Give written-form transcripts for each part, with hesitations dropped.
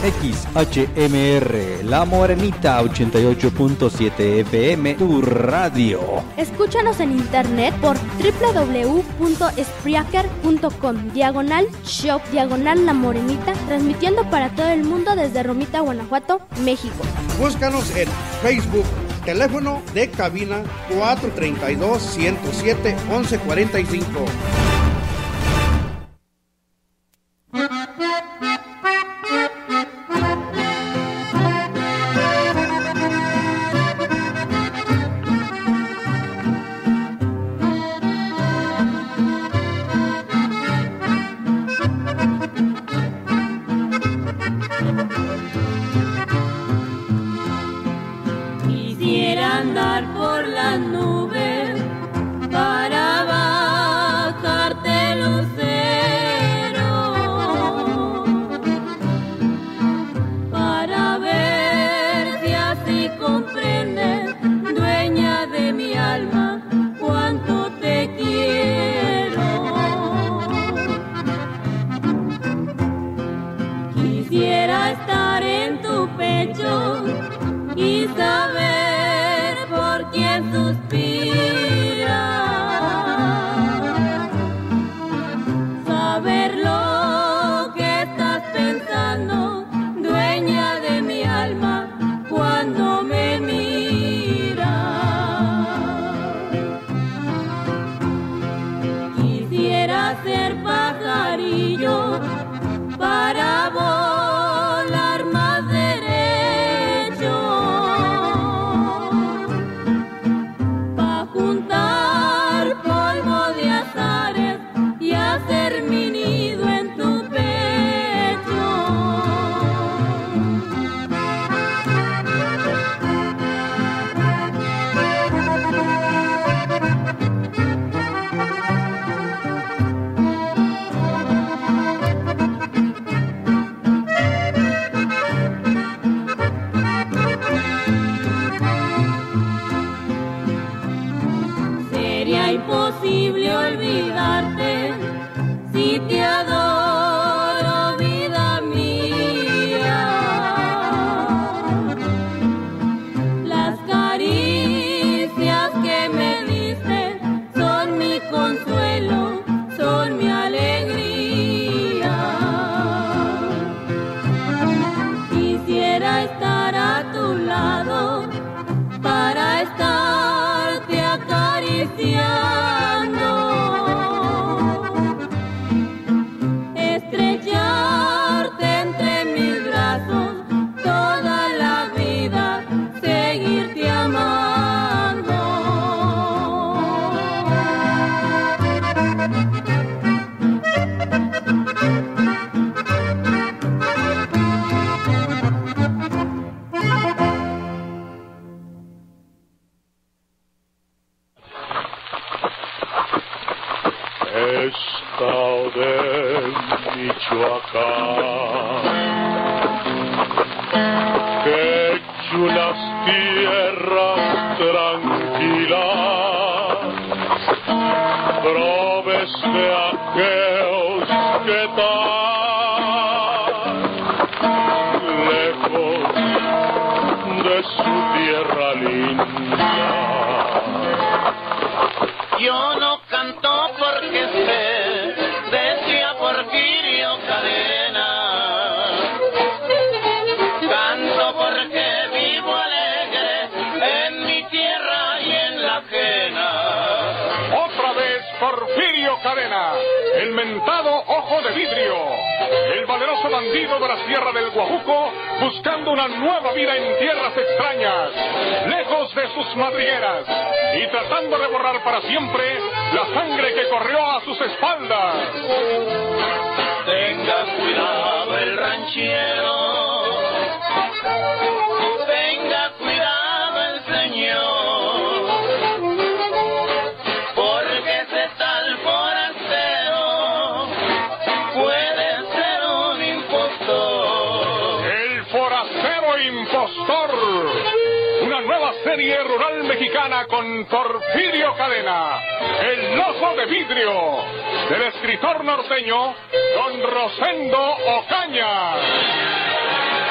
XHMR, La Morenita 88.7 FM, tu radio. Escúchanos en internet por www.spreaker.com/shop /La Morenita, transmitiendo para todo el mundo desde Romita, Guanajuato, México. Búscanos en Facebook, teléfono de cabina 432-107-1145. El mentado Ojo de Vidrio, el valeroso bandido de la Sierra del Guajuco, buscando una nueva vida en tierras extrañas, lejos de sus madrigueras, y tratando de borrar para siempre la sangre que corrió a sus espaldas. Tenga cuidado el ranchero, tenga cuidado el señor. Una nueva serie rural mexicana con Porfirio Cadena, El Ojo de Vidrio, del escritor norteño Don Rosendo Ocaña.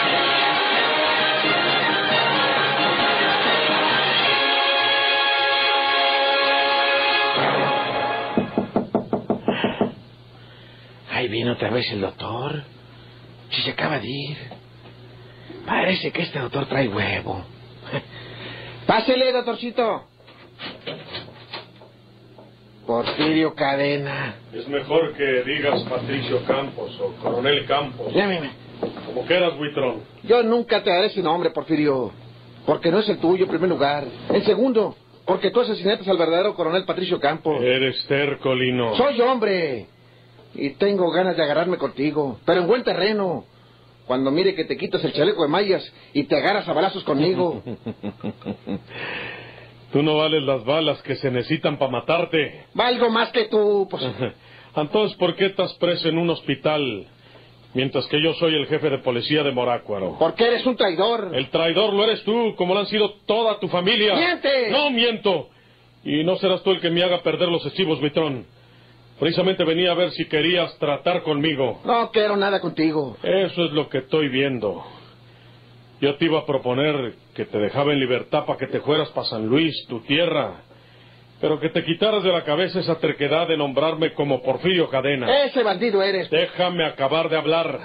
Ahí viene otra vez el doctor. Si se acaba de ir. Parece que este doctor trae huevo. Pásele, doctorcito. Porfirio Cadena. Es mejor que digas Patricio Campos o Coronel Campos. Llámeme. Como quieras, Buitrón. Yo nunca te daré ese nombre, Porfirio. Porque no es el tuyo, en primer lugar. En segundo, porque tú asesinaste al verdadero Coronel Patricio Campos. Eres terco, Lino. Soy hombre. Y tengo ganas de agarrarme contigo. Pero en buen terreno. Cuando mire que te quitas el chaleco de mallas y te agarras a balazos conmigo. Tú no vales las balas que se necesitan para matarte. Valgo más que tú, pues. Entonces, ¿por qué estás preso en un hospital? Mientras que yo soy el jefe de policía de Morácuaro. Porque eres un traidor. El traidor lo eres tú, como lo han sido toda tu familia. ¡Miente! No miento. Y no serás tú el que me haga perder los estribos, Buitrón. Precisamente venía a ver si querías tratar conmigo. No quiero nada contigo. Eso es lo que estoy viendo. Yo te iba a proponer que te dejaba en libertad para que te fueras para San Luis, tu tierra. Pero que te quitaras de la cabeza esa terquedad de nombrarme como Porfirio Cadena. Ese bandido eres. Déjame acabar de hablar.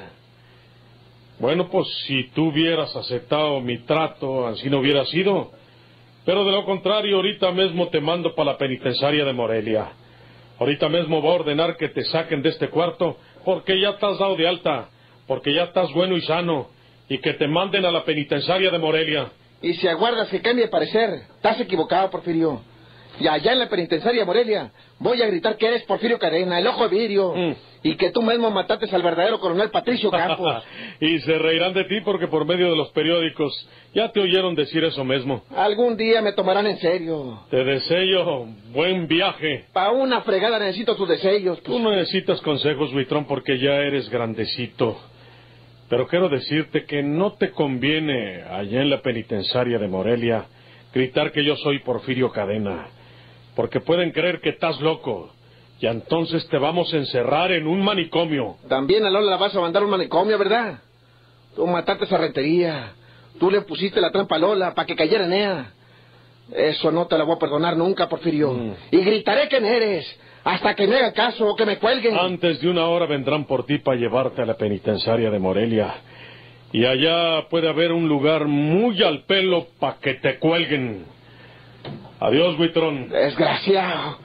Bueno, pues si tú hubieras aceptado mi trato, así no hubiera sido. Pero de lo contrario, ahorita mismo te mando para la penitenciaria de Morelia. Ahorita mismo voy a ordenar que te saquen de este cuarto, porque ya estás dado de alta, porque ya estás bueno y sano, y que te manden a la penitenciaria de Morelia. Y si aguardas que cambie de parecer, estás equivocado, Porfirio. Y allá en la penitenciaria de Morelia voy a gritar que eres Porfirio Cadena, el ojo de vidrio, y que tú mismo mataste al verdadero Coronel Patricio Campos. Y se reirán de ti porque por medio de los periódicos ya te oyeron decir eso mismo. Algún día me tomarán en serio. Te deseo buen viaje. Pa' una fregada necesito tus deseos. Tú no necesitas consejos, Buitrón, porque ya eres grandecito. Pero quiero decirte que no te conviene allá en la penitenciaria de Morelia gritar que yo soy Porfirio Cadena, porque pueden creer que estás loco, y entonces te vamos a encerrar en un manicomio. También a Lola la vas a mandar a un manicomio, ¿verdad? Tú mataste esa rentería. Tú le pusiste la trampa a Lola para que cayera en ella. Eso no te la voy a perdonar nunca, Porfirio. Y gritaré quién eres, hasta que me haga caso o que me cuelguen. Antes de una hora vendrán por ti para llevarte a la penitenciaria de Morelia. Y allá puede haber un lugar muy al pelo para que te cuelguen. Adiós, Buitrón. Desgraciado.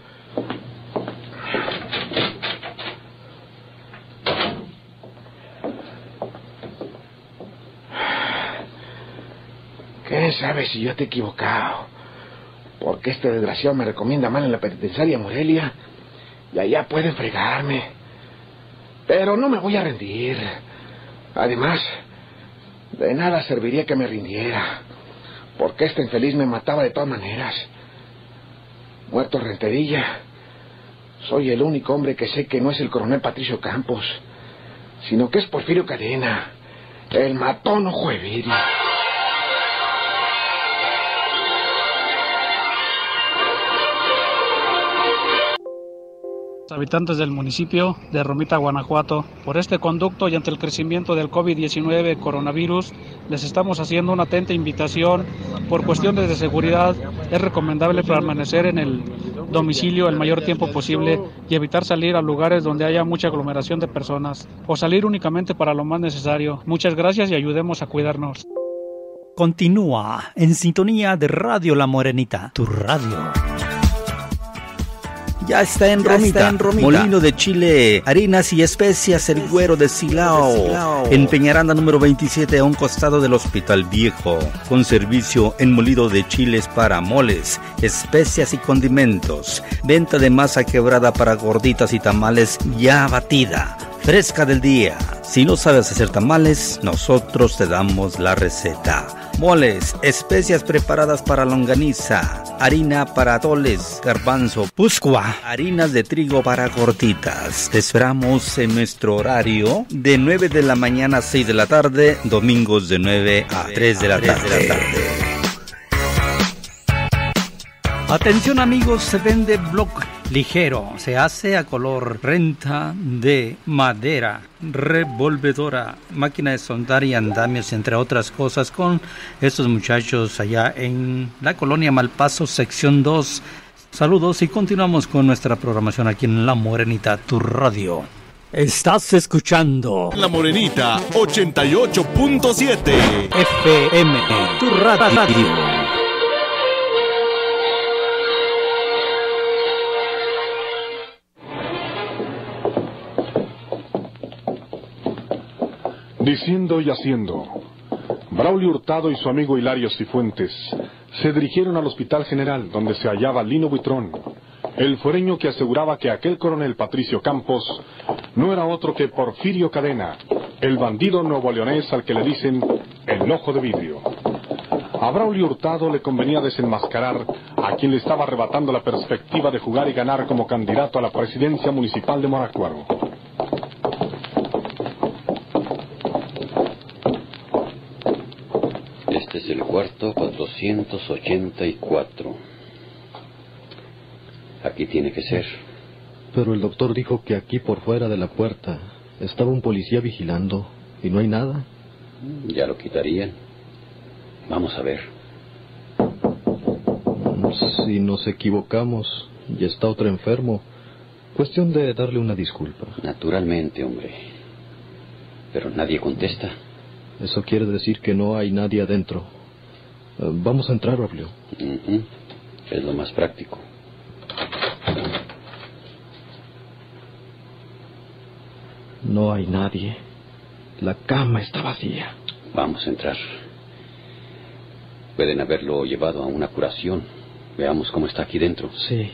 ¿Quién sabe si yo te he equivocado? Porque este desgraciado me recomienda mal en la penitenciaria Morelia y allá pueden fregarme. Pero no me voy a rendir. Además, de nada serviría que me rindiera, porque este infeliz me mataba de todas maneras. Muerto Renterilla, soy el único hombre que sé que no es el Coronel Patricio Campos, sino que es Porfirio Cadena, el matón ojo de vidrio. Habitantes del municipio de Romita, Guanajuato, por este conducto y ante el crecimiento del COVID-19 coronavirus, les estamos haciendo una atenta invitación. Por cuestiones de seguridad, es recomendable permanecer en el domicilio el mayor tiempo posible y evitar salir a lugares donde haya mucha aglomeración de personas, o salir únicamente para lo más necesario. Muchas gracias y ayudemos a cuidarnos. Continúa en sintonía de Radio La Morenita, tu radio. Ya está en Romita, Molino de Chile, harinas y especias El Güero de Silao, en Peñaranda número 27 a un costado del Hospital Viejo, con servicio en molido de chiles para moles, especias y condimentos, venta de masa quebrada para gorditas y tamales ya batida, fresca del día. Si no sabes hacer tamales, nosotros te damos la receta. Moles, especias preparadas para longaniza, harina para atoles, garbanzo, puscua, harinas de trigo para gorditas. Te esperamos en nuestro horario de 9 de la mañana a 6 de la tarde, domingos de 9 a 3 de la tarde. Atención amigos, se vende bloque ligero, se hace a color, renta de madera, revolvedora, máquina de soldar y andamios, entre otras cosas, con estos muchachos allá en la colonia Malpaso, sección 2. Saludos y continuamos con nuestra programación aquí en La Morenita, tu radio. Estás escuchando La Morenita 88.7 FM, tu radio. Diciendo y haciendo, Braulio Hurtado y su amigo Hilario Cifuentes se dirigieron al Hospital General, donde se hallaba Lino Buitrón, el fuereño que aseguraba que aquel coronel Patricio Campos no era otro que Porfirio Cadena, el bandido nuevoleonés al que le dicen el Ojo de Vidrio. A Braulio Hurtado le convenía desenmascarar a quien le estaba arrebatando la perspectiva de jugar y ganar como candidato a la presidencia municipal de Morácuaro. Este es el cuarto 484. Aquí tiene que ser. Pero el doctor dijo que aquí por fuera de la puerta estaba un policía vigilando y no hay nada. Ya lo quitarían. Vamos a ver. Si nos equivocamos y está otro enfermo, cuestión de darle una disculpa. Naturalmente, hombre. Pero nadie contesta. Eso quiere decir que no hay nadie adentro. Vamos a entrar, Braulio. Es lo más práctico. No hay nadie. La cama está vacía. Vamos a entrar. Pueden haberlo llevado a una curación. Veamos cómo está aquí dentro. Sí.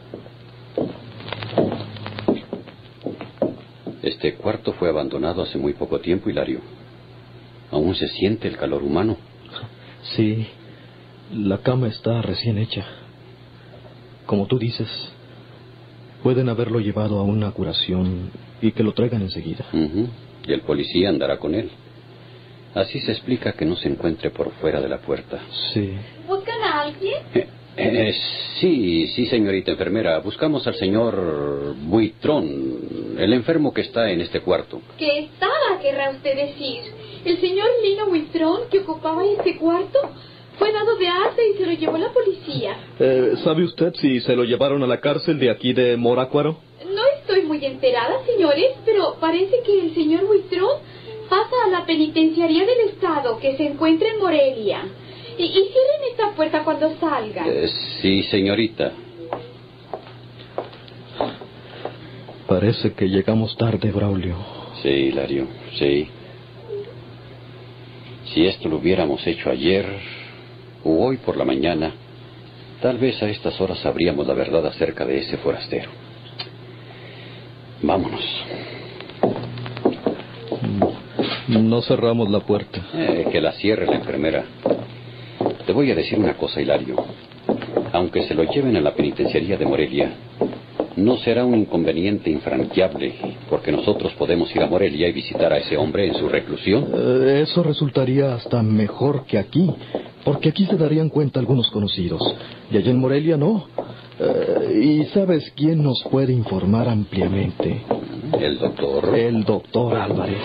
Este cuarto fue abandonado hace muy poco tiempo, Hilario. Aún se siente el calor humano. Sí. La cama está recién hecha. Como tú dices, pueden haberlo llevado a una curación y que lo traigan enseguida. Y el policía andará con él. Así se explica que no se encuentre por fuera de la puerta. Sí. ¿Buscan a alguien? Sí, señorita enfermera. Buscamos al señor Buitrón, el enfermo que está en este cuarto. ¿Qué estaba, querrá usted decir? ¿El señor Lino Buitrón, que ocupaba este cuarto, fue dado de alta y se lo llevó la policía? ¿Sabe usted si se lo llevaron a la cárcel de aquí de Morácuaro? No estoy muy enterada, señores, pero parece que el señor Buitrón pasa a la penitenciaría del Estado, que se encuentra en Morelia. Y cierren esta puerta cuando salgan. Sí, señorita. Parece que llegamos tarde, Braulio. Sí, Hilario, sí. Si esto lo hubiéramos hecho ayer o hoy por la mañana, tal vez a estas horas sabríamos la verdad acerca de ese forastero. Vámonos. No cerramos la puerta. Que la cierre la enfermera. Te voy a decir una cosa, Hilario. Aunque se lo lleven a la penitenciaría de Morelia, no será un inconveniente infranqueable, porque nosotros podemos ir a Morelia y visitar a ese hombre en su reclusión. Eso resultaría hasta mejor que aquí, porque aquí se darían cuenta algunos conocidos, y allá en Morelia no. ¿Y sabes quién nos puede informar ampliamente? ¿El doctor? El doctor Álvarez.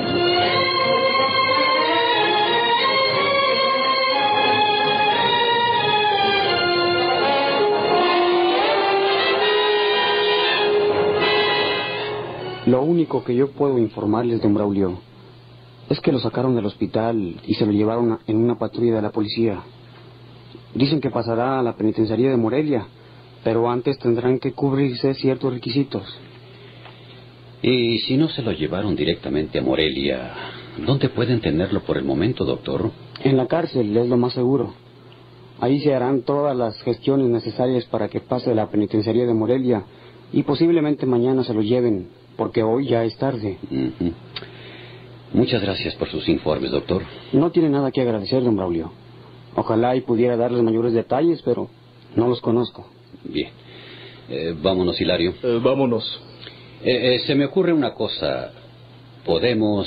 Lo único que yo puedo informarles, don Braulio, es que lo sacaron del hospital y se lo llevaron en una patrulla de la policía. Dicen que pasará a la penitenciaría de Morelia, pero antes tendrán que cubrirse ciertos requisitos. Y si no se lo llevaron directamente a Morelia, ¿dónde pueden tenerlo por el momento, doctor? En la cárcel, es lo más seguro. Ahí se harán todas las gestiones necesarias para que pase de la penitenciaría de Morelia y posiblemente mañana se lo lleven, porque hoy ya es tarde. Muchas gracias por sus informes, doctor. No tiene nada que agradecer, don Braulio. Ojalá y pudiera darles mayores detalles, pero no los conozco. Bien. Vámonos, Hilario. Vámonos. Se me ocurre una cosa. Podemos...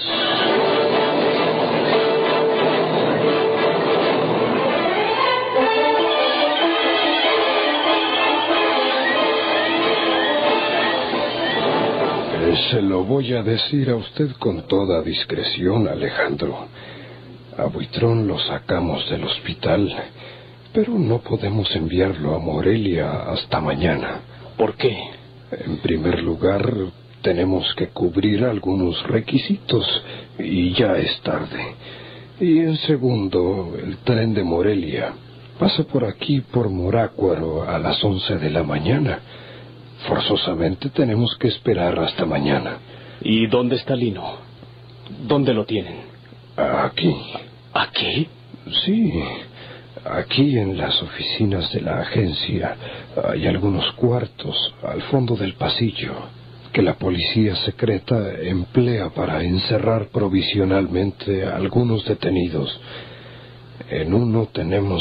Se lo voy a decir a usted con toda discreción, Alejandro. A Buitrón lo sacamos del hospital, pero no podemos enviarlo a Morelia hasta mañana. ¿Por qué? En primer lugar, tenemos que cubrir algunos requisitos y ya es tarde. Y en segundo, el tren de Morelia pasa por aquí, por Morácuaro, a las 11 de la mañana. Forzosamente tenemos que esperar hasta mañana. ¿Y dónde está Lino? ¿Dónde lo tienen? Aquí. ¿Aquí? Sí, aquí en las oficinas de la agencia hay algunos cuartos al fondo del pasillo que la policía secreta emplea para encerrar provisionalmente a algunos detenidos. En uno tenemos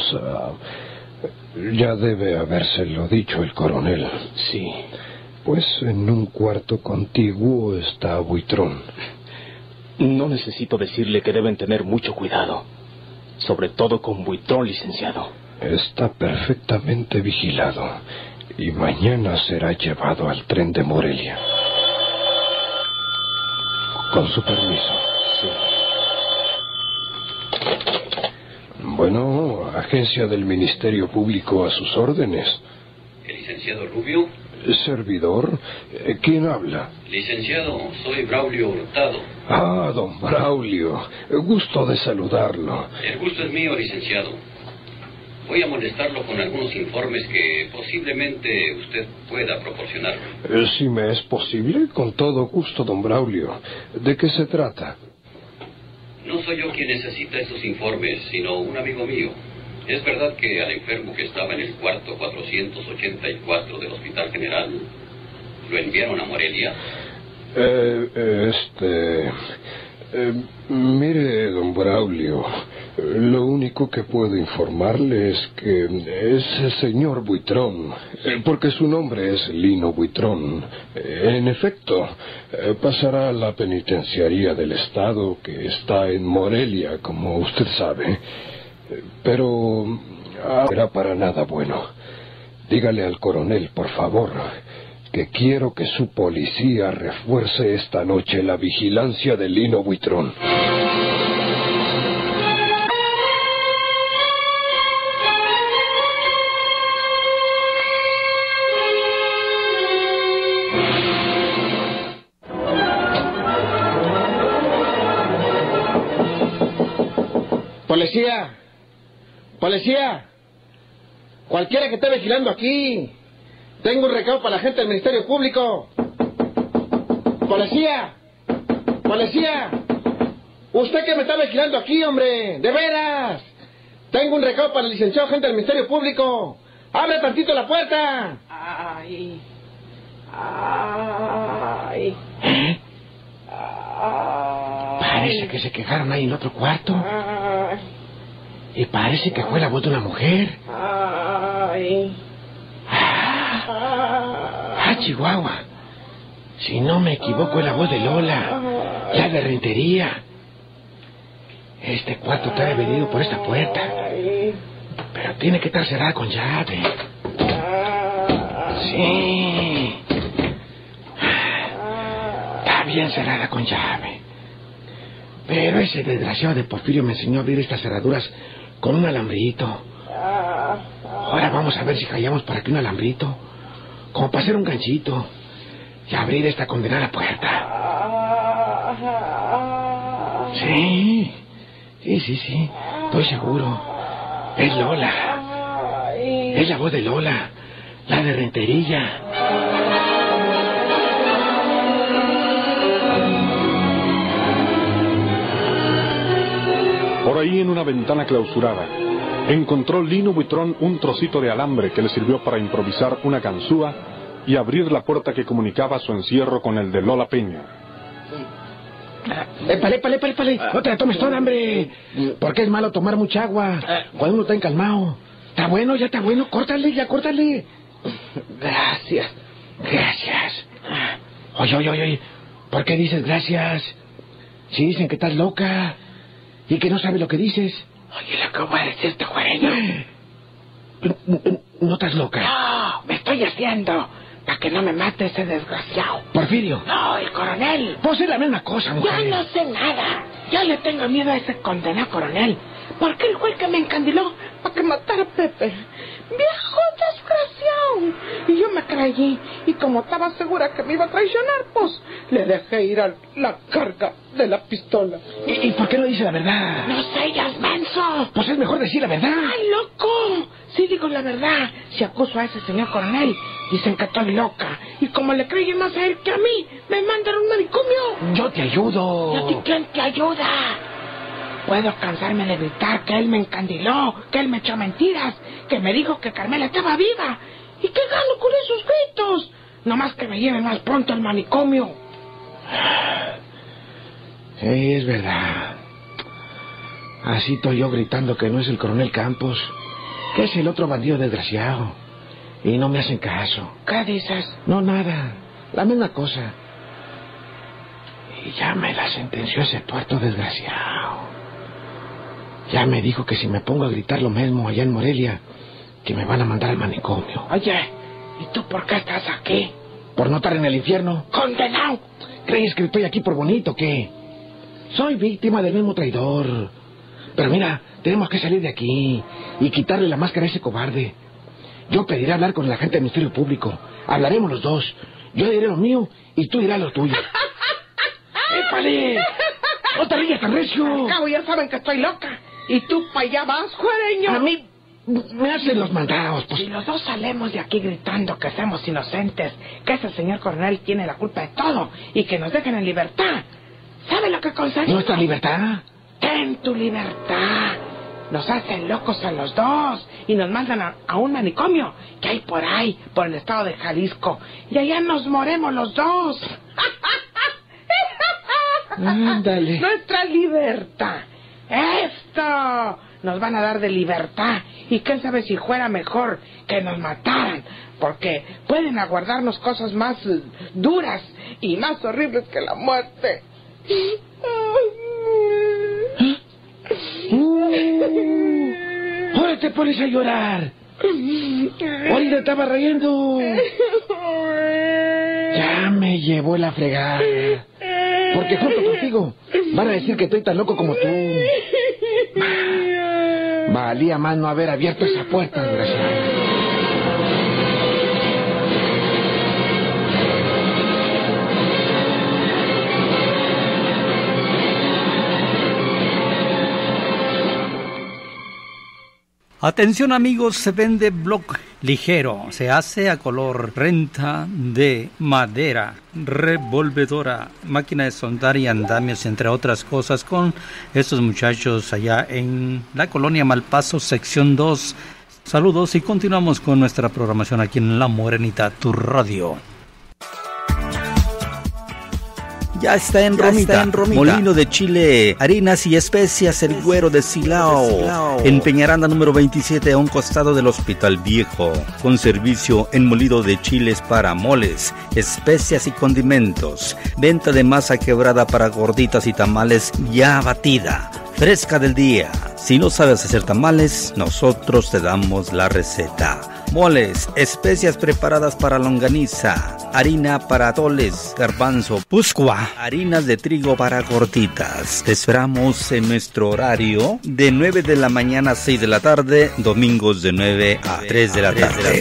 ya debe habérselo dicho el coronel. Sí. Pues en un cuarto contiguo está Buitrón. No necesito decirle que deben tener mucho cuidado. Sobre todo con Buitrón, licenciado. Está perfectamente vigilado. Y mañana será llevado al tren de Morelia. Con su permiso. Sí. Bueno, agencia del Ministerio Público a sus órdenes. ¿El licenciado Rubio? Servidor. ¿Quién habla? Licenciado, soy Braulio Hurtado. Ah, don Braulio. Gusto de saludarlo. El gusto es mío, licenciado. Voy a molestarlo con algunos informes que posiblemente usted pueda proporcionarme. Si me es posible, con todo gusto, don Braulio. ¿De qué se trata? No soy yo quien necesita esos informes, sino un amigo mío. ¿Es verdad que al enfermo que estaba en el cuarto 484 del Hospital General lo enviaron a Morelia? Mire, don Braulio, lo único que puedo informarle es que ese señor Buitrón, porque su nombre es Lino Buitrón, en efecto, pasará a la penitenciaría del Estado que está en Morelia, como usted sabe. Pero no será para nada bueno. Dígale al coronel, por favor, que quiero que su policía refuerce esta noche la vigilancia de Lino Buitrón. ¡Policía! ¡Policía! Cualquiera que esté vigilando aquí. Tengo un recado para la gente del Ministerio Público. ¡Policía! ¡Policía! Usted que me está vigilando aquí, hombre. ¡De veras! Tengo un recado para el licenciado gente del Ministerio Público. ¡Abre tantito la puerta! ¡Ay! ¡Ay! ¿Eh? Parece que se quejaron ahí en otro cuarto. Ay. Y parece que fue la voz de una mujer. Ay. Chihuahua. Si no me equivoco, es la voz de Lola, la de Rentería. Este cuarto está dividido por esta puerta, pero tiene que estar cerrada con llave. Sí. Está bien cerrada con llave. Pero ese desgraciado de Porfirio me enseñó a abrir estas cerraduras con un alambrito. Ahora vamos a ver si hallamos para aquí un alambrito, como para hacer un ganchito y abrir esta condenada puerta. Sí, estoy seguro. Es Lola. Es la voz de Lola, la de Rentería. Por ahí, en una ventana clausurada, encontró Lino Buitrón un trocito de alambre que le sirvió para improvisar una ganzúa y abrir la puerta que comunicaba su encierro con el de Lola Peña. ¡Épale! No te la tomes toda, hombre. Porque es malo tomar mucha agua cuando uno está encalmado. Está bueno, ya está bueno. Córtale. Gracias. Oye. ¿Por qué dices gracias? Si dicen que estás loca y que no sabes lo que dices. Oye, lo que voy a decir este juereño. ¿No estás loca? No, me estoy haciendo para que no me mate ese desgraciado. ¿Porfirio? No, el coronel. Pues es la misma cosa, mujer. Ya no sé nada. Ya le tengo miedo a ese condenado coronel. Porque él fue el que me encandiló para que matara a Pepe. ¡Viejo desgraciado! Y yo me creí, y como estaba segura que me iba a traicionar, pues le dejé ir a la carga de la pistola. ¿Y por qué no dice la verdad? No seas menso. Pues es mejor decir la verdad. ¡Ay, loco! Sí digo la verdad. Si acuso a ese señor coronel, dicen que estoy loca. Y como le creen más a él que a mí, me mandan a un manicomio. Yo te ayudo. ¿Y a ti quién te ayuda? Puedo cansarme de gritar que él me encandiló, que él me echó mentiras, que me dijo que Carmela estaba viva. ¿Y qué gano con esos gritos? Nomás que me lleven más pronto al manicomio. Sí, es verdad. Así estoy yo gritando que no es el coronel Campos, que es el otro bandido desgraciado. Y no me hacen caso. ¿Qué dices? No, nada. La misma cosa. Y ya me la sentenció ese tuerto desgraciado. Ya me dijo que si me pongo a gritar lo mismo allá en Morelia, que me van a mandar al manicomio. Oye, ¿y tú por qué estás aquí? Por no estar en el infierno. ¡Condenado! ¿Crees que estoy aquí por bonito o qué? Soy víctima del mismo traidor. Pero mira, tenemos que salir de aquí y quitarle la máscara a ese cobarde. Yo pediré hablar con la gente del Ministerio Público. Hablaremos los dos. Yo diré lo mío y tú dirás lo tuyo. ¡Épale! ¡No te rías tan recio! Al cabo ya saben que estoy loca. Y tú para allá vas, juereño. A mí me hacen los mandados, pues. Y los dos salemos de aquí gritando que somos inocentes, que ese señor coronel tiene la culpa de todo y que nos dejen en libertad. ¿Sabe lo que conseguimos? ¿Nuestra libertad? Ten tu libertad. Nos hacen locos a los dos y nos mandan a un manicomio que hay por ahí, por el estado de Jalisco. Y allá nos moremos los dos. Ándale. Nuestra libertad. ¡Esto! Nos van a dar de libertad. Y quién sabe si fuera mejor que nos mataran. Porque pueden aguardarnos cosas más duras y más horribles que la muerte. Ahora te pones a llorar. Ahorita estaba riendo. Ya me llevó la fregada. Porque junto contigo van a decir que estoy tan loco como tú. Valía más no haber abierto esa puerta, desgraciado. Atención amigos, se vende bloc ligero, se hace a color, renta de madera, revolvedora, máquina de soldar y andamios, entre otras cosas, con estos muchachos allá en la colonia Malpaso, sección 2. Saludos y continuamos con nuestra programación aquí en La Morenita, tu radio. Ya está en Romita, molino de chile, harinas y especias, el güero de Silao. En Peñaranda número 27, a un costado del Hospital Viejo. Con servicio en molido de chiles para moles, especias y condimentos. Venta de masa quebrada para gorditas y tamales ya batida, fresca del día. Si no sabes hacer tamales, nosotros te damos la receta. Moles, especias preparadas para longaniza, harina para atoles, garbanzo, puscua, harinas de trigo para gorditas. Te esperamos en nuestro horario de 9 de la mañana a 6 de la tarde, domingos de 9 a 3 de la tarde.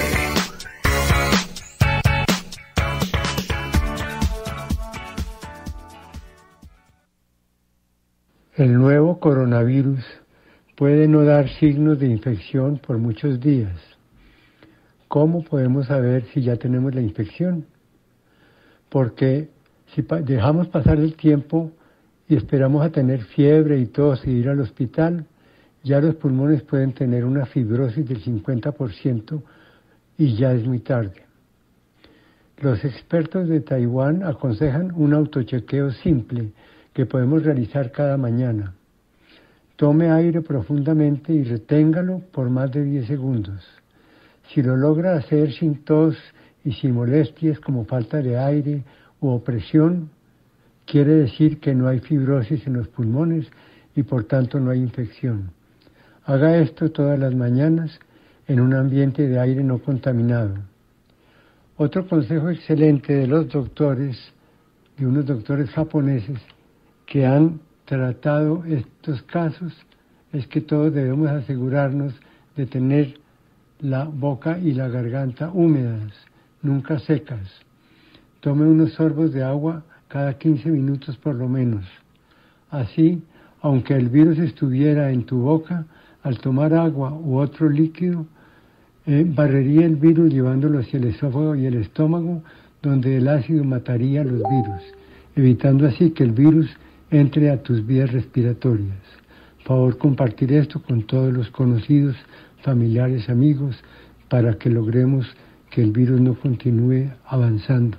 El nuevo coronavirus puede no dar signos de infección por muchos días. ¿Cómo podemos saber si ya tenemos la infección? Porque si dejamos pasar el tiempo y esperamos a tener fiebre y tos y ir al hospital, ya los pulmones pueden tener una fibrosis del 50% y ya es muy tarde. Los expertos de Taiwán aconsejan un autochequeo simple que podemos realizar cada mañana. Tome aire profundamente y reténgalo por más de 10 segundos. Si lo logra hacer sin tos y sin molestias como falta de aire u opresión, quiere decir que no hay fibrosis en los pulmones y por tanto no hay infección. Haga esto todas las mañanas en un ambiente de aire no contaminado. Otro consejo excelente de los doctores, de unos doctores japoneses que han tratado estos casos, es que todos debemos asegurarnos de tener la boca y la garganta húmedas, nunca secas. Tome unos sorbos de agua cada 15 minutos por lo menos. Así, aunque el virus estuviera en tu boca, al tomar agua u otro líquido, barrería el virus llevándolo hacia el esófago y el estómago, donde el ácido mataría los virus, evitando así que el virus entre a tus vías respiratorias. Favor compartir esto con todos los conocidos, familiares, amigos, para que logremos que el virus no continúe avanzando.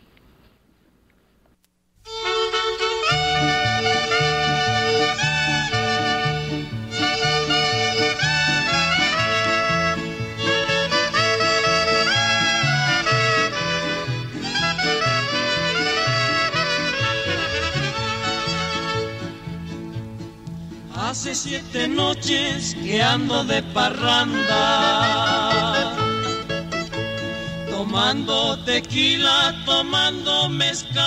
Hace 7 noches que ando de parranda, tomando tequila, tomando mezcal.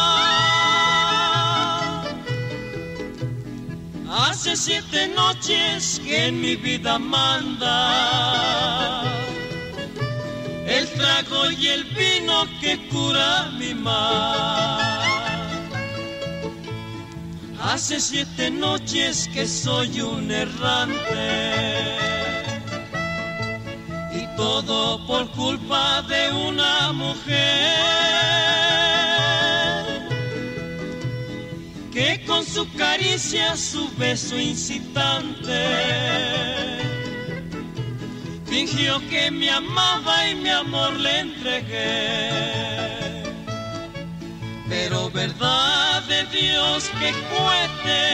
Hace 7 noches que en mi vida manda el trago y el vino que cura mi mal. Hace 7 noches que soy un errante y todo por culpa de una mujer que con su caricia, su beso incitante fingió que me amaba y mi amor le entregué. Pero verdad de Dios que cuete,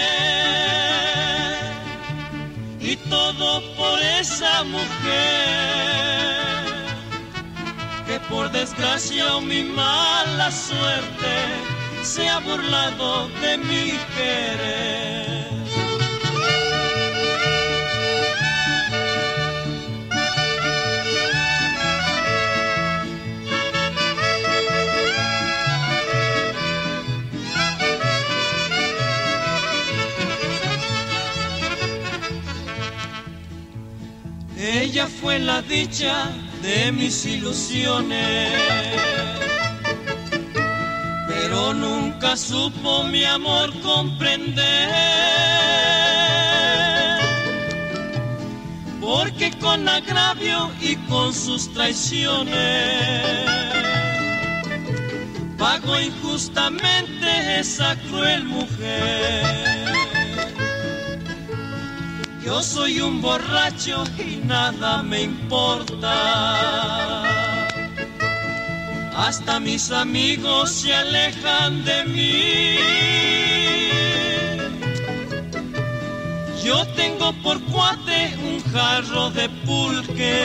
y todo por esa mujer que por desgracia o mi mala suerte se ha burlado de mi querer. Ella fue la dicha de mis ilusiones, pero nunca supo mi amor comprender, porque con agravio y con sus traiciones pagó injustamente esa cruel mujer. Yo soy un borracho y nada me importa, hasta mis amigos se alejan de mí. Yo tengo por cuate un jarro de pulque,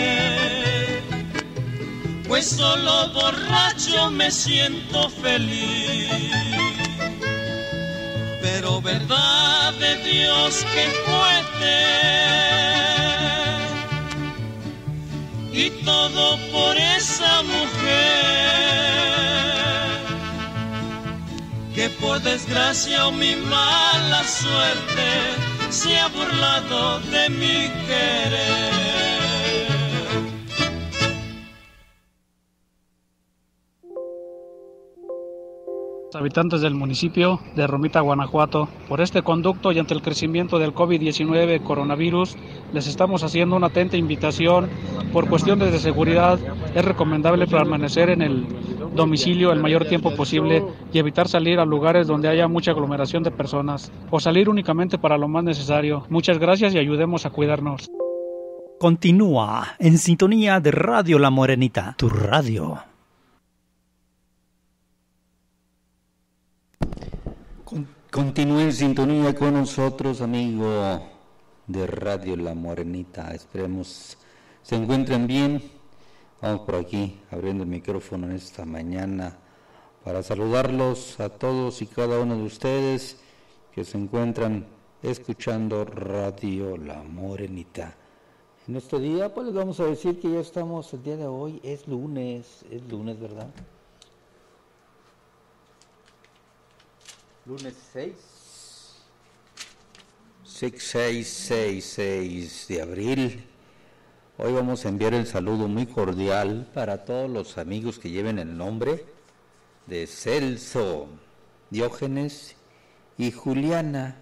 pues solo borracho me siento feliz. Pero verdad de Dios que cuete, y todo por esa mujer que por desgracia o mi mala suerte se ha burlado de mi querer. Habitantes del municipio de Romita, Guanajuato, por este conducto y ante el crecimiento del COVID-19 coronavirus, les estamos haciendo una atenta invitación. Por cuestiones de seguridad, es recomendable permanecer en el domicilio el mayor tiempo posible y evitar salir a lugares donde haya mucha aglomeración de personas, o salir únicamente para lo más necesario. Muchas gracias y ayudemos a cuidarnos. Continúa en sintonía de Radio La Morenita, tu radio. Continúe en sintonía con nosotros, amigo de Radio La Morenita. Esperemos se encuentren bien. Vamos por aquí abriendo el micrófono en esta mañana para saludarlos a todos y cada uno de ustedes que se encuentran escuchando Radio La Morenita. En este día, pues les vamos a decir que ya estamos, el día de hoy es lunes, ¿verdad? Lunes 6 de abril. Hoy vamos a enviar el saludo muy cordial para todos los amigos que lleven el nombre de Celso, Diógenes y Juliana.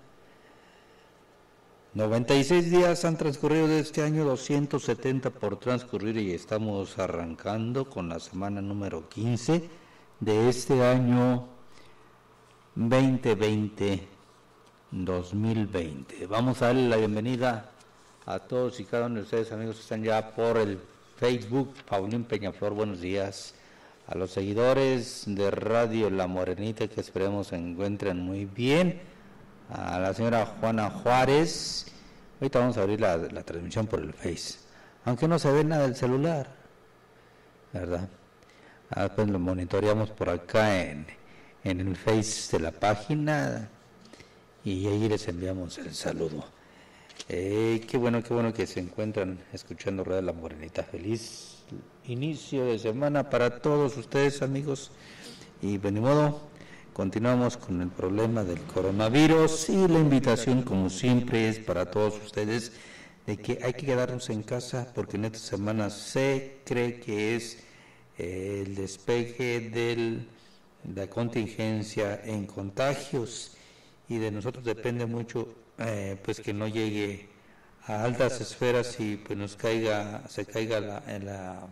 96 días han transcurrido de este año, 270 por transcurrir, y estamos arrancando con la semana número 15 de este año 2020. Vamos a darle la bienvenida a todos y cada uno de ustedes, amigos que están ya por el Facebook. Paulín Peñaflor, buenos días. A los seguidores de Radio La Morenita, que esperemos se encuentren muy bien. A la señora Juana Juárez. Ahorita vamos a abrir la transmisión por el Face, aunque no se ve nada del celular, ¿verdad? Pues lo monitoreamos por acá en el Face de la página, y ahí les enviamos el saludo. Qué bueno que se encuentran escuchando Radio La Morenita. Feliz inicio de semana para todos ustedes, amigos, y de modo continuamos con el problema del coronavirus, y la invitación, como siempre, es para todos ustedes de que hay que quedarnos en casa, porque en esta semana se cree que es el despegue de la contingencia en contagios, y de nosotros depende mucho pues que no llegue a altas esferas y pues se caiga en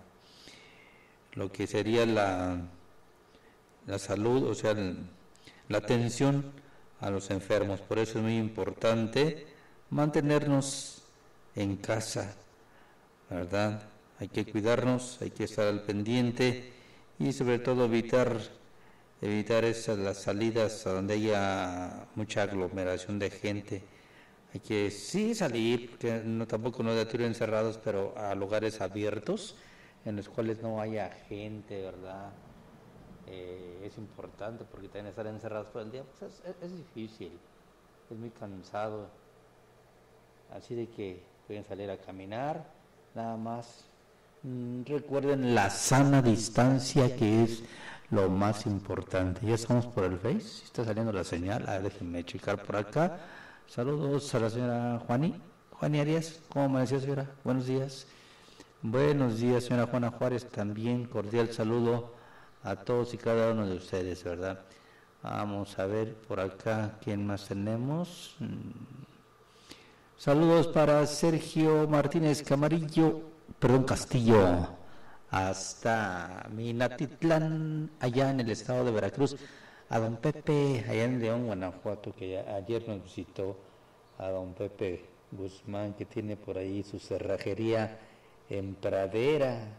lo que sería la salud, o sea, la atención a los enfermos. Por eso es muy importante mantenernos en casa, ¿verdad? Hay que cuidarnos, hay que estar al pendiente, y sobre todo evitar las salidas a donde haya mucha aglomeración de gente. Hay que sí salir, porque tampoco nos deturen encerrados, pero a lugares abiertos en los cuales no haya gente, ¿verdad? Es importante, porque también estar encerrados todo el día pues es difícil, es muy cansado. Así de que pueden salir a caminar, nada más. Recuerden la sana distancia, que es lo más importante. Ya estamos por el Face, está saliendo la señal. Déjenme checar por acá. Saludos a la señora Juani Arias. ¿Cómo amaneció, señora? Buenos días. Buenos días, señora Juana Juárez. También cordial saludo a todos y cada uno de ustedes, ¿verdad? Vamos a ver por acá quién más tenemos. Saludos para Sergio Martínez Castillo, hasta Minatitlán, allá en el estado de Veracruz. A don Pepe, allá en León, Guanajuato, que ayer nos visitó, a don Pepe Guzmán, que tiene por ahí su cerrajería en Pradera,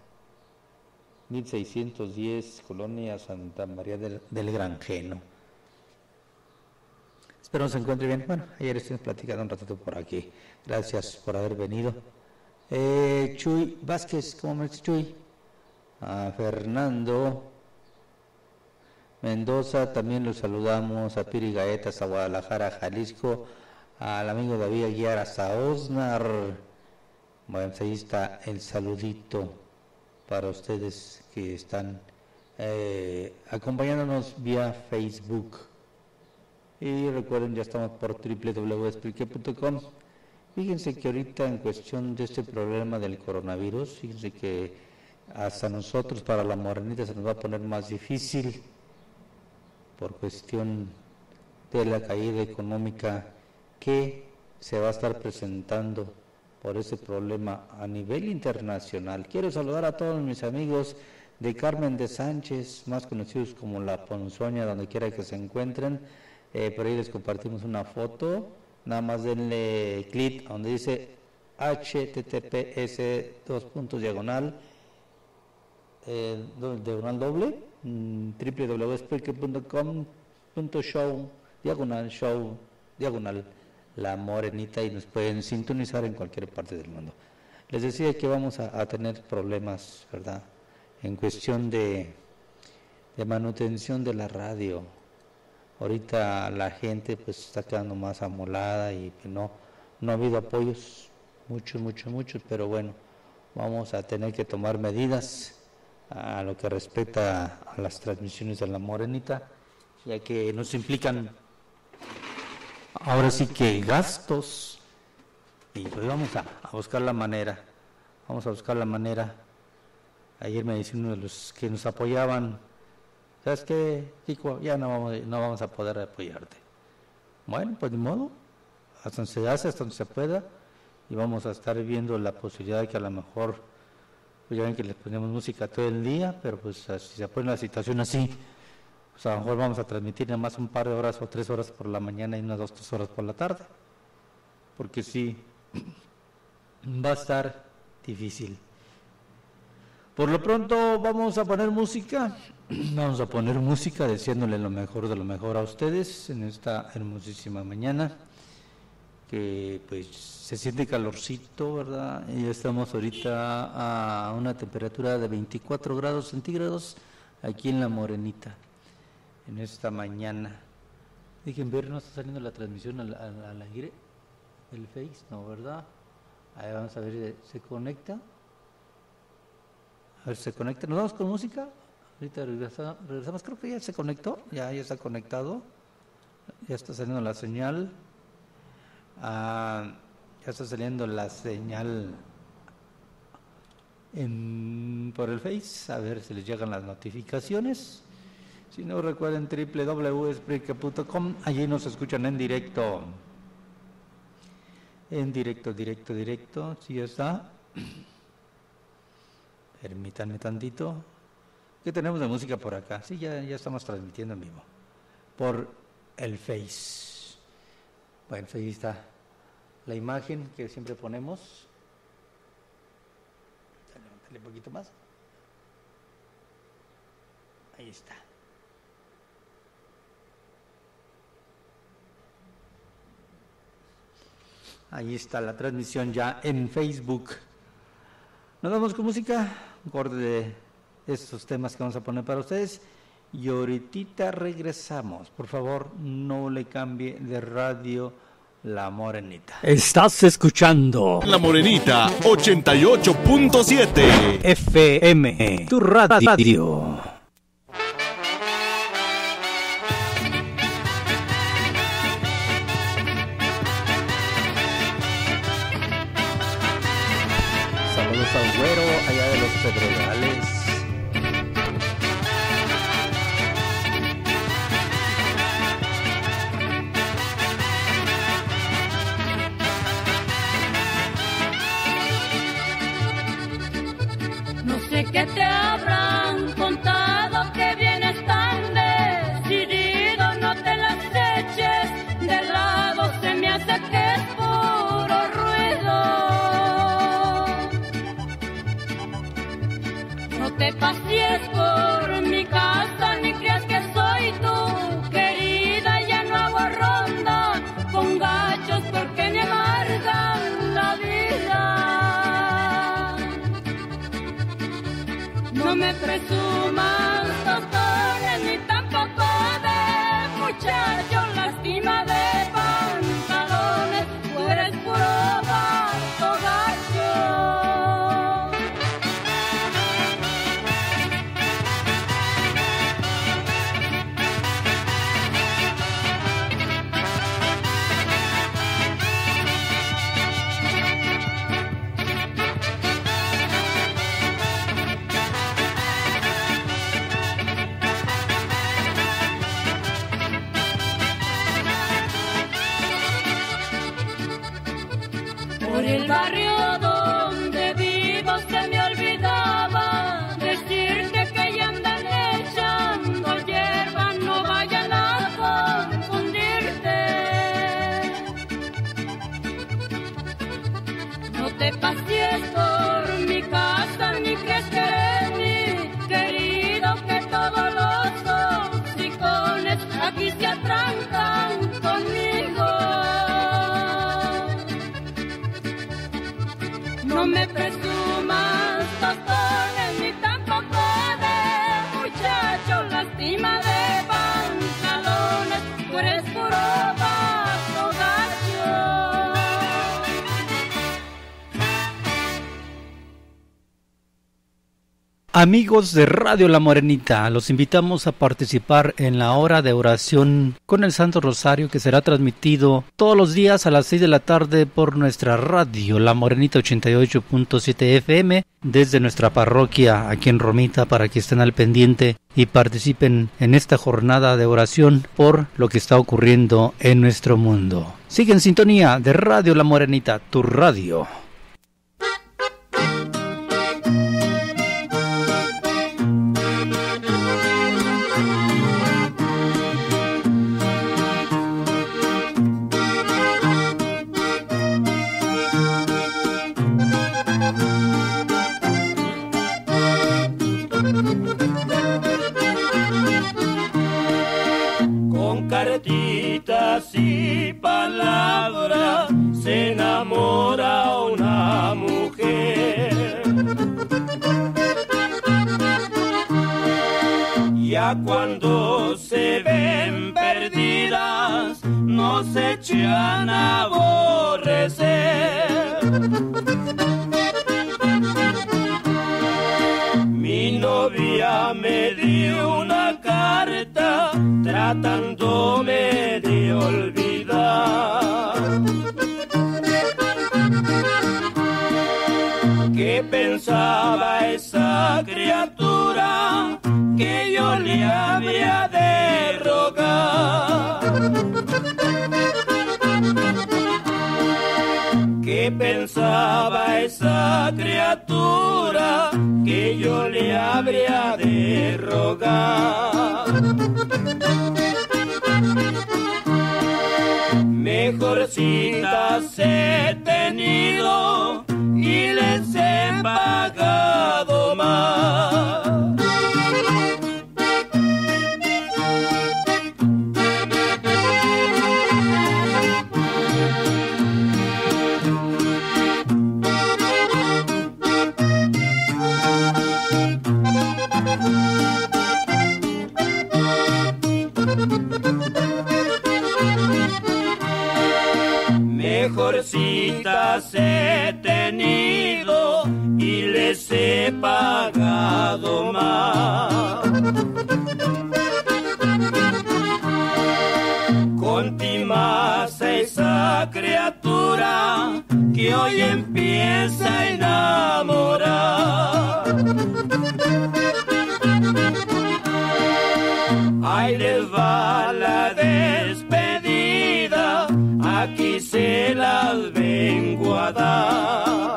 1610, Colonia Santa María del Granjeno. Espero se encuentre bien. Bueno, ayer estuvimos platicando un ratito por aquí. Gracias por haber venido. Chuy Vázquez, ¿cómo me dice Chuy? A Fernando Mendoza, también los saludamos. A Piri Gaetas, a Guadalajara, Jalisco. Al amigo David Aguiar, hasta Osnar. Bueno, pues ahí está el saludito para ustedes que están acompañándonos vía Facebook. Y recuerden, ya estamos por www.explique.com. Fíjense que ahorita, en cuestión de este problema del coronavirus, fíjense que hasta nosotros, para La Morenita, se nos va a poner más difícil por cuestión de la caída económica que se va a estar presentando por ese problema a nivel internacional. Quiero saludar a todos mis amigos de Carmen de Sánchez, más conocidos como La Ponzoña, donde quiera que se encuentren. Por ahí les compartimos una foto. Nada más denle clic donde dice https://diagonal www.explique.com.show/show/ La Morenita, y nos pueden sintonizar en cualquier parte del mundo. Les decía que vamos a tener problemas, ¿verdad?, en cuestión de manutención de la radio. Ahorita la gente pues está quedando más amolada y que no ha habido apoyos, muchos, pero bueno, vamos a tener que tomar medidas a lo que respecta a las transmisiones de La Morenita, ya que nos implican ahora sí que gastos, y pues vamos a buscar la manera Vamos a buscar la manera. Ayer me decía uno de los que nos apoyaban, ¿sabes qué, Kiko? Ya no vamos a poder apoyarte. Bueno, pues de modo, hasta donde se hace, hasta donde se pueda, y vamos a estar viendo la posibilidad de que a lo mejor, pues ya ven que les ponemos música todo el día, pero pues si se pone la situación así, pues a lo mejor vamos a transmitir nada más un par de horas o 3 horas por la mañana y unas 2 o 3 horas por la tarde, porque sí, va a estar difícil. Por lo pronto vamos a poner música, deseándole lo mejor de lo mejor a ustedes en esta hermosísima mañana, que pues se siente calorcito, ¿verdad? Y estamos ahorita a una temperatura de 24 grados centígrados aquí en La Morenita, en esta mañana. Dejen ver, ¿no está saliendo la transmisión al aire? ¿El Face? No, ¿verdad? Ahí vamos a ver si se conecta. A ver si se conecta. ¿Nos vamos con música? Ahorita regresamos. Creo que ya se conectó. Ya está conectado. Ya está saliendo la señal. Ya está saliendo la señal por el Face. A ver si les llegan las notificaciones. Si no, recuerden www.spreaker.com. Allí nos escuchan en directo. En directo. Sí, ya está. Permítanme tantito. ¿Qué tenemos de música por acá? Sí, ya estamos transmitiendo en vivo. Por el Face. Bueno, ahí está la imagen que siempre ponemos. Dale un poquito más. Ahí está. Ahí está la transmisión ya en Facebook. Nos vamos con música, un corte de estos temas que vamos a poner para ustedes. Y ahorita regresamos. Por favor, no le cambie de radio La Morenita. Estás escuchando La Morenita 88.7 FM, tu radio. Allá de los Pedregales. No sé qué te habrán contado, que vienes tan decidido, no te las eches de lado, se me hace que es puro ruido. No te pasees por mi casa, ni creas que soy tu querida. Ya no hago ronda con gachos porque me amargan la vida. No me presumas tostones ni tampoco de muchacho, lástima de pantalones, tú eres puro vato gacho. Por el barrio donde vivo se me olvidaba decirte que ya andan echando hierba, no vayan a confundirte. No te pasees por mi casa, ni crees que eres mi querido, que todos los hocicones aquí se atrancan conmigo. No me presumas tostones ni tampoco de muchacho, lástima de pantalones, tú eres puro vato gacho. Amigos de Radio La Morenita, los invitamos a participar en la hora de oración con el Santo Rosario, que será transmitido todos los días a las 6 de la tarde por nuestra radio La Morenita 88.7 FM desde nuestra parroquia aquí en Romita, para que estén al pendiente y participen en esta jornada de oración por lo que está ocurriendo en nuestro mundo. Sigue en sintonía de Radio La Morenita, tu radio. Y palabra se enamora una mujer. Ya cuando se ven perdidas no se echan a aborrecer. Mi novia me dio una carta tratándome de olvidar. ¿Qué pensaba esa criatura que yo le había de rogar? ¿Qué pensaba esa criatura que yo le habría de rogar? Mejor citas he tenido y les he pagado más. Mejor citas he tenido y les he pagado más. Contimás a esa criatura que hoy empieza a enamorar. Ahí les va la despedida, aquí se las vengo a dar.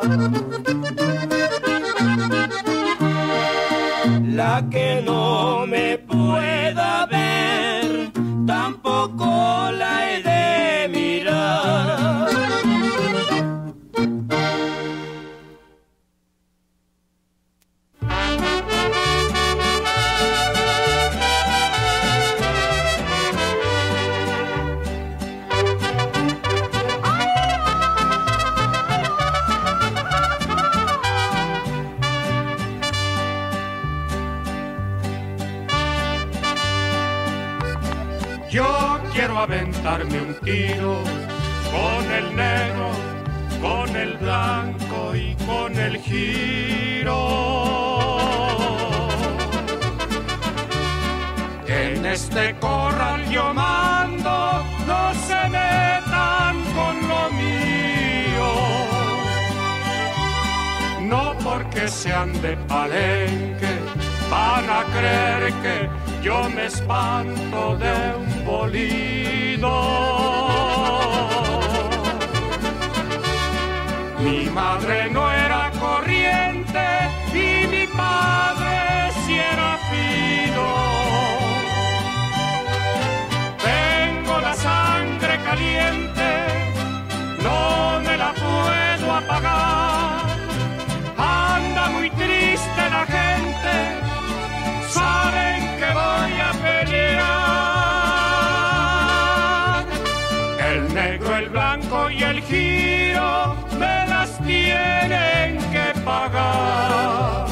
La que no me pueda ver, tampoco la he de mirar. Yo quiero aventarme un tiro con el negro, con el blanco y con el giro. En este corral yo mando, no se metan con lo mío. No porque sean de Palenque van a creer que yo me espanto de un bolido. Mi madre no era corriente y mi padre sí era fino. Tengo la sangre caliente, no me la puedo apagar. Anda muy triste la gente, saben que voy a pelear. El negro, el blanco y el giro me las tienen que pagar.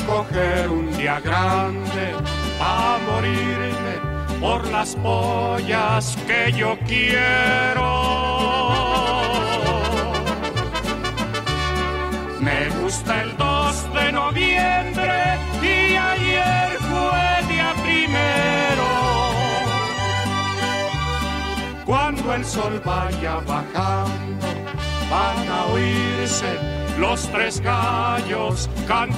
escoger un día grande a morirme por las pollas que yo quiero. Me gusta el 2 de noviembre y ayer fue día primero. Cuando el sol vaya bajando, van a oírse los 3 gallos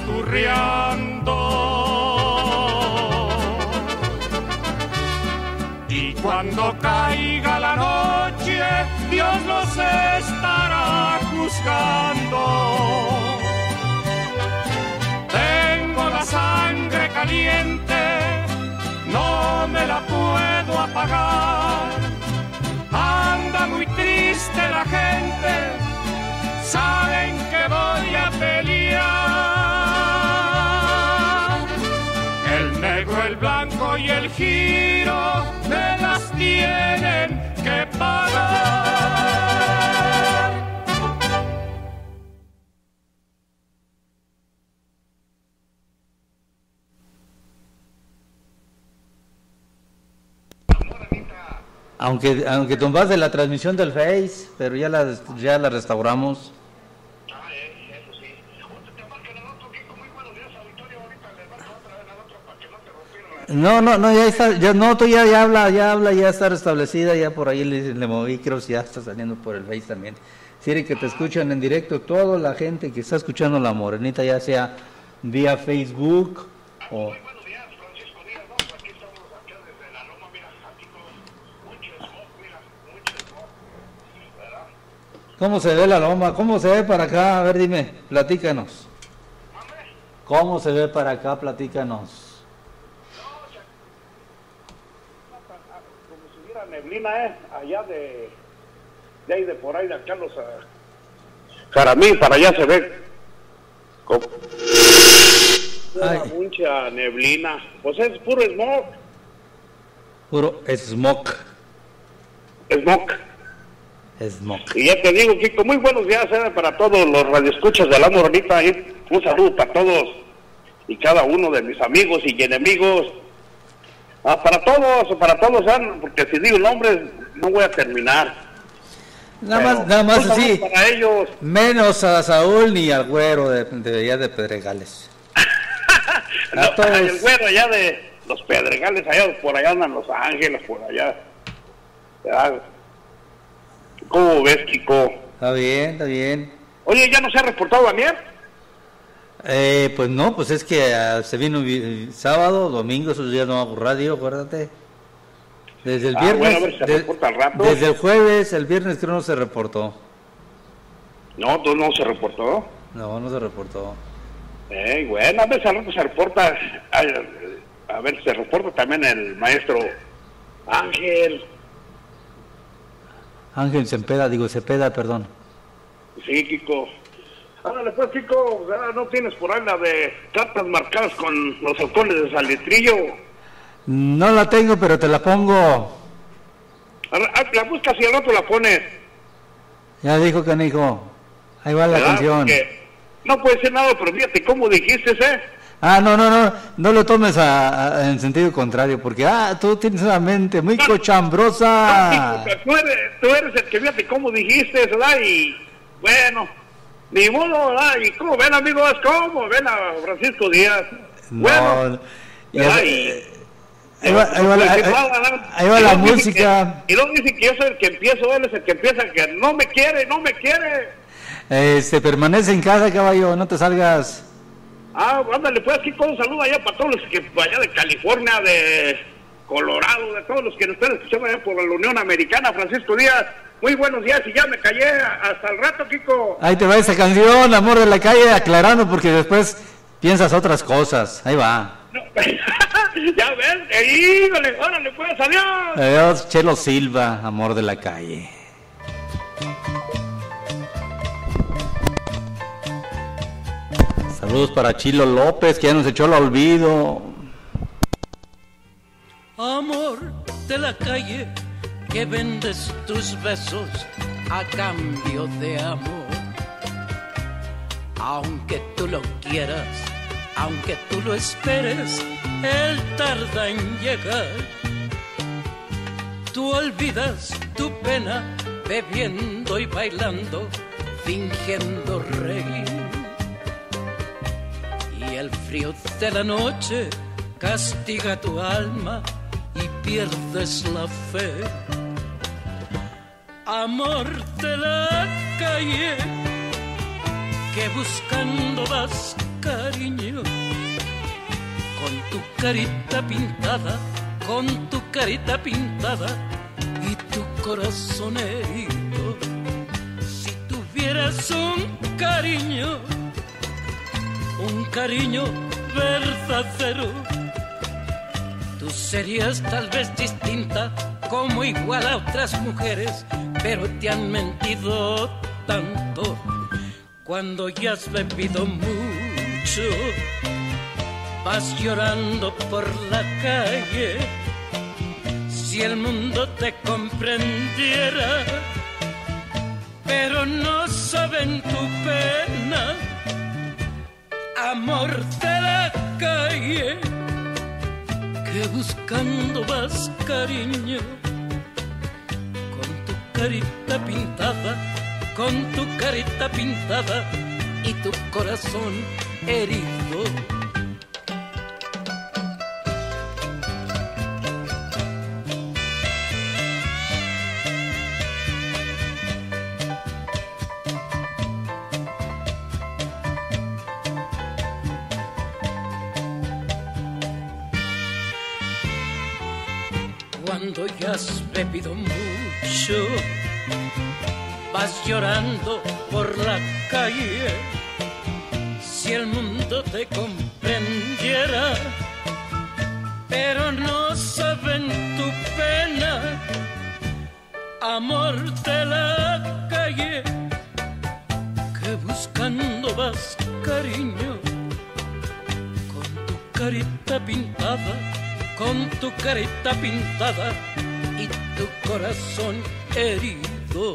canturreando. Y cuando caiga la noche, Dios los estará juzgando. Tengo la sangre caliente, no me la puedo apagar. Anda muy triste la gente, saben que voy a pelear. El negro, el blanco y el giro me las tienen que pagar. Aunque tumbaste la transmisión del Face, pero ya la restauramos. No, ya está, tú ya habla, ya está restablecida, ya por ahí le moví, creo que ya está saliendo por el Face también. Quiere que te escuchen en directo toda la gente que está escuchando La Morenita, ya sea vía Facebook o... ¿Cómo se ve la loma? ¿Cómo se ve para acá? A ver, dime, platícanos. ¿Cómo se ve para acá? Platícanos. Como si hubiera neblina, allá de ahí de por ahí, de acá los Jaramí, para allá se ve como mucha neblina. Pues es puro smog. Puro smog. Smog. Smog. Y ya te digo, Kiko, muy buenos días para todos los radioescuchas de La Morenita. Un saludo para todos y cada uno de mis amigos y enemigos. Para todos, porque si digo nombres no voy a terminar. Nada más así. Para ellos. Menos a Saúl ni al güero de allá de Pedregales. No, todos. El güero allá de los Pedregales, allá por allá andan Los Ángeles, por allá. ¿Cómo ves, Kiko? Está bien. Oye, ¿ya no se ha reportado Daniel? Pues no, pues es que se vino sábado, domingo, esos días no hago radio, acuérdate. Desde el viernes, bueno, a ver si se reporta al rato. Desde el jueves, el viernes creo no se reportó. No, ¿tú no se reportó? No se reportó. Bueno, a ver si al rato se reporta, a ver si se reporta también el maestro Ángel Cepeda, perdón. Sí, Kiko. Ándale pues, Kiko, ¿no tienes por ahí la de cartas marcadas con los halcones de Salitrillo? No la tengo, pero te la pongo. La buscas y al rato la pones. Ya dijo canijo. Ahí va la canción. Porque no puede ser nada, pero fíjate cómo dijiste, No lo tomes en sentido contrario, porque tú tienes una mente muy cochambrosa. No, tú eres el que fíjate cómo dijiste, ¿verdad? Y bueno, ni modo, ¿verdad? Y cómo ven, amigos, cómo ven a Francisco Díaz. Bueno, ahí va la música. Y no dice que yo soy el que empiezo, él es el que empieza, que no me quiere. Permanece en casa, caballo, no te salgas. Ándale, pues, Kiko, un saludo allá para todos los que allá de California, de Colorado, de todos los que nos están escuchando allá por la Unión Americana. Francisco Díaz, muy buenos días y ya me callé. Hasta el rato, Kiko. Ahí te va esa canción, Amor de la Calle, aclarando porque después piensas otras cosas. Ahí va. No. Ya ves, órale, pues, adiós. Adiós, Chelo Silva, Amor de la Calle. Saludos para Chilo López, que ya nos echó el olvido. Amor de la calle, que vendes tus besos a cambio de amor. Aunque tú lo quieras, aunque tú lo esperes, él tarda en llegar. Tú olvidas tu pena bebiendo y bailando, fingiendo reír. Y el frío de la noche castiga tu alma y pierdes la fe. Amor de la calle, que buscando vas, cariño, con tu carita pintada, con tu carita pintada y tu corazón herido. Si tuvieras un cariño verdadero, tú serías tal vez distinta, como igual a otras mujeres, pero te han mentido tanto. Cuando ya has bebido mucho, vas llorando por la calle. Si el mundo te comprendiera, pero no saben tu pena. Amor de la calle, que buscando vas, cariño, con tu carita pintada, con tu carita pintada y tu corazón herido. Cuando ya has bebido mucho, vas llorando por la calle. Si el mundo te comprendiera, pero no saben tu pena. Amor de la calle, que buscando vas, cariño, con tu carita pintada, con tu carita pintada y tu corazón herido.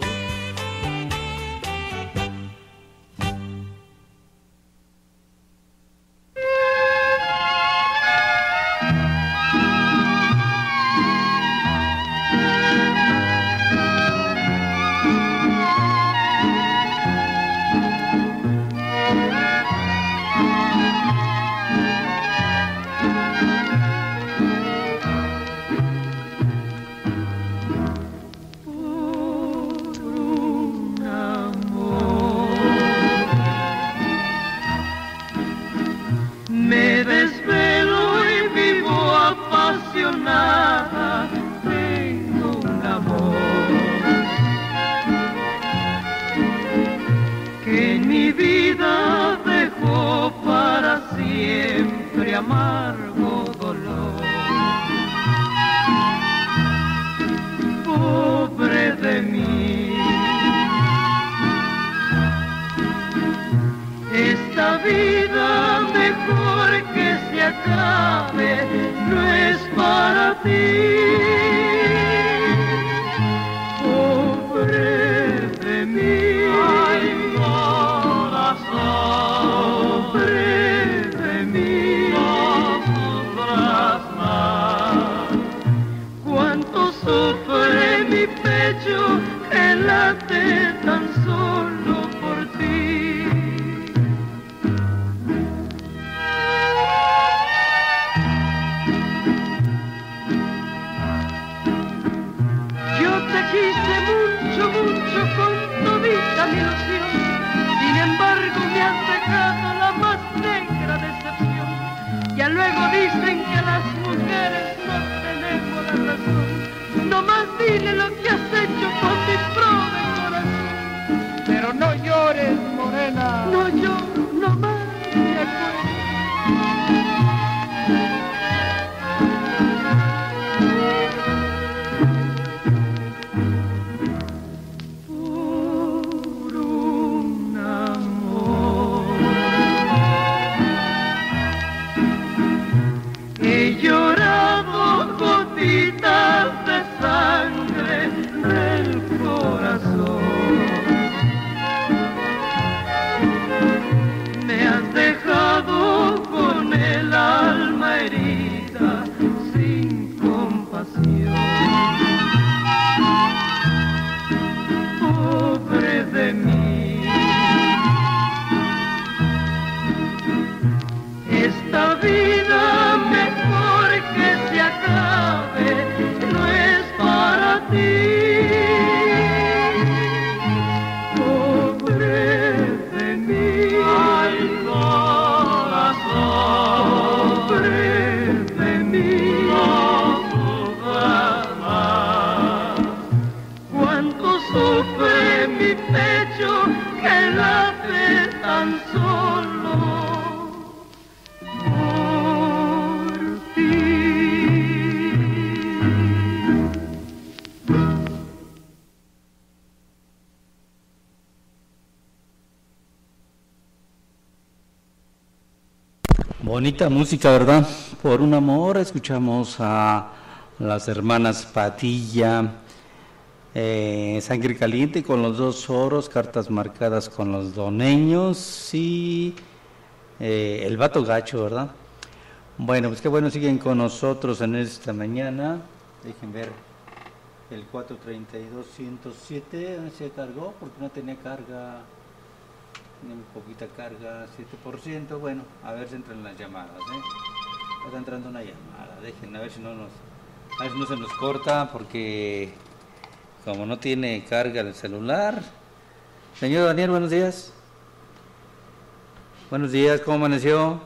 Bonita música, ¿verdad? Por un amor escuchamos a las hermanas Padilla, Sangre Caliente con los dos oros, Cartas Marcadas con los doneños y El Vato Gacho, ¿verdad? Bueno, pues qué bueno, siguen con nosotros en esta mañana. Dejen ver el 432-107, se cargó porque no tenía carga. Tiene poquita carga, 7%. Bueno, a ver si entran las llamadas, Está entrando una llamada, dejen a ver si no se nos corta, porque como no tiene carga el celular. Señor Daniel, buenos días. Buenos días, ¿cómo amaneció?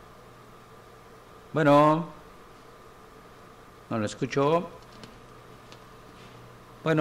Bueno, no lo escucho. Bueno.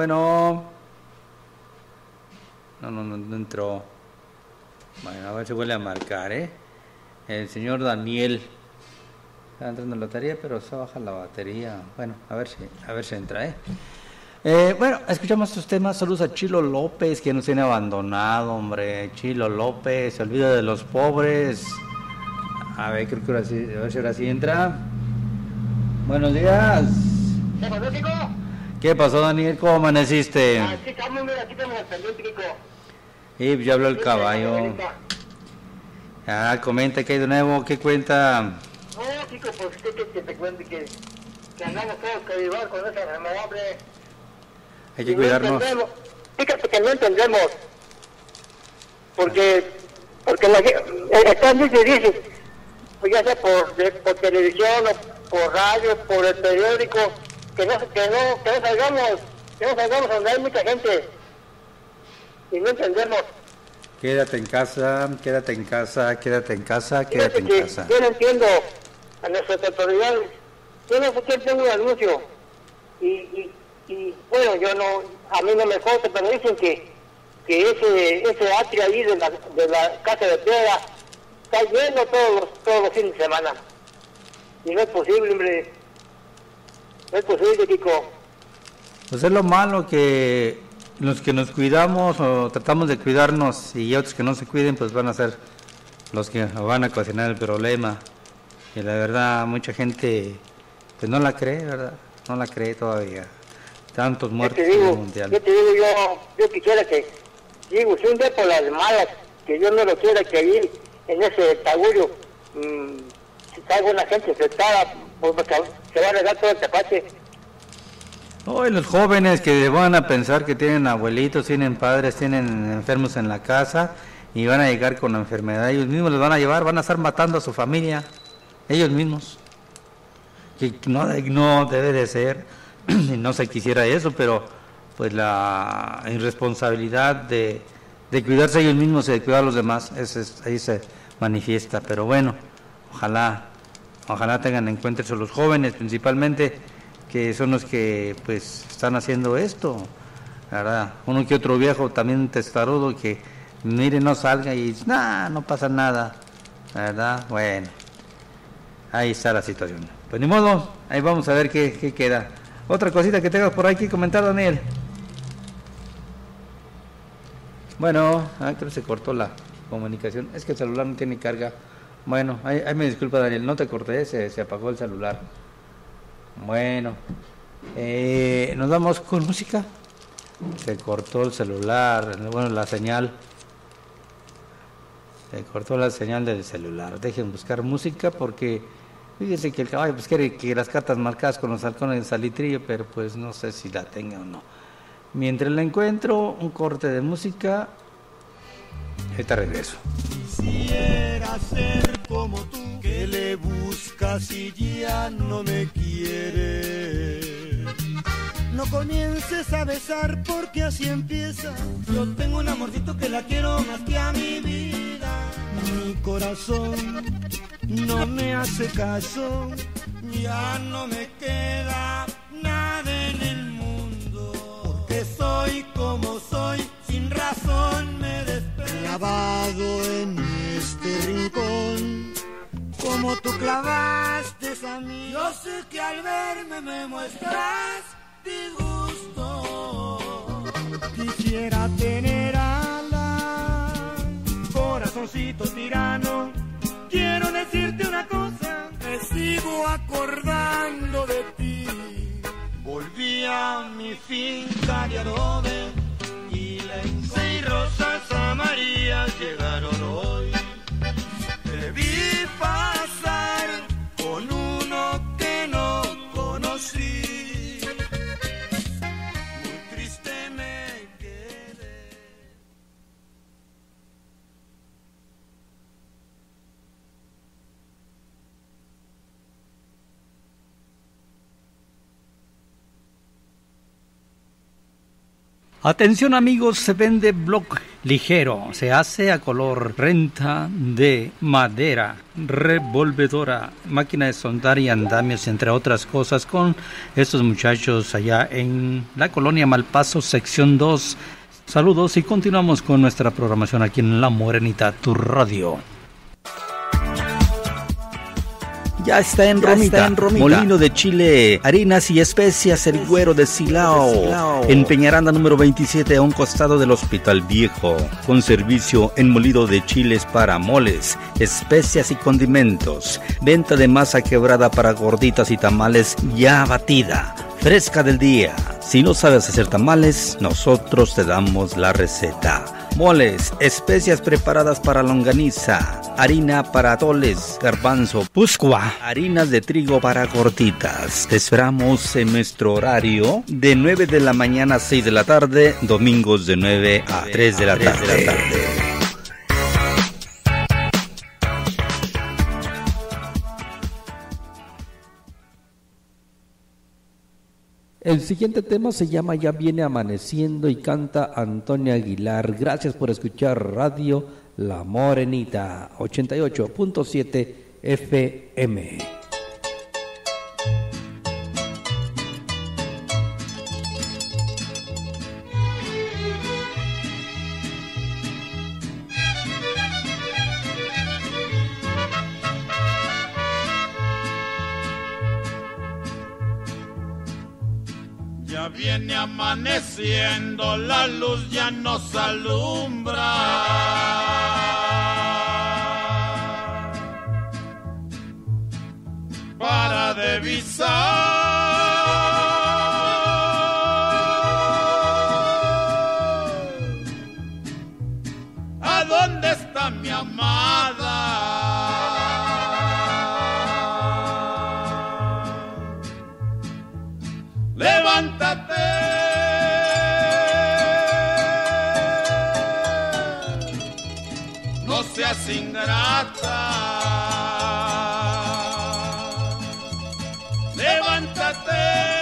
No entró. Bueno, a ver si vuelve a marcar, El señor Daniel está entrando en la batería, pero se baja la batería. Bueno, a ver si entra, bueno, escuchamos estos temas. Saludos a Chilo López, que nos tiene abandonado, hombre. Chilo López, se olvida de los pobres. A ver, creo que ahora sí, a ver si ahora sí entra. Buenos días. ¿Qué pasó, Kiko? ¿Qué pasó, Daniel? ¿Cómo amaneciste? Aquí estamos, mira, aquí estamos al pendiente, Kiko. Y ya habló el caballo. Comenta qué hay de nuevo, qué cuenta. No, Kiko, pues que te cuente que andamos todos que vivir con esa enfermedad, hombre. Hay que cuidarnos. Fíjate que no entendemos. Porque están dice, pues ya sea por televisión o por radio, por el periódico, que no salgamos donde hay mucha gente. Y no entendemos. Quédate en casa. Yo no entiendo a nuestras autoridades. Yo no sé quién tengo un anuncio. Y bueno, a mí no me consta, pero dicen que ese atrio ahí de la casa de piedra está lleno todos los fines de semana. Y no es posible, hombre. No es posible, Kiko. Pues es lo malo, que los que nos cuidamos o tratamos de cuidarnos y otros que no se cuiden, pues van a ser los que van a ocasionar el problema. Y la verdad, mucha gente pues no la cree, ¿verdad? No la cree todavía. Tantos muertos en el mundial. Yo te digo, yo quisiera que, digo, si un día por las malas, que yo no lo quiera, que ahí en ese tagullo si salga una gente afectada, pues se va a regar todo el Tepache. Hoy los jóvenes que van a pensar que tienen abuelitos, tienen padres, tienen enfermos en la casa y van a llegar con la enfermedad, ellos mismos los van a llevar, van a estar matando a su familia, ellos mismos. Que no debe de ser, no se quisiera eso, pero pues la irresponsabilidad de cuidarse ellos mismos y de cuidar a los demás, ahí se manifiesta. Pero bueno, ojalá tengan en cuenta eso los jóvenes principalmente, que son los que pues están haciendo esto, ¿verdad? Uno que otro viejo también testarudo que mire, no salga y no pasa nada, ¿verdad? Bueno, ahí está la situación. Pues ni modo, ahí vamos a ver qué queda. Otra cosita que tengas por ahí que comentar, Daniel. Bueno, creo que se cortó la comunicación, es que el celular no tiene carga. Bueno, ahí me disculpa, Daniel, no te corté, se apagó el celular. Bueno, nos vamos con música. Se cortó el celular, bueno, la señal. Se cortó la señal del celular. Dejen buscar música porque fíjense que el caballo pues quiere que las cartas marcadas con los halcones del salitrillo, pero pues no sé si la tenga o no. Mientras la encuentro, un corte de música. Ahorita regreso. Quisiera ser como tú, que le buscas y ya no me quieres. No comiences a besar porque así empieza. Yo tengo un amorcito que la quiero más que a mi vida. Mi corazón no me hace caso, ya no me queda nada en el mundo. Porque soy como soy, sin razón me desprecio. Clavado en este rincón, como tú clavaste a mí. Yo sé que al verme me muestras disgusto. Quisiera tener alas, corazoncito tirano, quiero decirte una cosa, me sigo acordando de ti. Volví a mi finca de adobe y la seis rosas amarillas llegaron hoy. Te vi pasar con uno que no conocí. Muy triste me quedé. Atención amigos, se vende bloc ligero, se hace a color, renta de madera, revolvedora, máquina de soldar y andamios, entre otras cosas, con estos muchachos allá en la colonia Malpaso, sección 2. Saludos y continuamos con nuestra programación aquí en La Morenita, tu radio. Ya está en Romita, molino de chile, harinas y especias, el güero de Silao, en Peñaranda número 27, a un costado del Hospital Viejo, con servicio en molido de chiles para moles, especias y condimentos, venta de masa quebrada para gorditas y tamales ya batida, fresca del día. Si no sabes hacer tamales, nosotros te damos la receta. Moles, especias preparadas para longaniza, harina para atoles, garbanzo, puscua, harinas de trigo para gorditas. Te esperamos en nuestro horario de 9 de la mañana a 6 de la tarde, domingos de 9 a 3 de la tarde. El siguiente tema se llama Ya viene amaneciendo y canta Antonia Aguilar. Gracias por escuchar Radio La Morenita, 88.7 FM. Ya viene amaneciendo, la luz ya nos alumbra. Para divisar ¿a dónde está mi amada? Levántate, no seas ingrata. Levántate,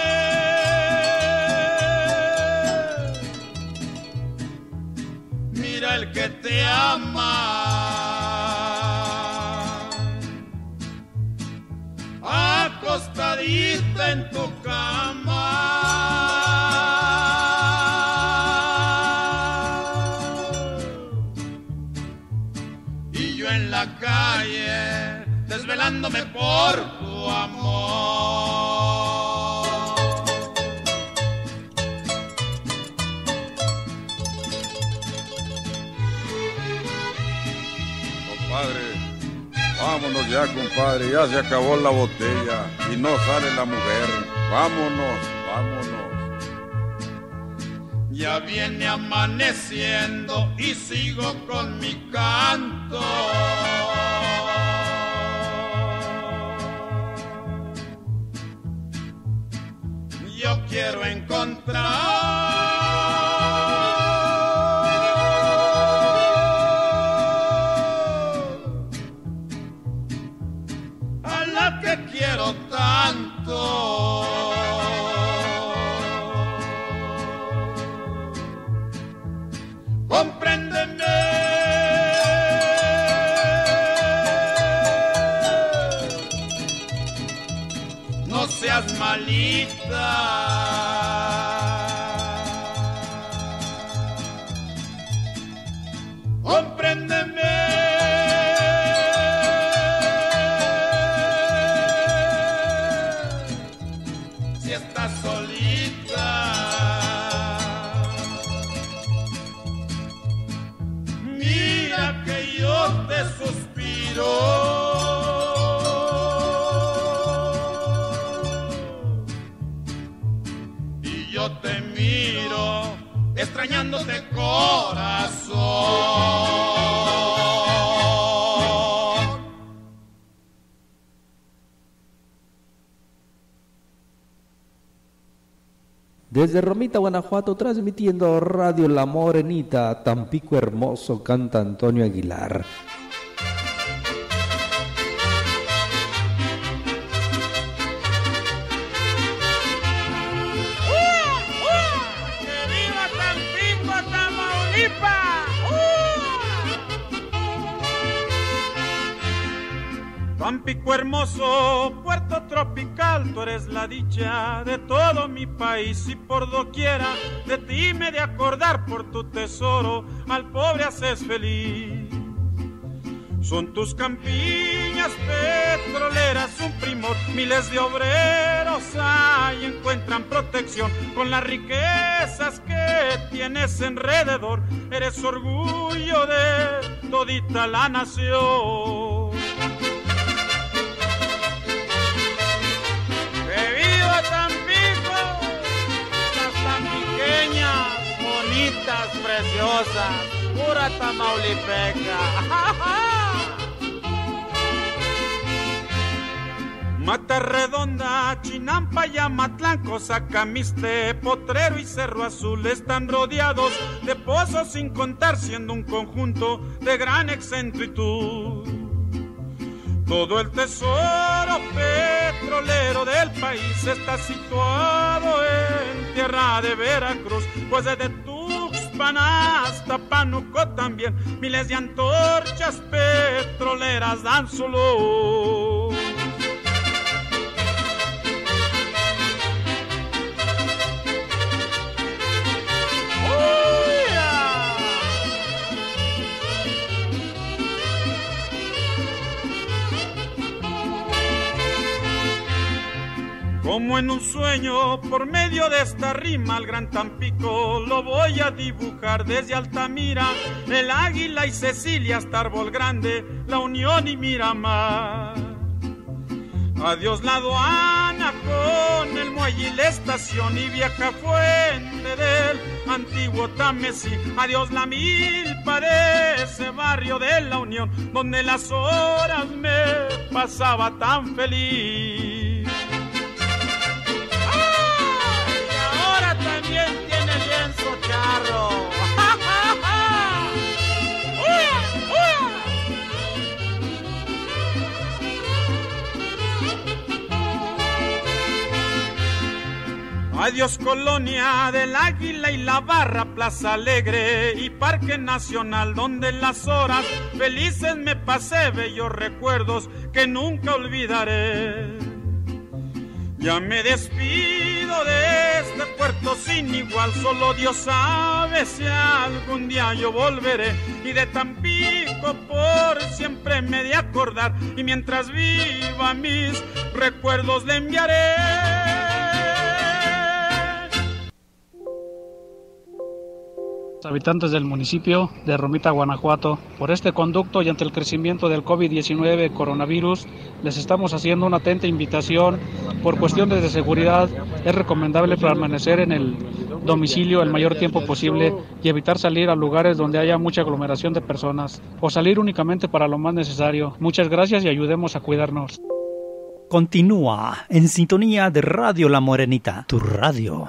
mira el que te ama. Acostadita en tu cama, y yo en la calle desvelándome por tu amor. Compadre, vámonos ya, compadre, ya se acabó la botella y no sale la mujer. Vámonos, vámonos. Ya viene amaneciendo y sigo con mi canto. Yo quiero encontrar que quiero tanto. Compréndeme, no seas malita. Compréndeme, solita. Mira que yo te suspiro. yo te miro, extrañándote corazón. Desde Romita, Guanajuato, transmitiendo Radio La Morenita, Tampico hermoso, canta Antonio Aguilar. Tampico hermoso, puerto tropical, tú eres la dicha de todo mi país y por doquiera de ti me he de acordar por tu tesoro, al pobre haces feliz. Son tus campiñas petroleras un primor, miles de obreros hay, encuentran protección con las riquezas que tienes alrededor, eres orgullo de todita la nación. Bonitas, preciosas, pura tamaulipeca. Mata Redonda, Chinampa y Amatlán, Cosacamiste, Potrero y Cerro Azul están rodeados de pozos sin contar, siendo un conjunto de gran excentritud. Todo el tesoro petrolero del país está situado en tierra de Veracruz, pues desde Tuxpan hasta Pánuco también miles de antorchas petroleras dan su luz. Como en un sueño, por medio de esta rima, al gran Tampico lo voy a dibujar desde Altamira, el Águila y Cecilia hasta Árbol Grande, La Unión y Miramar. Adiós la aduana con el muelle y la estación y vieja fuente del antiguo Tamesí. Adiós la milpa de ese barrio de La Unión, donde las horas me pasaba tan feliz. Charro. Adiós colonia del Águila y la Barra, Plaza Alegre y Parque Nacional, donde las horas felices me pasé, bellos recuerdos que nunca olvidaré. Ya me despido de este puerto sin igual, solo Dios sabe si algún día yo volveré. Y de Tampico por siempre me he de acordar, y mientras viva mis recuerdos le enviaré. Habitantes del municipio de Romita, Guanajuato, por este conducto y ante el crecimiento del COVID-19 coronavirus, les estamos haciendo una atenta invitación. Por cuestiones de seguridad, es recomendable permanecer en el domicilio el mayor tiempo posible y evitar salir a lugares donde haya mucha aglomeración de personas, o salir únicamente para lo más necesario. Muchas gracias y ayudemos a cuidarnos. Continúa en sintonía de Radio La Morenita, tu radio.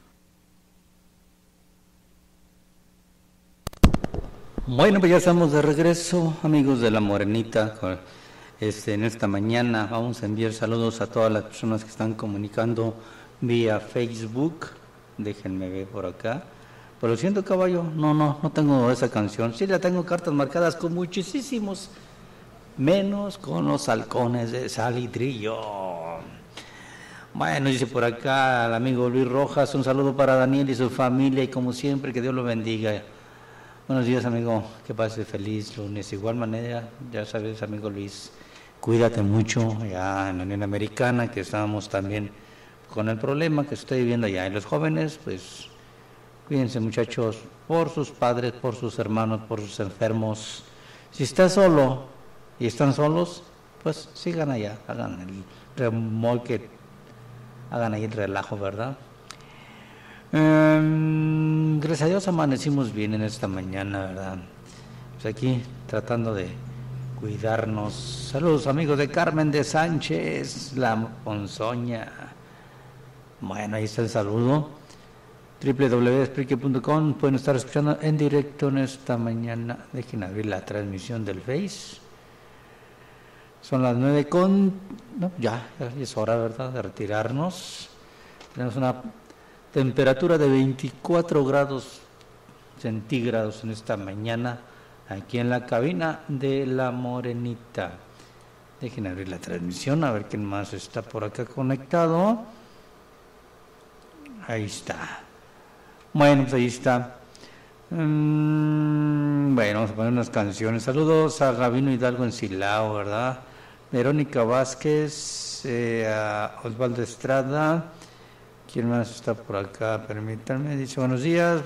Bueno, pues ya estamos de regreso, amigos de La Morenita. En esta mañana vamos a enviar saludos a todas las personas que están comunicando vía Facebook. Déjenme ver por acá. Pero siento, caballo, no tengo esa canción. Sí la tengo cartas marcadas con muchísimos, menos con los halcones de Salidrillo. Bueno, dice por acá el amigo Luis Rojas, un saludo para Daniel y su familia y como siempre que Dios lo bendiga. Buenos días, amigo, que pase feliz lunes. De igual manera, ya sabes, amigo Luis, cuídate mucho ya en la Unión Americana, que estamos también con el problema que estoy viviendo allá. Y los jóvenes, pues, cuídense, muchachos, por sus padres, por sus hermanos, por sus enfermos. Si estás solo y están solos, pues sigan allá, hagan el remolque, hagan ahí el relajo, ¿verdad? Gracias a Dios amanecimos bien en esta mañana, ¿verdad? Pues aquí tratando de cuidarnos. Saludos amigos de Carmen de Sánchez, la Ponzoña. Bueno, ahí está el saludo. www.spreaker.com. Pueden estar escuchando en directo en esta mañana. Dejen abrir la transmisión del Face. Son las 9 con... No, ya es hora, ¿verdad?, de retirarnos. Tenemos una temperatura de 24 grados centígrados en esta mañana aquí en la cabina de La Morenita. Dejen abrir la transmisión a ver quién más está por acá conectado. Ahí está. Bueno, pues ahí está. Bueno, vamos a poner unas canciones. Saludos a Gabino Hidalgo en Silao, ¿verdad? Verónica Vázquez, a Osvaldo Estrada. ¿Quién más está por acá? Permítanme. Dice, buenos días.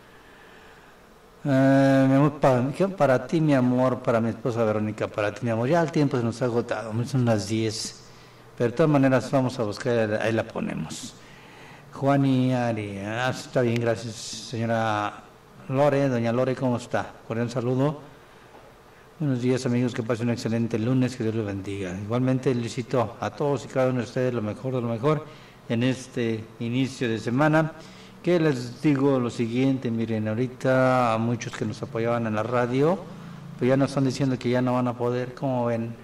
Mi amor, para ti, mi amor, para mi esposa Verónica, para ti, mi amor. Ya el tiempo se nos ha agotado, son las 10. Pero de todas maneras vamos a buscar, ahí la ponemos. Juan y Ari, está bien, gracias. Señora Lore, doña Lore, ¿cómo está? Cordial saludo. Buenos días, amigos, que pasen un excelente lunes, que Dios los bendiga. Igualmente, felicito a todos y cada uno de ustedes lo mejor de lo mejor en este inicio de semana. Que les digo lo siguiente, miren, ahorita a muchos que nos apoyaban en la radio, pues ya nos están diciendo que ya no van a poder, como ven.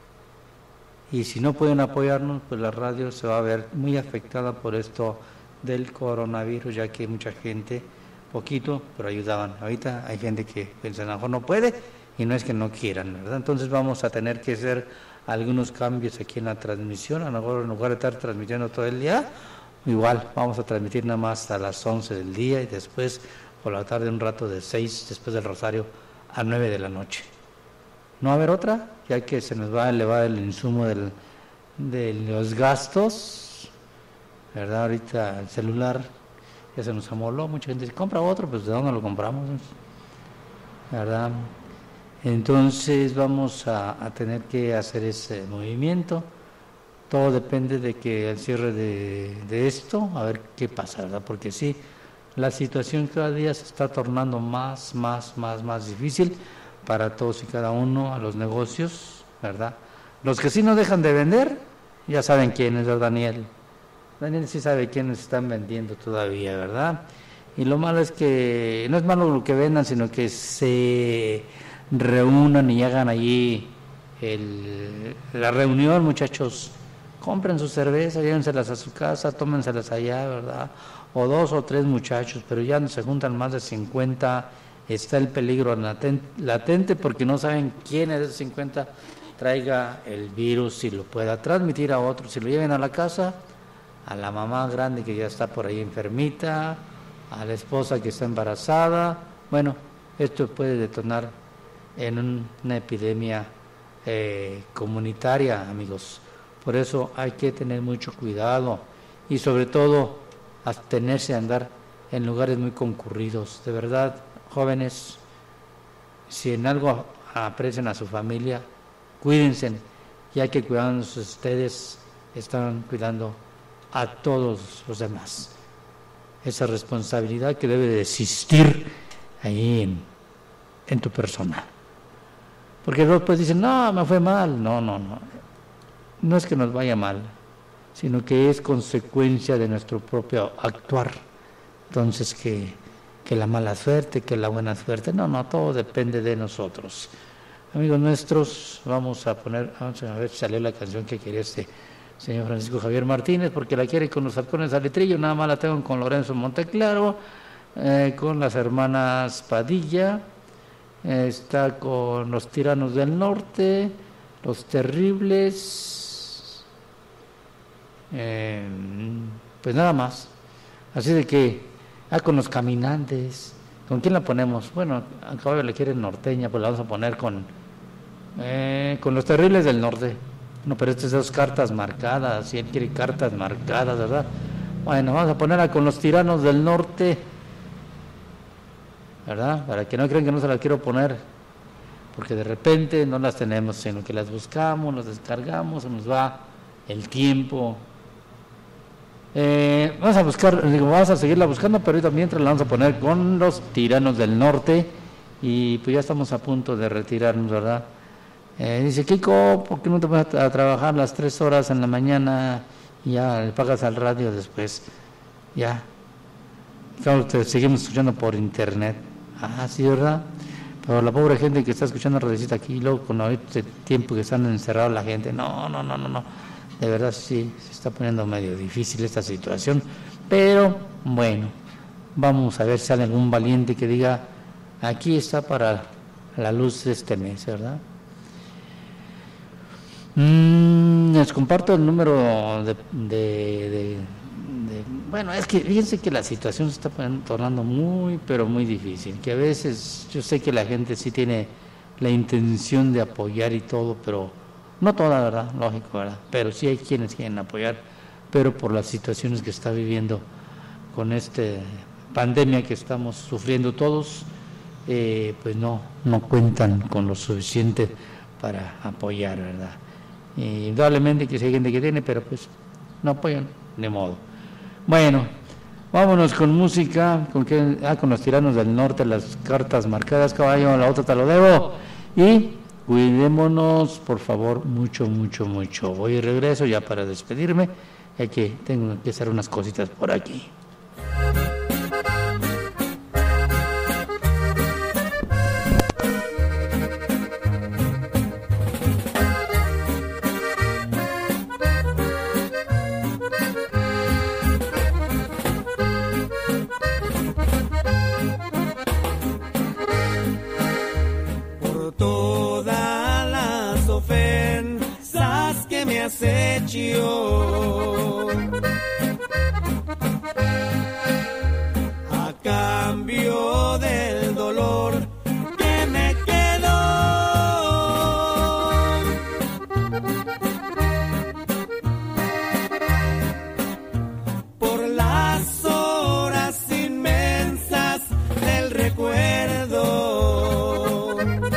Y si no pueden apoyarnos, pues la radio se va a ver muy afectada por esto del coronavirus, ya que mucha gente, poquito, pero ayudaban. Ahorita hay gente que piensa, a lo mejor no puede, y no es que no quieran, ¿verdad? Entonces vamos a tener que hacer algunos cambios aquí en la transmisión. A lo mejor en lugar de estar transmitiendo todo el día, igual vamos a transmitir nada más hasta las 11 del día y después por la tarde un rato de 6 después del rosario a 9 de la noche. No va a haber otra, ya que se nos va a elevar el insumo de los gastos, ¿verdad? Ahorita el celular ya se nos amoló, mucha gente dice, compra otro, pues ¿de dónde lo compramos? ¿Verdad? Entonces vamos a tener que hacer ese movimiento. Todo depende de que el cierre de esto, a ver qué pasa, ¿verdad? Porque sí, la situación cada día se está tornando más difícil para todos y cada uno, a los negocios, ¿verdad? Los que sí no dejan de vender, ya saben quién es, ¿verdad, Daniel? Daniel sí sabe quiénes están vendiendo todavía, ¿verdad? Y lo malo es que, no es malo lo que vendan, sino que se reúnan y hagan allí la reunión, muchachos. Compren su cerveza, llévenselas a su casa, tómenselas allá, ¿verdad? O 2 o 3 muchachos, pero ya no se juntan más de 50, está el peligro latente porque no saben quién de esos 50 traiga el virus y lo pueda transmitir a otros. Si lo lleven a la casa, a la mamá grande que ya está por ahí enfermita, a la esposa que está embarazada, bueno, esto puede detonar en una epidemia comunitaria, amigos. Por eso hay que tener mucho cuidado y sobre todo abstenerse a andar en lugares muy concurridos. De verdad, jóvenes, si en algo aprecian a su familia, cuídense, ya que cuidándose ustedes están cuidando a todos los demás. Esa responsabilidad que debe de existir ahí en tu persona. Porque luego pues dicen, no, me fue mal. No es que nos vaya mal, sino que es consecuencia de nuestro propio actuar. Entonces, que la mala suerte, que la buena suerte, no, todo depende de nosotros. Amigos nuestros, vamos a ver si salió la canción que quería este señor Francisco Javier Martínez, porque la quiere con los halcones al letrillo, nada más la tengo con Lorenzo Monteclaro, con las hermanas Padilla, está con los Tiranos del Norte, los Terribles, pues nada más. Así de que, con los Caminantes, ¿con quién la ponemos? Bueno, a Caballo le quiere norteña, pues la vamos a poner con los Terribles del Norte. No, pero estas 2 cartas marcadas, si él quiere cartas marcadas, ¿verdad? Bueno, vamos a ponerla con los Tiranos del Norte, ¿verdad? Para que no crean que no se las quiero poner, porque de repente no las tenemos, sino que las buscamos, las descargamos, se nos va el tiempo Vamos a buscar, vamos a seguirla buscando, pero ahorita mientras la vamos a poner con los Tiranos del Norte. Y pues ya estamos a punto de retirarnos, ¿verdad? Dice Kiko, ¿por qué no te vas a trabajar las 3 horas en la mañana y ya le pagas al radio después? Ya. Claro, te seguimos escuchando por internet. Ah, sí, ¿verdad? Pero la pobre gente que está escuchando Radiocita aquí, luego con este tiempo que están encerrados la gente, no. De verdad sí, se está poniendo medio difícil esta situación. Pero, bueno, vamos a ver si sale algún valiente que diga, aquí está para la luz de este mes, ¿verdad? Les comparto el número bueno, es que fíjense que la situación se está tornando muy, pero muy difícil, que a veces yo sé que la gente sí tiene la intención de apoyar y todo, pero no toda, ¿verdad? Lógico, ¿verdad? Pero sí hay quienes quieren apoyar, pero por las situaciones que está viviendo con esta pandemia que estamos sufriendo todos, pues no cuentan con lo suficiente para apoyar, ¿verdad? Indudablemente que sí hay gente que tiene, pero pues no apoyan, de modo. Bueno, vámonos con música, con los Tiranos del Norte, las cartas marcadas, caballo, la otra te lo debo, y cuidémonos, por favor, mucho. Voy y regreso ya para despedirme, ya que tengo que hacer unas cositas por aquí. A cambio del dolor que me quedó, por las horas inmensas del recuerdo,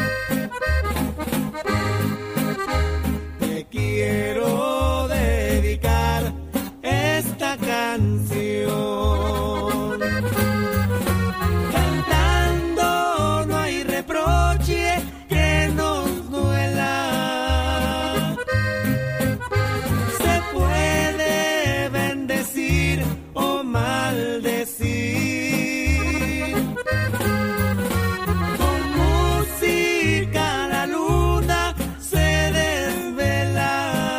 te quiero dedicar esta canción. Cantando no hay reproche que nos duela. Se puede bendecir o maldecir. Con música la luna se desvela.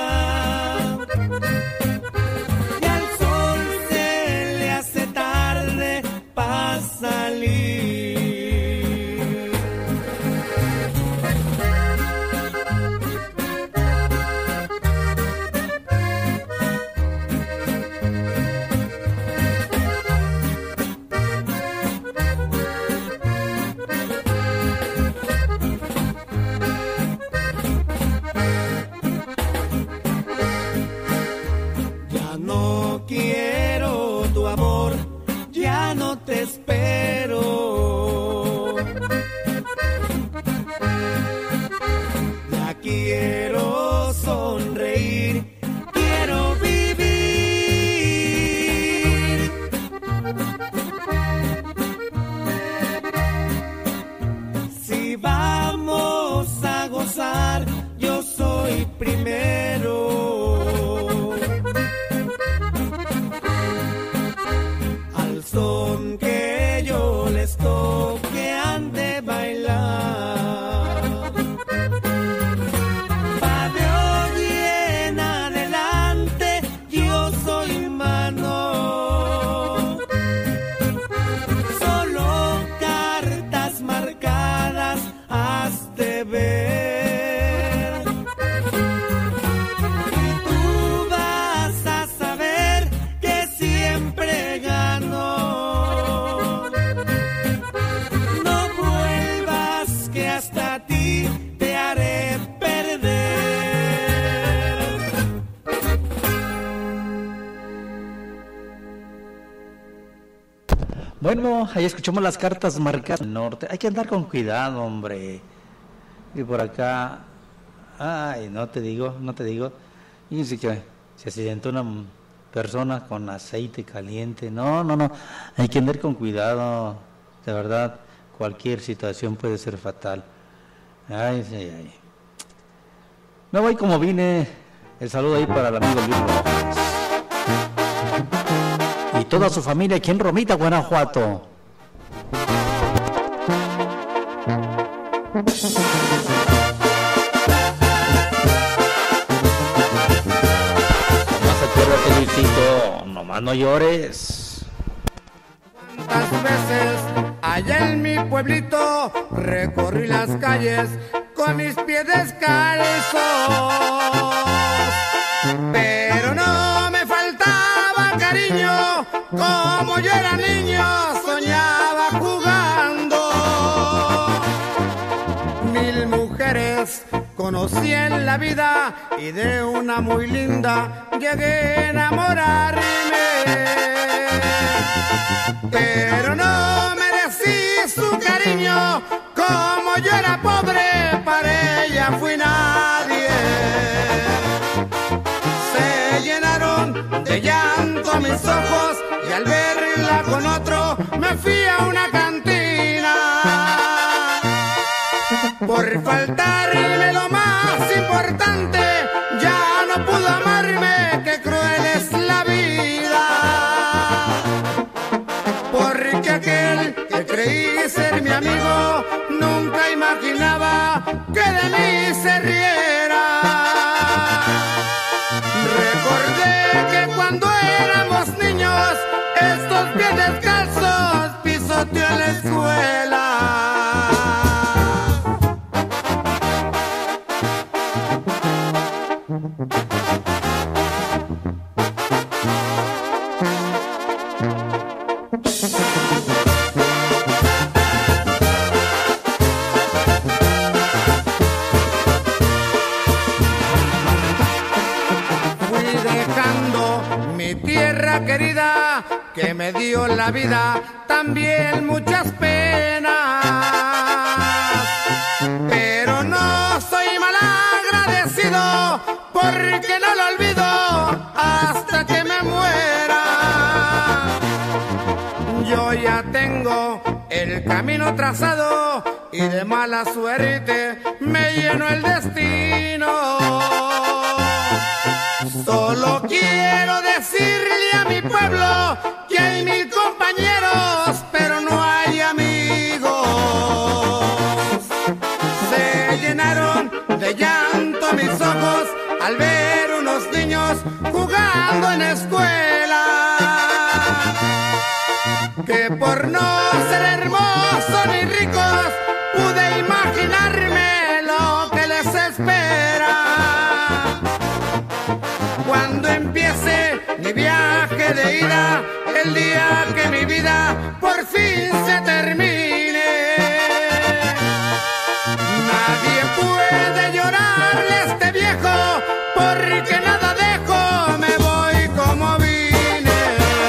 Ya no quiero tu amor, ya no te espero. Ya quiero sonreír, quiero vivir. Si vamos a gozar, yo soy primero. Al son que yo les toque han de bailar. Va de hoy en adelante, yo soy mano. Solo cartas marcadas has de ver. Y tú vas a saber que siempre gano. No vuelvas que hasta ti te haré perder. Bueno, ahí escuchamos las cartas marcadas del norte. Hay que andar con cuidado, hombre. Y por acá, ay, no te digo. Fíjense que se accidentó personas con aceite caliente. No, hay que andar con cuidado, de verdad, cualquier situación puede ser fatal. Ay. Me voy como vine. El saludo ahí para el amigo Luis Rojas y toda su familia aquí en Romita, Guanajuato. Nomás acuérdate, Luisito, nomás no llores. ¿Cuántas veces allá en mi pueblito recorrí las calles con mis pies descalzos? Pero no me faltaba cariño, como yo era niño soñaba jugando. 1000 mujeres conocí en la vida y de una muy linda llegué a enamorarme. Pero no merecí su cariño, como yo era pobre, para ella fui nadie. Se llenaron de llanto mis ojos y al verla con otro me fui a una cantina. Por faltarme lo más importante, ya no pudo amarme, qué cruel es la vida. Porque aquel que creí ser mi amigo, nunca imaginaba que de mí se riera. Recordé que cuando éramos niños, estos pies descalzos pisoteó en la escuela. Querida, que me dio la vida, también muchas penas. Pero no soy mal agradecido, porque no lo olvido hasta que me muera. Yo ya tengo el camino trazado y de mala suerte me llenó el destino. Solo quiero decirle a mi pueblo que hay 1000 compañeros, pero no hay amigos. Se llenaron de llanto mis ojos al ver unos niños jugando en escuela. Que por no ser hermosos ni ricos pude imaginarme lo que les espera. Cuando empiece mi viaje de ida, el día que mi vida por fin se termine, nadie puede llorarle a este viejo, porque nada dejo, me voy como vine.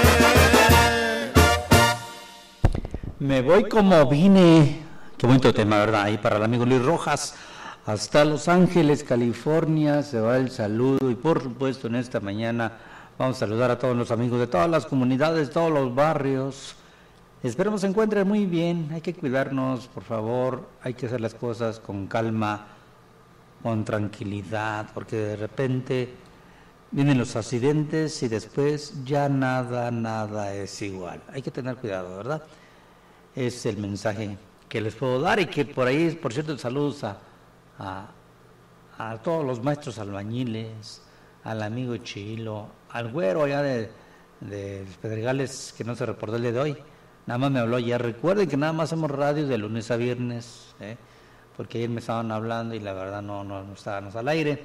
Me voy como vine. Qué bonito tema, ¿verdad? Ahí para el amigo Luis Rojas. Hasta Los Ángeles, California, se va el saludo y por supuesto en esta mañana vamos a saludar a todos los amigos de todas las comunidades, todos los barrios. Esperemos se encuentren muy bien, hay que cuidarnos, por favor, hay que hacer las cosas con calma, con tranquilidad, porque de repente vienen los accidentes y después ya nada es igual. Hay que tener cuidado, ¿verdad? Es el mensaje que les puedo dar y que por ahí, por cierto, saludos a todos los maestros albañiles, al amigo Chilo, al güero allá de Pedregales que no se reportó el día de hoy, nada más me habló ayer. Recuerden que nada más hacemos radio de lunes a viernes, porque ayer me estaban hablando y la verdad no estábamos al aire.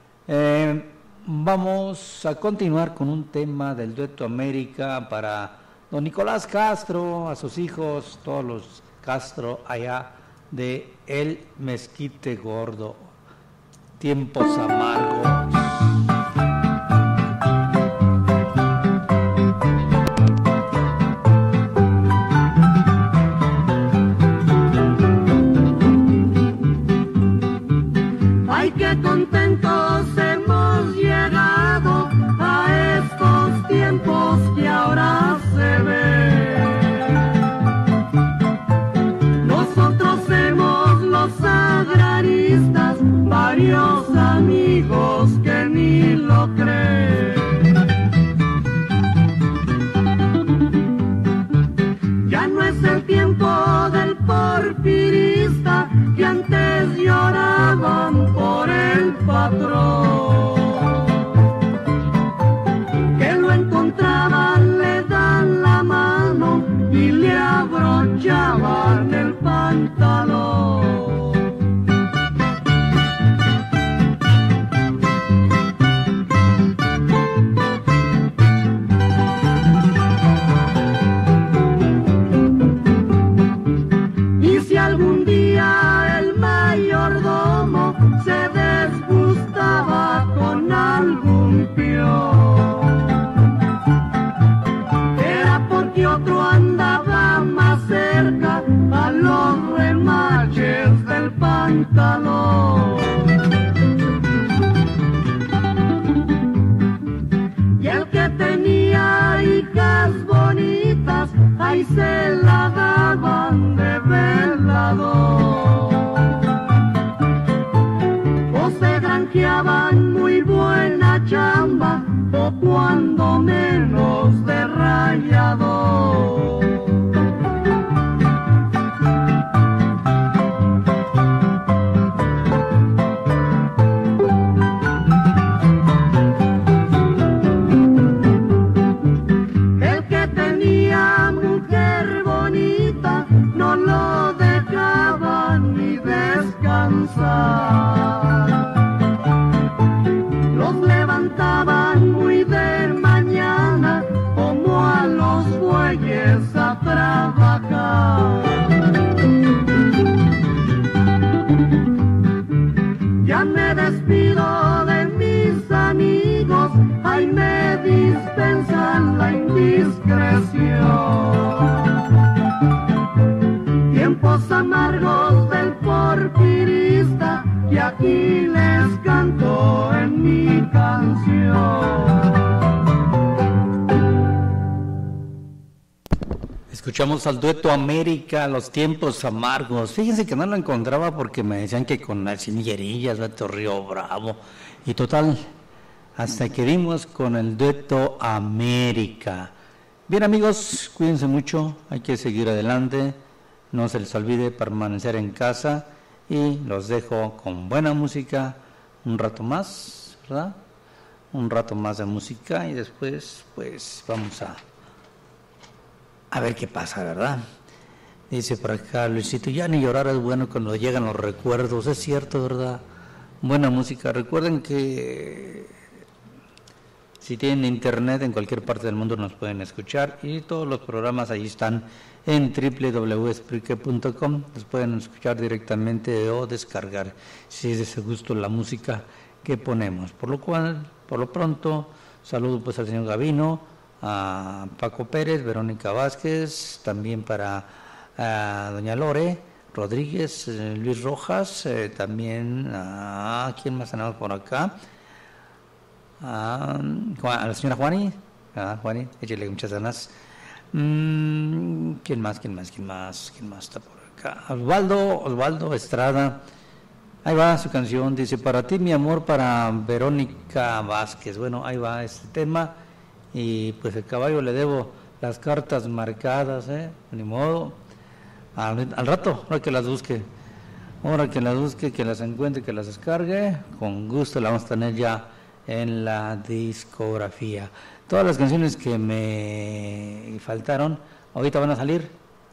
Vamos a continuar con un tema del Dueto América para don Nicolás Castro, a sus hijos, todos los Castro allá de El Mezquite Gordo, tiempos amargos. Ay, qué contentos hemos llegado a estos se la daban de velador, o se granjeaban muy buena chamba, o cuando menos de rayador. El que tenía mujer bonita no lo dejaba ni descansar. Los levantaban muy de mañana como a los bueyes a trabajar. Ya me despido de mis amigos, ahí me dispensan la indiscreción. Tiempos amargos del porfirista, y aquí les canto en mi canción. Escuchamos al dueto América, Los Tiempos Amargos. Fíjense que no lo encontraba porque me decían que con las Sinillerillas, Beto Río Bravo. Y total, hasta que dimos con el dueto América. Bien, amigos, cuídense mucho, hay que seguir adelante. No se les olvide permanecer en casa y los dejo con buena música un rato más, ¿verdad? Un rato más de música y después pues vamos a ver qué pasa, ¿verdad? Dice por acá Luisito, ya ni llorar es bueno cuando llegan los recuerdos. Es cierto, ¿verdad? Buena música. Recuerden que si tienen internet en cualquier parte del mundo nos pueden escuchar y todos los programas ahí están en www.spreaker.com. Los pueden escuchar directamente o descargar si es de su gusto la música que ponemos. Por lo cual, por lo pronto, saludo pues al señor Gavino, a Paco Pérez, Verónica Vázquez, también para doña Lore Rodríguez, Luis Rojas, también a ¿quién más tenemos por acá? A la señora Juani, Juani, échale muchas ganas. ¿Quién más está por acá? Osvaldo Estrada. Ahí va su canción, dice, para ti mi amor, para Verónica Vázquez. Bueno, ahí va este tema. Y pues el caballo le debo las cartas marcadas, ni modo. Al rato, ahora que las busque, que las encuentre, que las descargue, con gusto la vamos a tener ya en la discografía. Todas las canciones que me faltaron, ahorita van a salir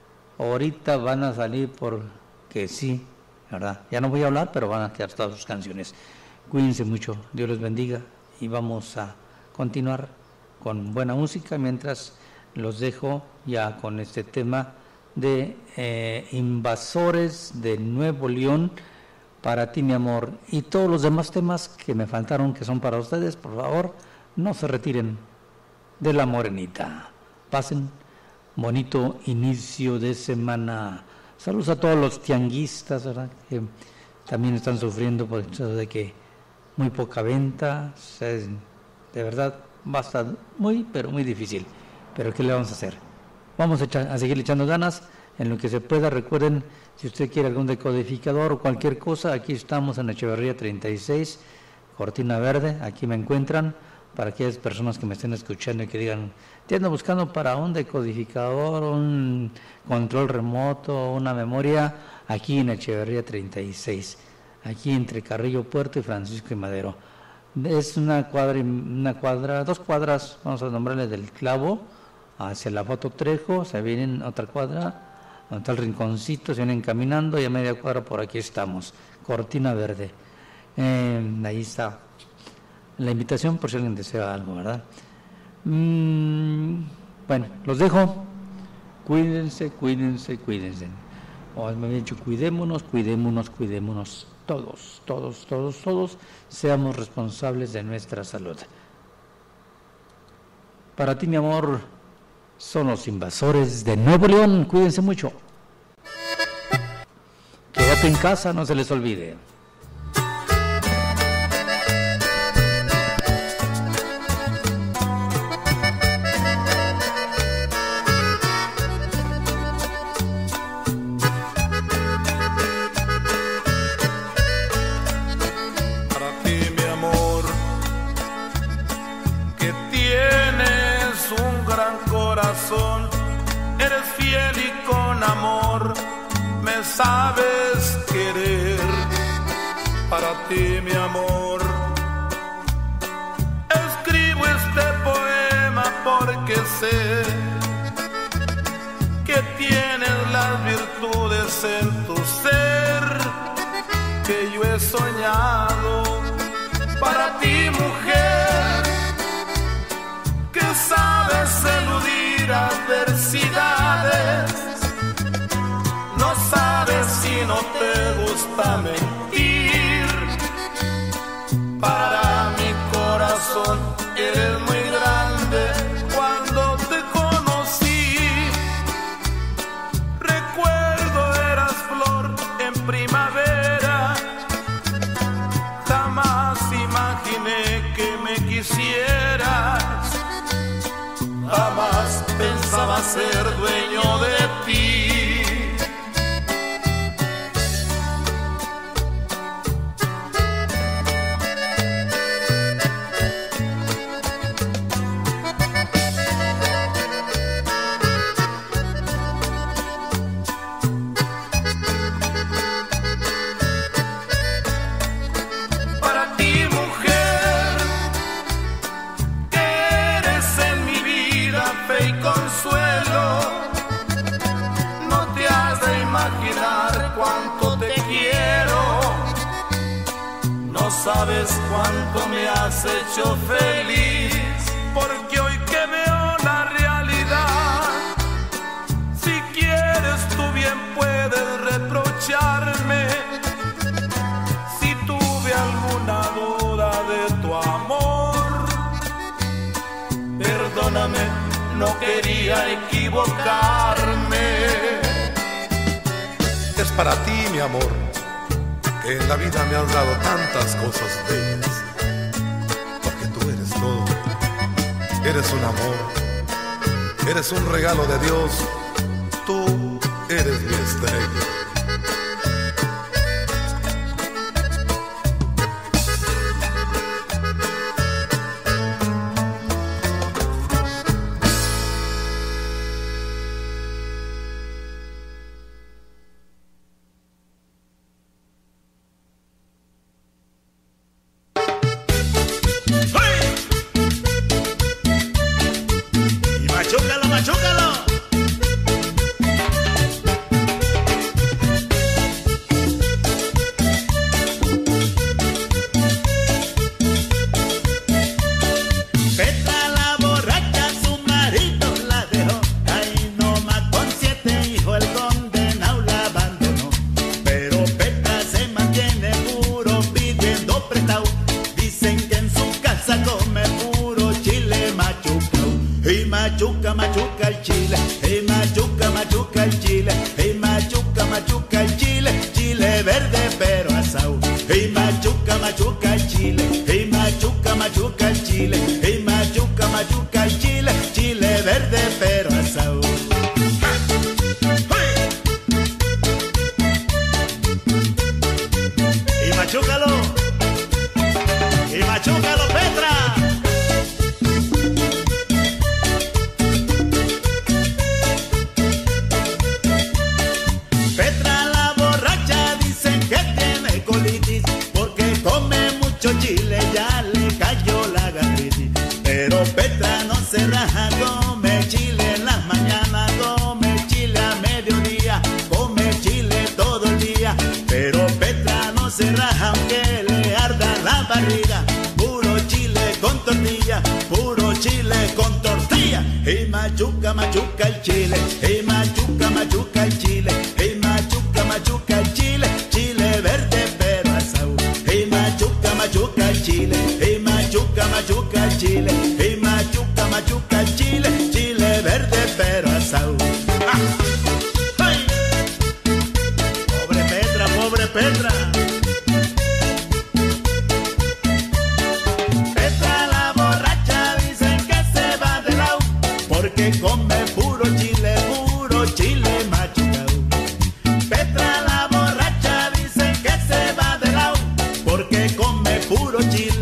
porque sí, ¿verdad? Ya no voy a hablar, pero van a quedar todas sus canciones. Cuídense mucho, Dios los bendiga y vamos a continuar con buena música mientras los dejo ya con este tema de Invasores de Nuevo León, para ti mi amor, y todos los demás temas que me faltaron que son para ustedes. Por favor, no se retiren de La Morenita. Pasen bonito inicio de semana. Saludos a todos los tianguistas, ¿verdad?, que también están sufriendo por el hecho de que muy poca venta. De verdad va a estar pero muy difícil. Pero ¿qué le vamos a hacer? Vamos a seguir echando ganas en lo que se pueda. Recuerden, si usted quiere algún decodificador o cualquier cosa, aquí estamos en Echeverría 36, Cortina Verde. Aquí me encuentran. Para aquellas personas que me estén escuchando y que digan, te ando buscando para un decodificador, un control remoto, una memoria, aquí en Echeverría 36, aquí entre Carrillo Puerto y Francisco y Madero. Es una cuadra, 2 cuadras, vamos a nombrarle del Clavo, hacia la Foto Trejo. Se vienen otra cuadra, donde está el rinconcito, se vienen caminando y a media cuadra por aquí estamos, Cortina Verde. Ahí está la invitación por si alguien desea algo, ¿verdad? Bueno, los dejo. Cuídense. O me había dicho, cuidémonos. Todos seamos responsables de nuestra salud. Para ti, mi amor, son los Invasores de Nuevo León. Cuídense mucho. Quédate en casa, no se les olvide. corazón, eres fiel y con amor me sabes querer. Para ti, mi amor, escribo este poema porque sé que tienes las virtudes en tu ser que yo he soñado. Para ti, mujer, que sabes eludir adversidades, no sabes si no te gusta mentir. Para mi corazón eres muy grande. Cuando te conocí, recuerdo eras flor en primavera. Jamás imaginé que me quisieras, jamás pensaba ser dueño de ti. Sabes cuánto me has hecho feliz, porque hoy que veo la realidad, si quieres tú bien puedes reprocharme si tuve alguna duda de tu amor. Perdóname, no quería equivocarme. Es para ti, mi amor, que en la vida me has dado tantas cosas bellas, porque tú eres todo, eres un amor, eres un regalo de Dios, tú eres mi estrella.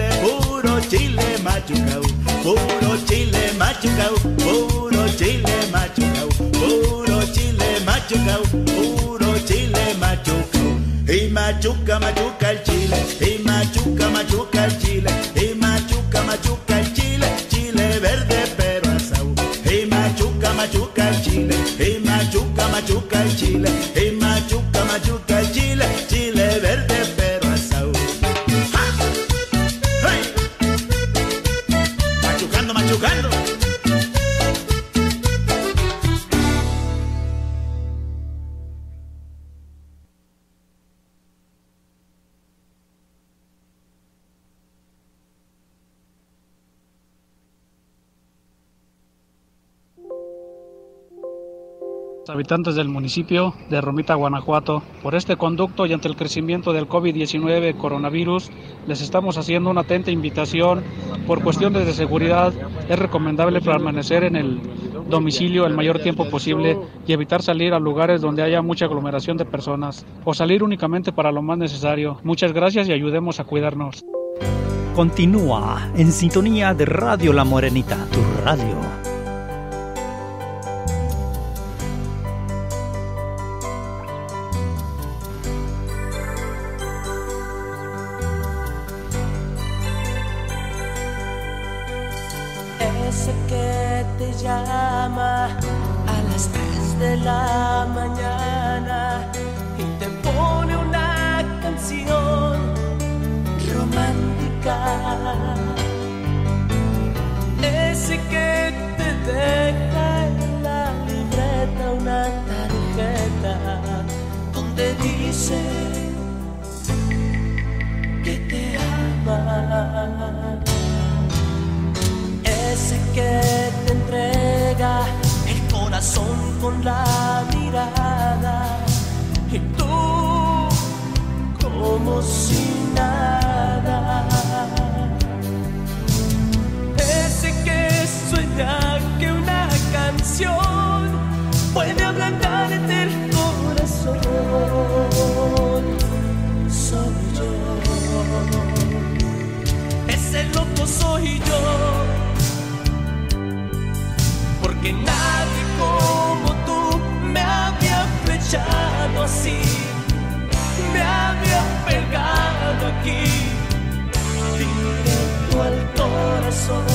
Puro chile machucao, puro chile machucao, puro chile machucao, puro chile machucao. Y machuca, machuca el chile, y machuca, machuca el chile, y machuca, machuca el chile, chile verde pero asado. Y machuca, machuca el chile, y machuca, machuca el chile, y machuca, machuca el chile, chile verde pero asado. ¡Hey! Machucando, machucando. Habitantes del municipio de Romita, Guanajuato, por este conducto y ante el crecimiento del COVID-19 coronavirus, les estamos haciendo una atenta invitación. Por cuestiones de seguridad, es recomendable permanecer en el domicilio el mayor tiempo posible y evitar salir a lugares donde haya mucha aglomeración de personas o salir únicamente para lo más necesario. Muchas gracias y ayudemos a cuidarnos. Continúa en sintonía de Radio La Morenita, tu radio. Ese que te llama a las 3 de la mañana y te pone una canción romántica. Ese que te deja en la libreta una tarjeta donde dice que te ama. Ese que te entrega el corazón con la mirada y tú como si nada. Ese que sueña que una canción puede ablandarte el corazón. Soy yo. Ese loco soy yo. Porque nadie como tú me había flechado así, me había pegado aquí, directo al corazón.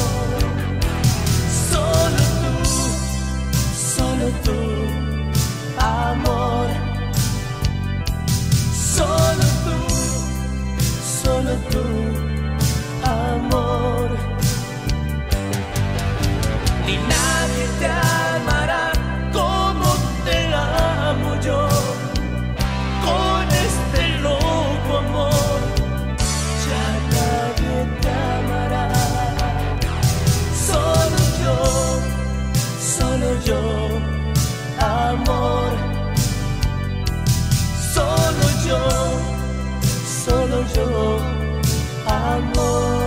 Solo tú, amor. Solo tú, amor. Ni nadie te amará como te amo yo, con este loco amor, ya nadie te amará. Solo yo, amor. Solo yo, amor.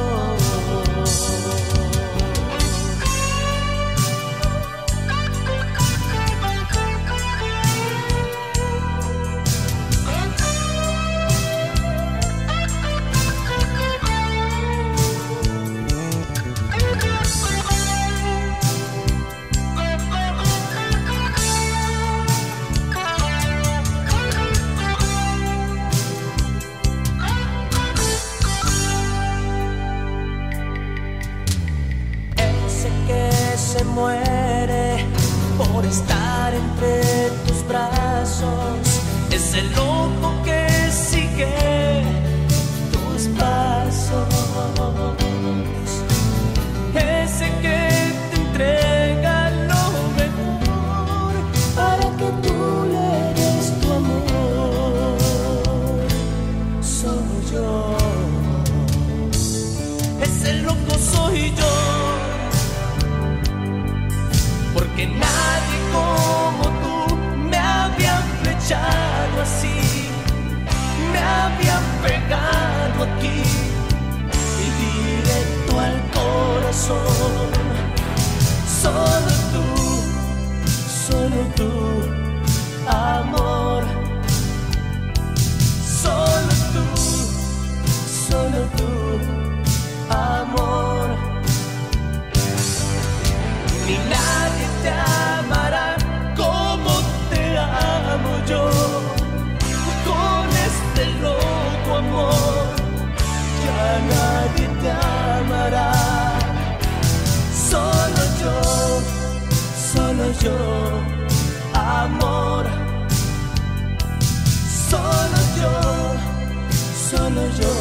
Se muere por estar entre tus brazos, es el loco que sigue tus pasos, ese que te entrega lo mejor para que tú le des tu amor. Soy yo, ese loco soy yo. Porque nadie como tú me había flechado así, me había pegado aquí y directo al corazón. Solo tú, amor. Solo tú, amor. Ni nadie te amará yo, amor. Solo yo, solo yo.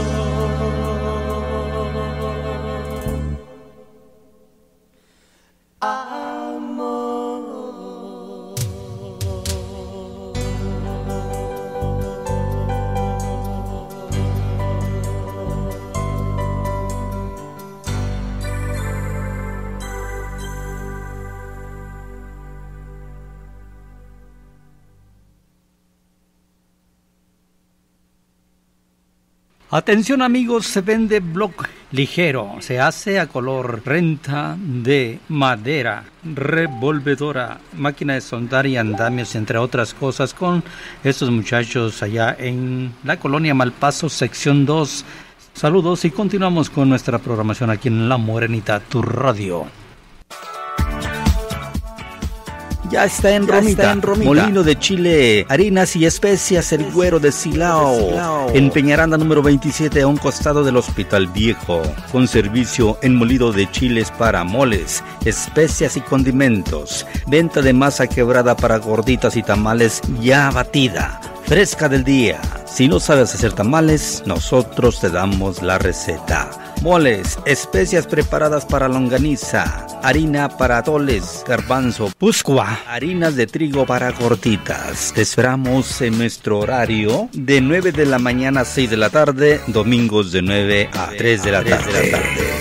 Atención amigos, se vende bloc ligero, se hace a color, renta de madera, revolvedora, máquina de soldar y andamios, entre otras cosas, con estos muchachos allá en la colonia Malpaso, sección 2. Saludos y continuamos con nuestra programación aquí en La Morenita, tu radio. Ya está en Romita, molino de chile, harinas y especias, el güero de Silao, en Peñaranda número 27, a un costado del Hospital Viejo, con servicio en molido de chiles para moles, especias y condimentos, venta de masa quebrada para gorditas y tamales ya batida, fresca del día. Si no sabes hacer tamales, nosotros te damos la receta. Moles, especias preparadas para longaniza, harina para atoles, garbanzo, puscua, harinas de trigo para gorditas. Te esperamos en nuestro horario de 9 de la mañana a 6 de la tarde, domingos de 9 a 3 de la tarde.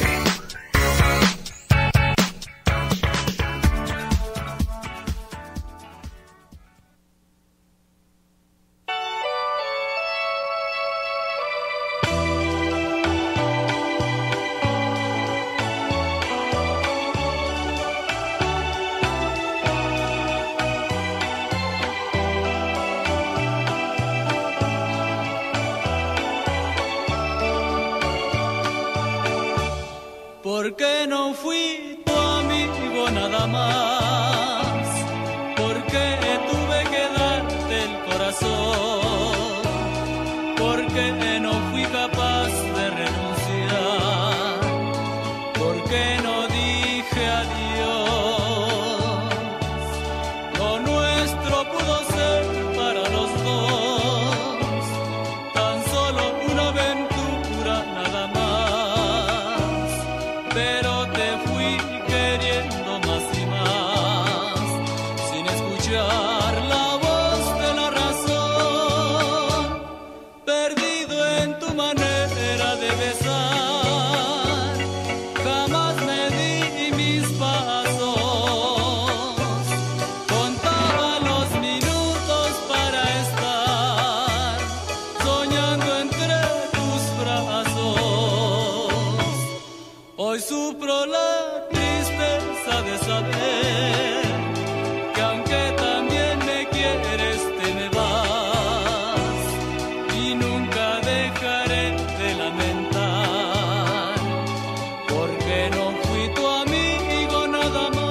¿Por qué no fui tu amigo nada más? ¿Por qué tuve que darte el corazón? ¿Por qué no fui capaz de renunciar? ¿Por qué no dije adiós? Lo nuestro pudo ser para los dos tan solo una aventura nada más. Pero te fui queriendo más y más, sin escuchar la voz de la razón, perdido en tu manera de besar, jamás me di mis pasos, contaba los minutos para estar soñando entre tus brazos. Hoy sufro la tristeza de saber que aunque también me quieres te me vas y nunca dejaré de lamentar, porque no fui tu amigo nada más.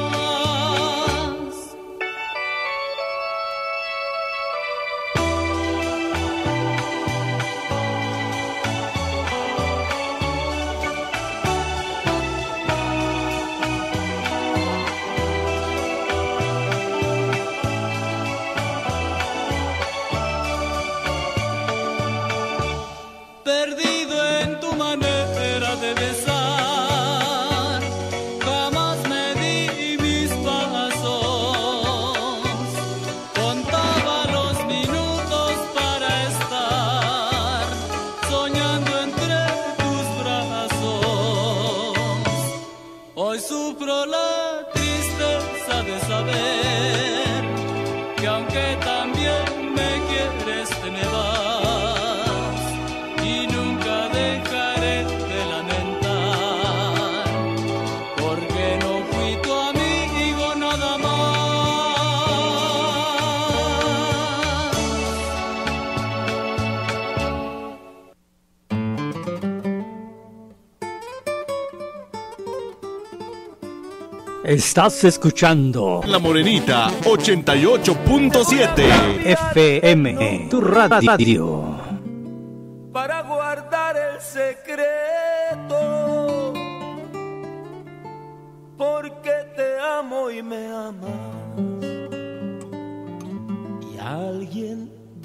Perdido en tu manera de besar, jamás me di mis pasos, contaba los minutos para estar soñando entre tus brazos. Hoy sufro la tristeza de saber que aunque también me quieres te me vas y nunca dejaré de lamentar, porque no fui tu amigo nada más. Estás escuchando La Morenita 88.7 FM, tu radio. Para guardar el secreto, porque te amo y me amas.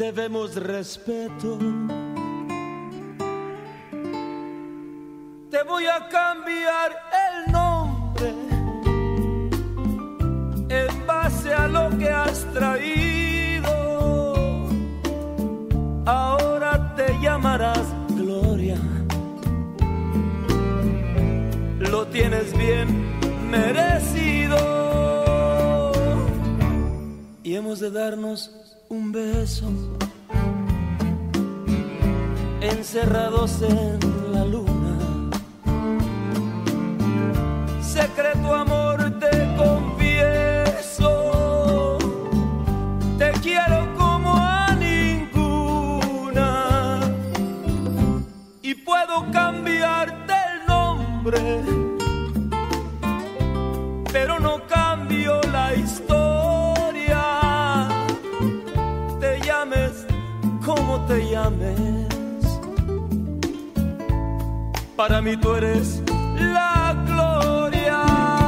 debemos respeto. Te voy a cambiar el nombre en base a lo que has traído. Ahora te llamarás Gloria. Lo tienes bien merecido. Y hemos de darnos un beso, encerrados en la luna. Secreto amor te confieso, te quiero como a ninguna. Y puedo cambiarte el nombre, pero no cambio la historia. Te llames como te llames, para mí tú eres la gloria.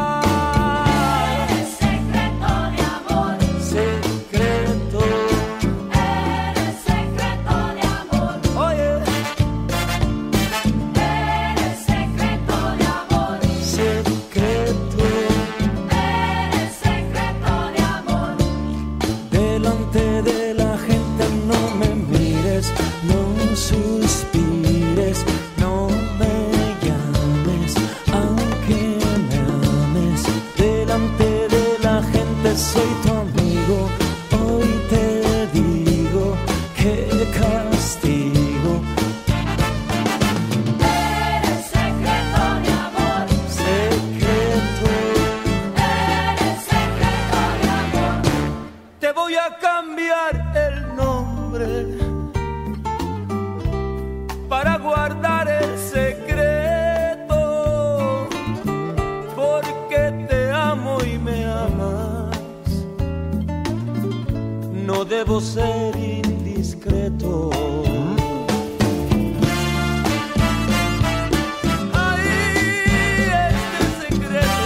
Eres secreto de amor. Secreto. Eres secreto de amor. Oye. Eres secreto de amor. Secreto. Eres secreto de amor. Delante de la gente no me mires, no suspires, no me llames, aunque me ames. Delante de la gente soy tu amigo. Hoy te digo qué castigo. Eres secreto de amor. Secreto. Eres secreto de amor. Te voy a cambiar el nombre para guardar el secreto, porque te amo y me amas. No debo ser indiscreto. Ay, este secreto.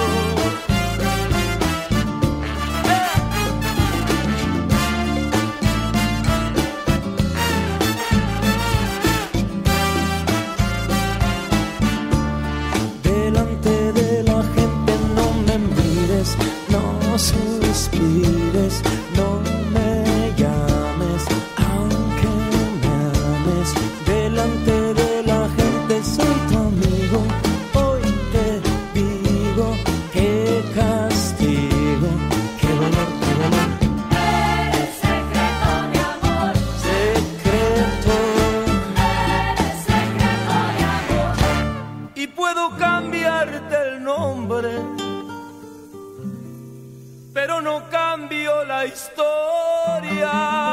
Delante de la gente no me mires, no suspires, no me llames, aunque me ames. Delante de la gente soy tu amigo. Hoy te digo qué castigo, qué dolor, qué dolor. Eres secreto de amor. Secreto. Eres secreto de amor. Y puedo cambiarte el nombre, pero no cambio la historia.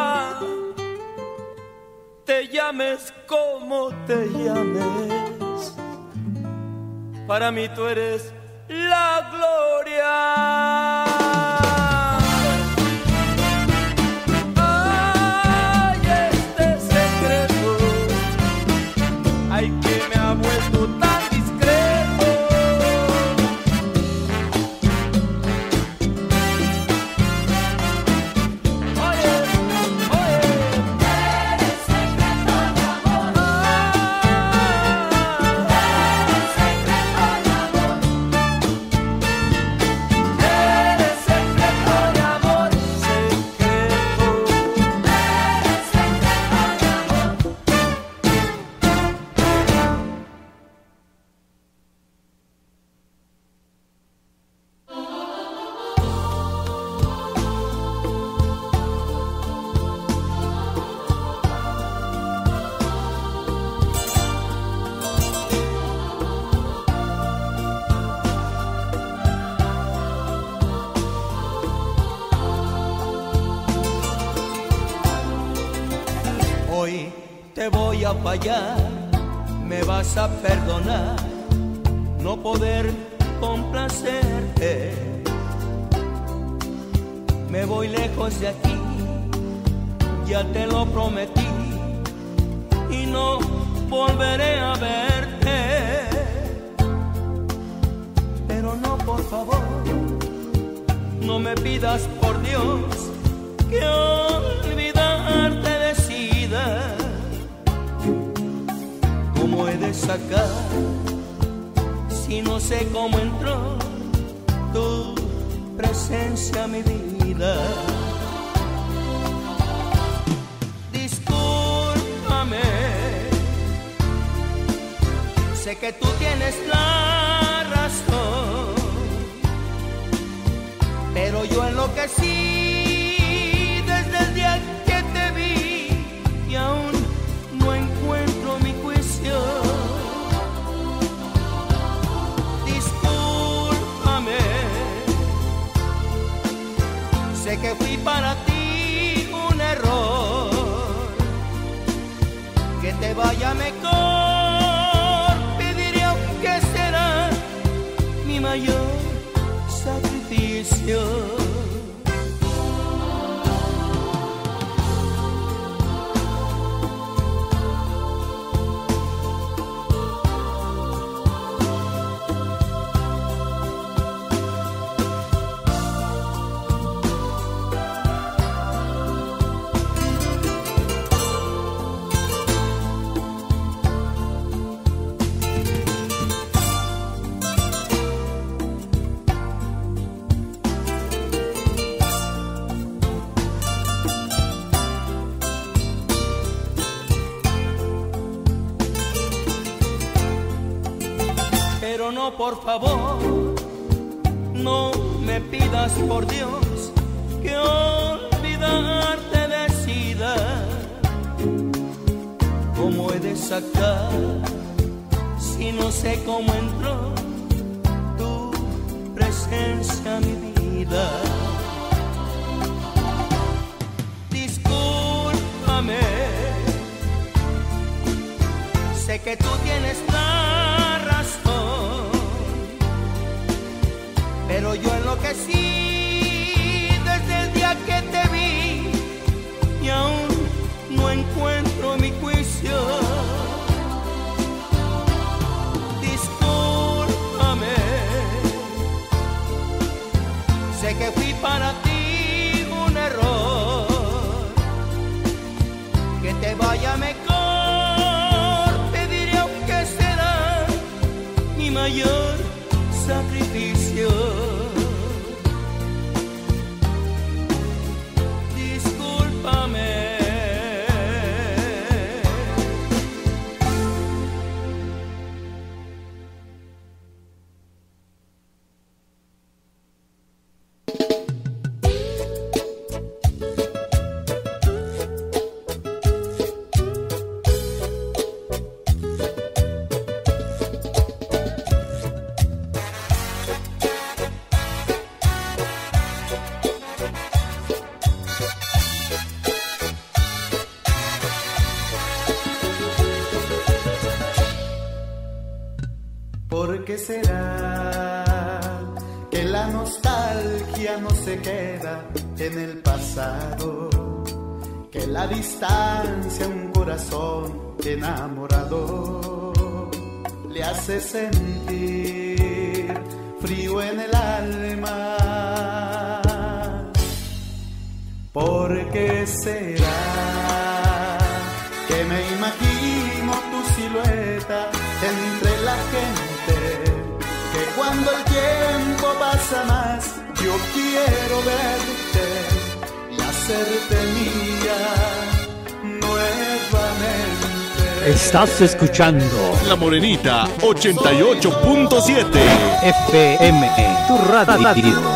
Te llames como te llames, para mí tú eres la gloria. Ay, este secreto, ay, que me ha vuelto tan discreto. Oye, oye. Eres secreto de amor. Eres secreto de amor. Eres secreto de amor. Secreto. Eres secreto de amor. Hoy te voy a fallar, me vas a perdonar, no poder complacerte. Me voy lejos de aquí, ya te lo prometí, y no volveré a verte. Pero no, por favor, no me pidas por Dios que olvidarte de sí. de sacar si no sé cómo entró tu presencia a mi vida? Discúlpame, sé que tú tienes la razón, pero yo enloquecí desde el día que te vi y aún no encuentro mi juicio. Discúlpame, sé que fui para ti un error, que te vaya mejor, pediré aunque será mi mayor sacrificio. No, por favor, no me pidas por Dios que olvidarte decida. ¿Cómo he de sacar si no sé cómo entró tu presencia a mi vida? Discúlpame, sé que tú tienes la razón, pero yo enloquecí desde el día que te vi y aún no encuentro mi juicio. Discúlpame, sé que fui para ti un error, que te vaya mejor, pediré aunque será mi mayor sacrificio. Discúlpame. ¿Por qué será que la nostalgia no se queda en el pasado? Que la distancia a un corazón enamorado le hace sentir frío en el alma. ¿Por qué será que me imagino tu silueta entre la gente, que cuando el tiempo pasa más yo quiero verte y hacerte mía nuevamente? Estás escuchando La Morenita 88.7 FM, tu radio.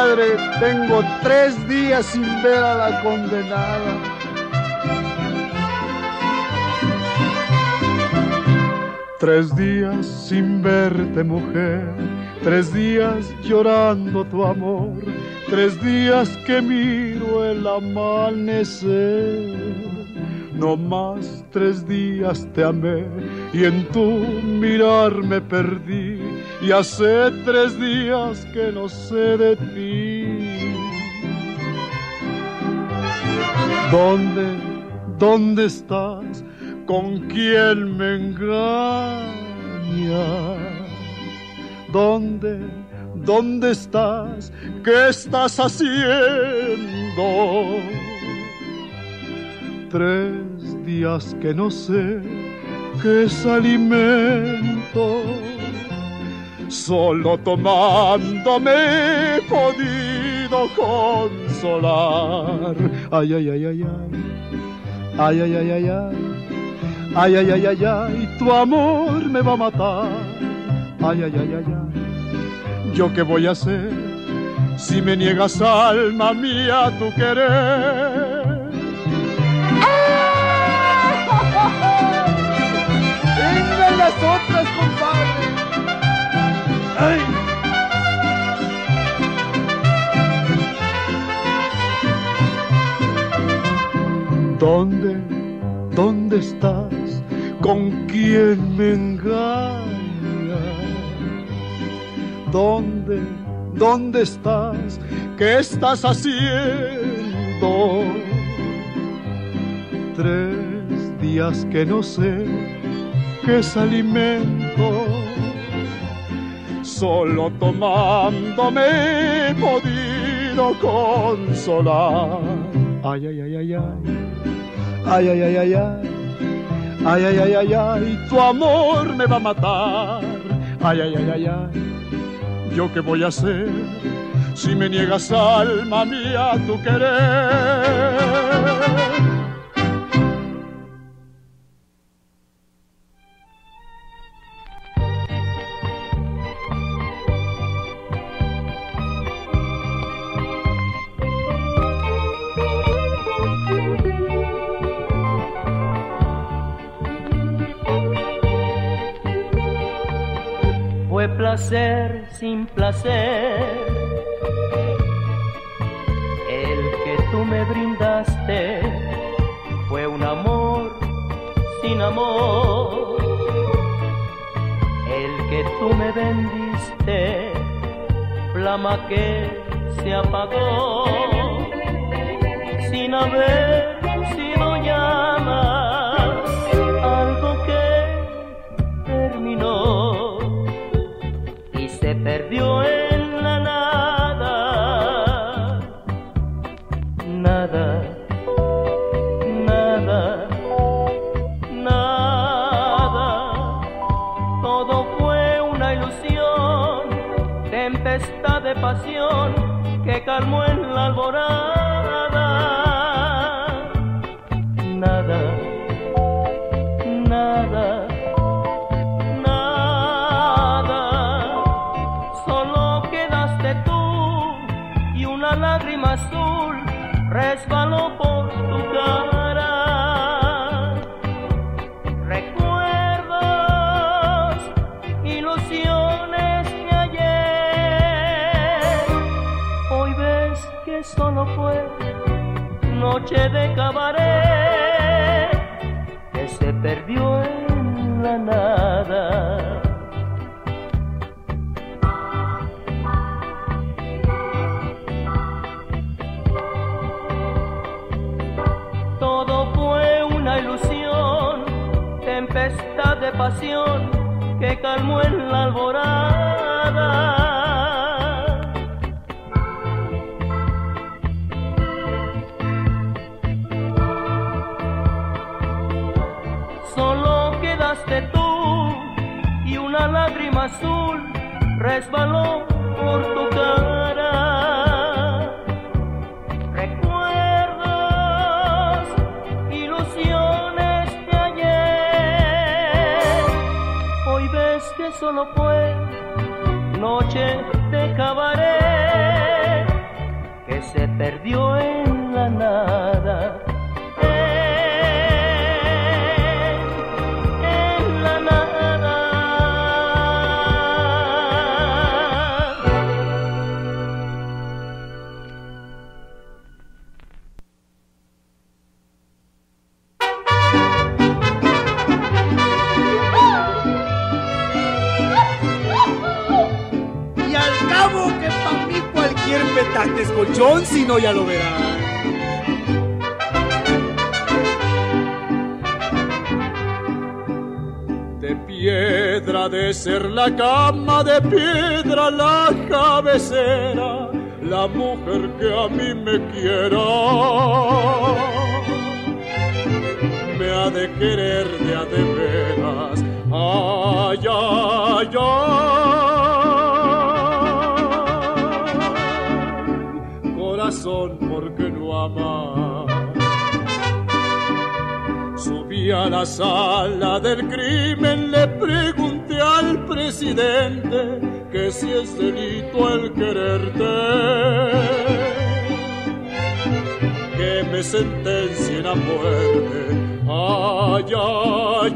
compadre, tengo 3 días sin ver a la condenada. Tres días sin verte, mujer, 3 días llorando tu amor, 3 días que miro el amanecer. No más 3 días te amé y en tu mirar me perdí, y hace 3 días que no sé de ti. ¿Dónde estás? ¿Con quién me engañas? ¿Dónde estás? ¿Qué estás haciendo? 3 días que no sé qué es alimento, solo tomándome he podido consolar. Ay, ay, ay, ay, ay, ay, ay, ay, ay, ay. Ay, ay, ay, ay, ay, tu amor me va a matar. Ay, ay, ay, ay, ay, ¿yo qué voy a hacer si me niegas, alma mía, tu querer? ¡Vengan las otras, compadre! ¡Ay! ¿Dónde estás? ¿Con quién me engañas? ¿Dónde estás? ¿Qué estás haciendo? 3 días que no sé qué es alimento, solo tomándome he podido consolar. Ay, ay, ay, ay, ay. Ay, ay, ay, ay, ay. Ay, ay, ay, ay, ay, tu amor me va a matar. Ay, ay, ay, ay, ay, ¿yo qué voy a hacer si me niegas, alma mía, tu querer? Fue placer sin placer el que tú me brindaste, fue un amor sin amor el que tú me vendiste, flama que se apagó sin haber sido llama, algo que terminó y se perdió en la nada, nada, nada, nada. Todo fue una ilusión, tempestad de pasión que calmó en la alborada. Nada, nada, nada. Solo quedaste tú y una lágrima azul resbaló por tu cara. Recuerdos, ilusiones de ayer. Hoy ves que solo fue noche de cabaret que se perdió en la nada. Todo fue una ilusión, tempestad de pasión que calmó en la alborada. Solo quedaste tú y una lágrima azul resbaló por tu cara. Recuerdos, ilusiones de ayer. Hoy ves que solo fue noche de cabaret que se perdió en la nada. En la nada. Y al cabo que pa' mí cualquier petate es colchón, si no ya lo verán. De piedra ha de ser la cama, de piedra la cabecera, la mujer que a mí me quiera me ha de querer de a de veras. Ay, ay, ay, corazón, ¿por qué no ama? Subí a la sala del crimen, le pregunté al presidente que si es delito el quererte, que me sentencien a muerte. Ay, ay,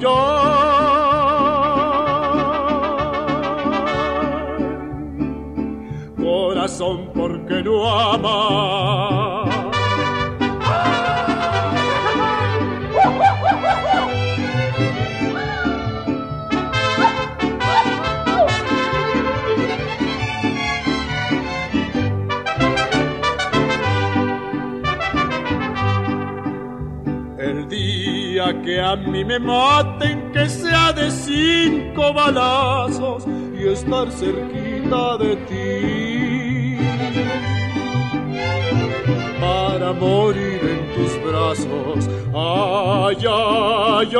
ay, corazón, ¿por qué no ama? El día que a mí me maten, que sea de 5 balazos y estar cerquita de ti, para morir en tus brazos. Ay, ay,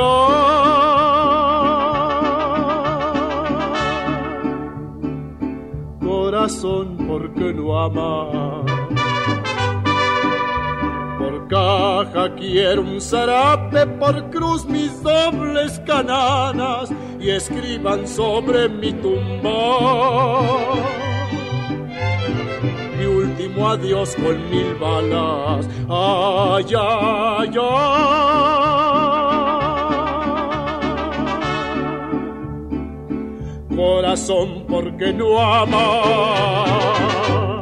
ay, corazón, ¿por qué no ama? Por caja quiero un zarape, por cruz mis dobles cananas, y escriban sobre mi tumba mi último adiós con 1000 balas. Ay, ay, ay, corazón, ¿por qué no amas?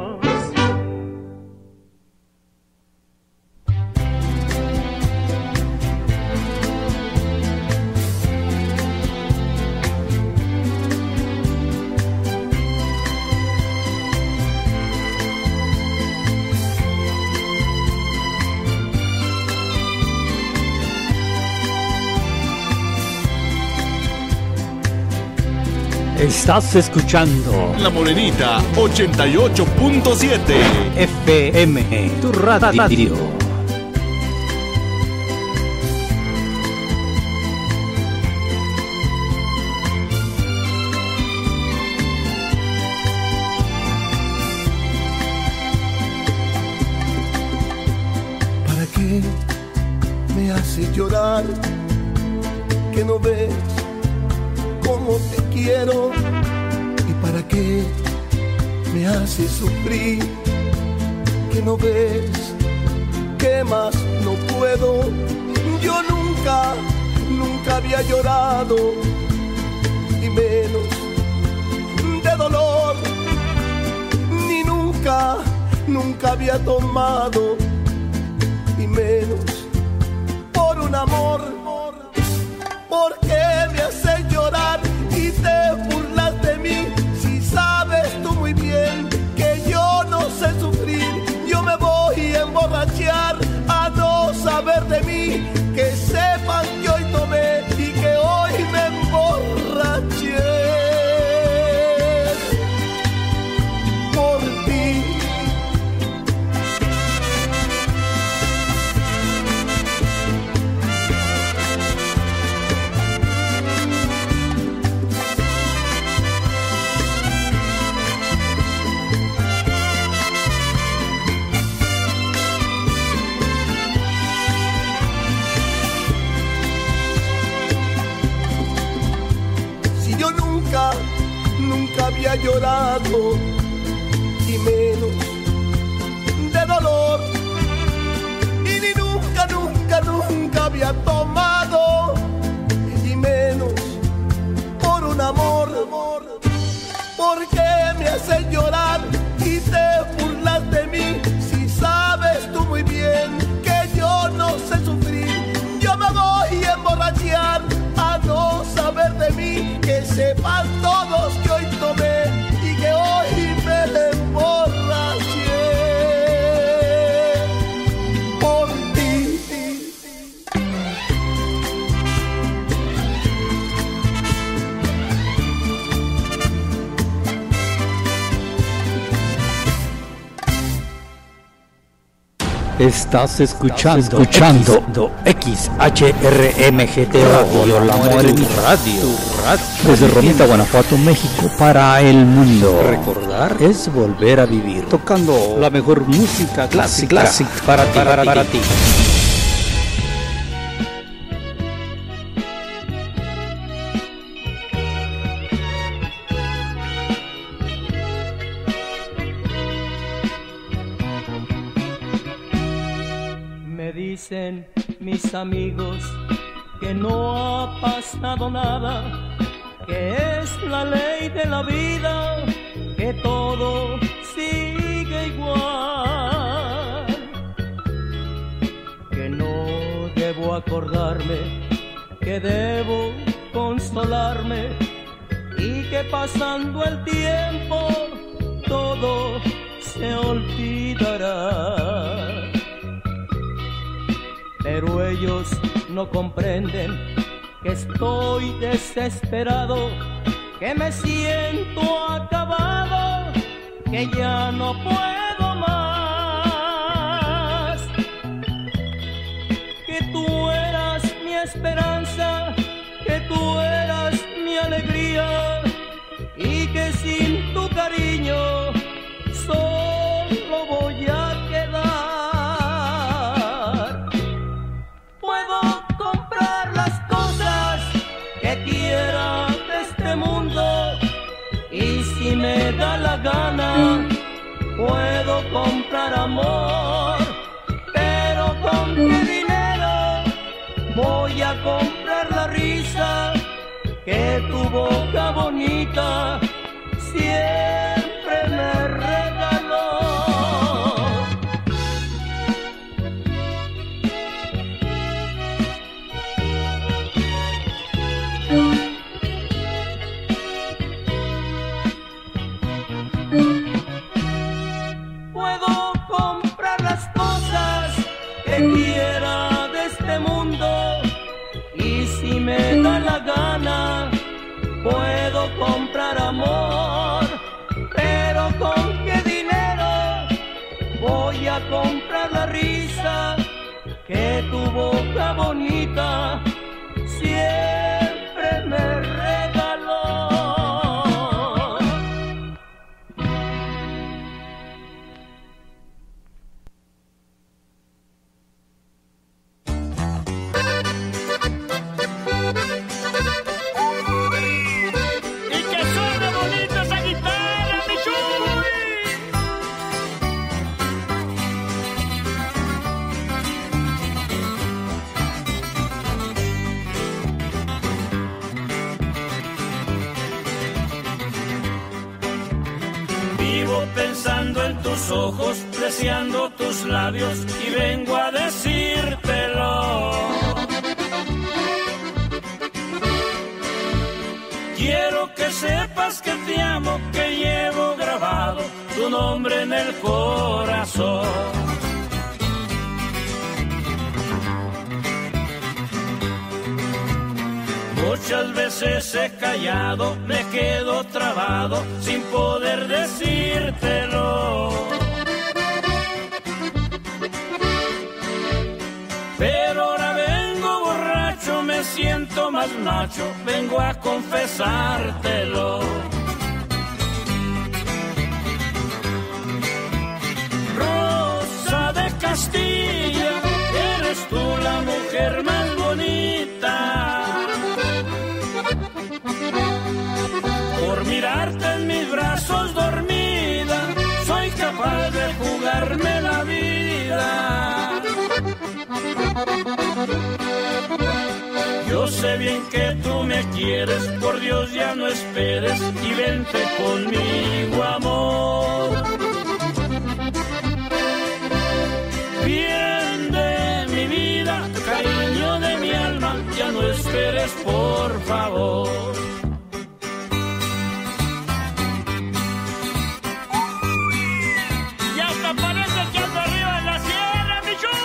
Estás escuchando La Morenita 88.7 FM, tu radio. ¿Para qué me haces llorar? ¿Que no ves cómo te quiero? ¿Y para qué me haces sufrir? ¿Que no ves que más no puedo? Yo nunca, nunca había llorado, y menos de dolor, ni nunca, nunca había tomado, y menos por un amor. ¿Por qué me haces llorar y te burlas de mí? Si sabes tú muy bien que yo no sé sufrir. Yo me voy a emborrachar a no saber de mí. Que sepan que hoy tomé y que hoy me emborraché por ti. Nunca había llorado, y menos de nunca había tomado, y menos por un amor. ¿Por qué me haces llorar y te burlas de mí? Si sabes tú muy bien que yo no sé sufrir. Yo me voy a emborrachar a no saber de mí. Que sepan todos que hoy tomé y que hoy me emborraché por ti. Estás escuchando XHRMGT Radio, La Muerte Radio. Desde Romita, Guanajuato, México, para el mundo. Recordar es volver a vivir. Tocando la mejor música clásica para ti. Dicen mis amigos que no ha pasado nada, que es la ley de la vida, que todo sigue igual, que no debo acordarme, que debo consolarme y que pasando el tiempo todo se olvidará. Pero ellos no comprenden que estoy desesperado, que me siento acabado, que ya no puedo más. Que tú eras mi esperanza, que tú eras mi alegría, y que sin tu cariño solo voy a quedar. Si me da la gana, puedo comprar amor, pero ¿con qué dinero voy a comprar la risa que tu boca bonita siempre me regaló? Puedo comprar las cosas que quiera de este mundo, y si me da la gana puedo comprar amor, pero ¿con qué dinero voy a comprar la risa que tu boca bonita siempre me regaló? Pensando en tus ojos, deseando tus labios, y vengo a decírtelo. Quiero que sepas que te amo, que llevo grabado tu nombre en el corazón. Muchas veces he callado, me quedo trabado sin poder decírtelo. Pero ahora vengo borracho, me siento más macho, vengo a confesártelo. Rosa de Castilla, eres tú la mujer más bonita. Por mirarte en mis brazos dormida, soy capaz de jugarme la vida. sé bien que tú me quieres, por Dios ya no esperes y vente conmigo, amor. Bien de mi vida, cariño de mi alma, ya no esperes, por favor. Y hasta parece que ando arriba en la sierra, mi Chuy.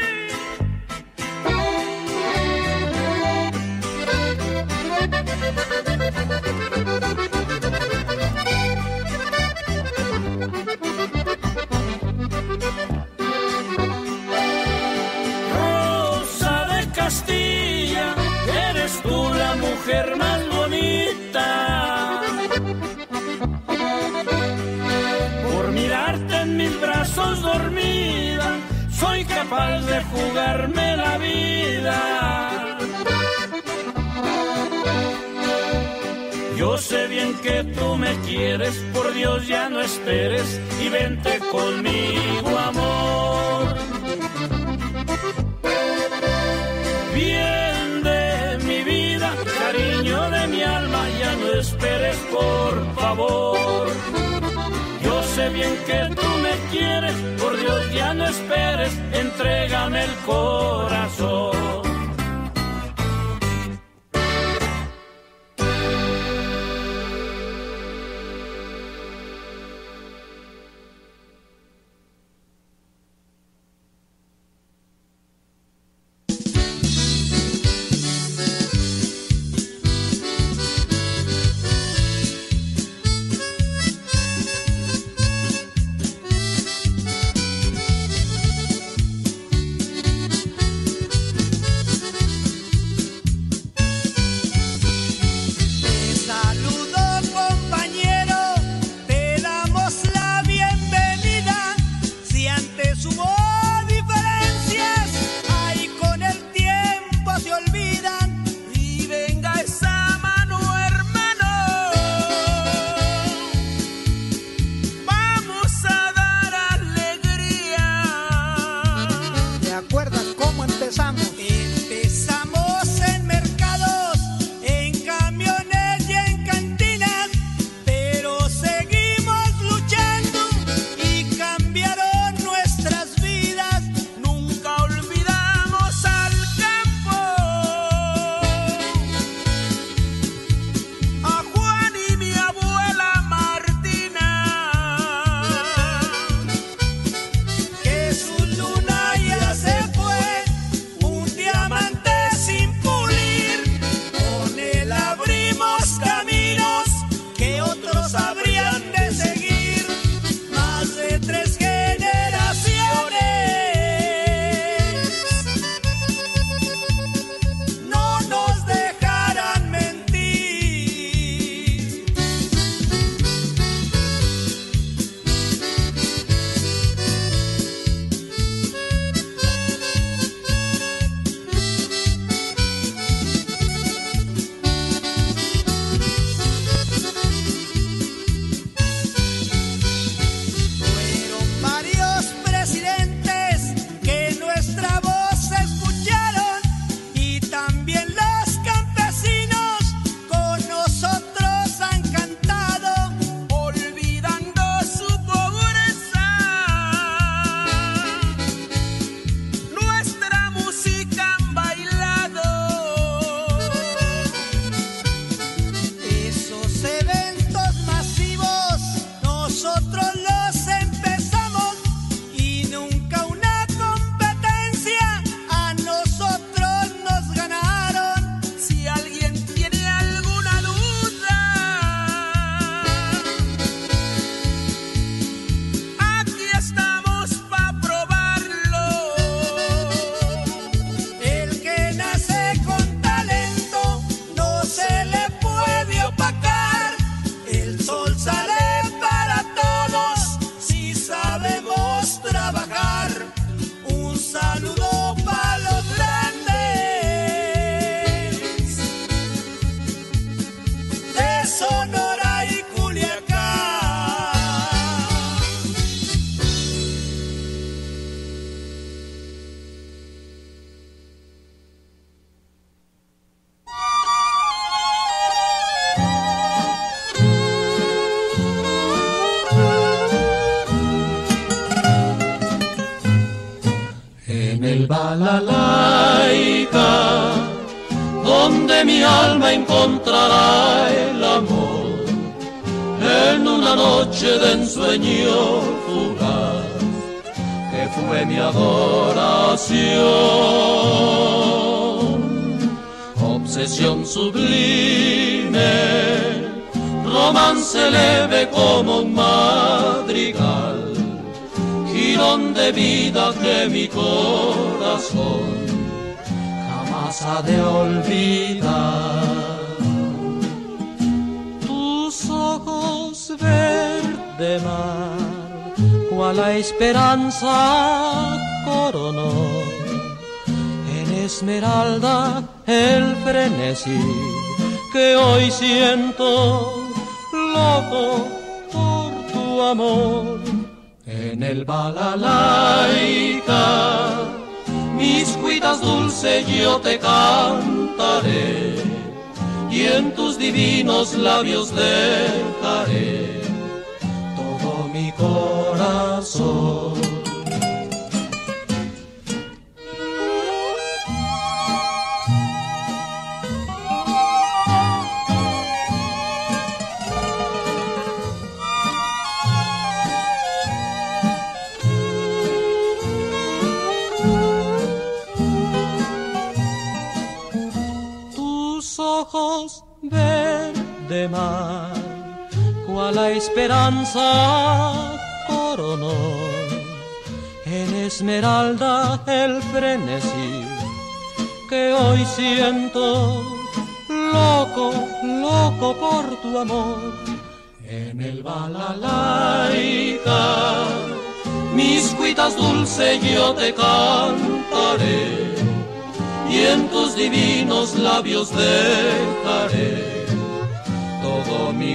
Rosa de Castilla, eres tú la mujer más bonita. Por mirarte en mis brazos dormida, soy capaz de jugarme la vida. Yo sé bien que tú me quieres, por Dios ya no esperes y vente conmigo, amor. Bien de mi vida, cariño de mi alma, ya no esperes, por favor. Yo sé bien que tú me quieres, por Dios ya no esperes, entrégame el corazón. balalaica, donde mi alma encontrará el amor, en una noche de ensueño fugaz, que fue mi adoración. Obsesión sublime, romance leve como un madrigal, girón de vida que mi corazón jamás ha de olvidar. Tus ojos verde mar, cual la esperanza coronó, en esmeralda el frenesí que hoy siento, loco por tu amor. En el balalaica, mis cuitas dulces yo te cantaré, y en tus divinos labios dejaré todo mi corazón. Ojos verde mar, cual la esperanza coronó, en esmeralda el frenesí que hoy siento, loco, loco por tu amor. En el balalaica, mis cuitas dulces yo te cantaré, y en tus divinos labios dejaré todo mi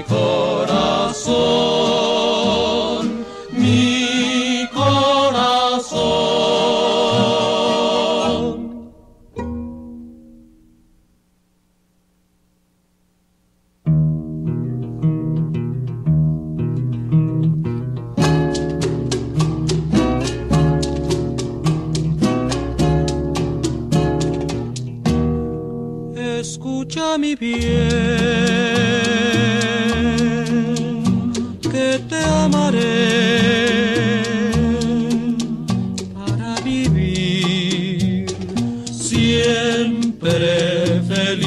corazón, mi corazón. Escucha mi bien, que te amaré para vivir siempre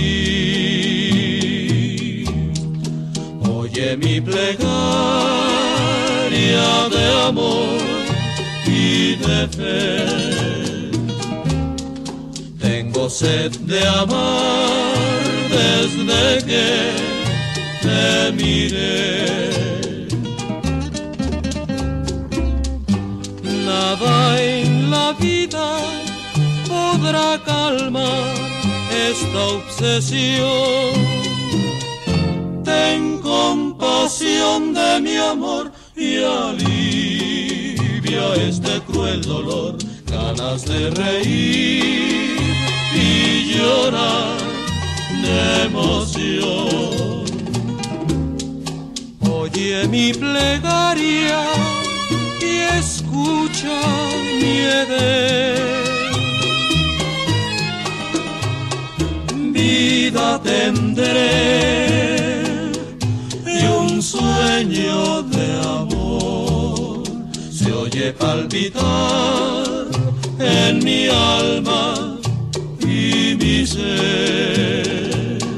feliz. Oye mi plegaria de amor y de fe. Tengo sed de amar desde que te miré. Nada en la vida podrá calmar esta obsesión. Ten compasión de mi amor y alivia este cruel dolor. Ganas de reír y llorar de emoción. Oye mi plegaria y escucha mi edén. Vida tendré y un sueño de amor se oye palpitar en mi alma y mi ser.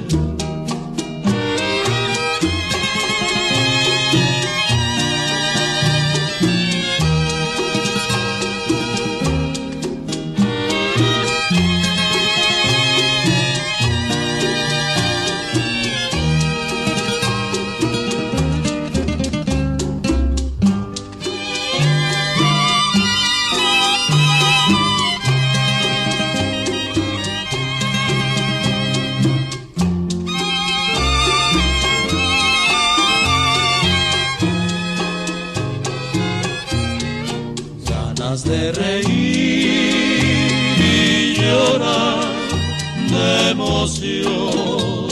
De reír y llorar de emoción.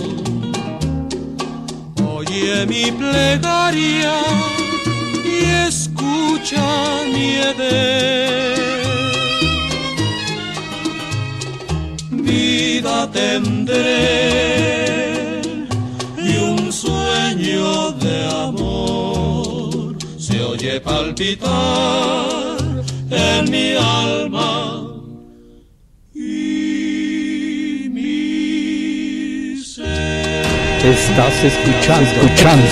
Oye mi plegaria y escucha mi edén. vida tendré y un sueño de amor se oye palpitar en mi alma. Estás escuchando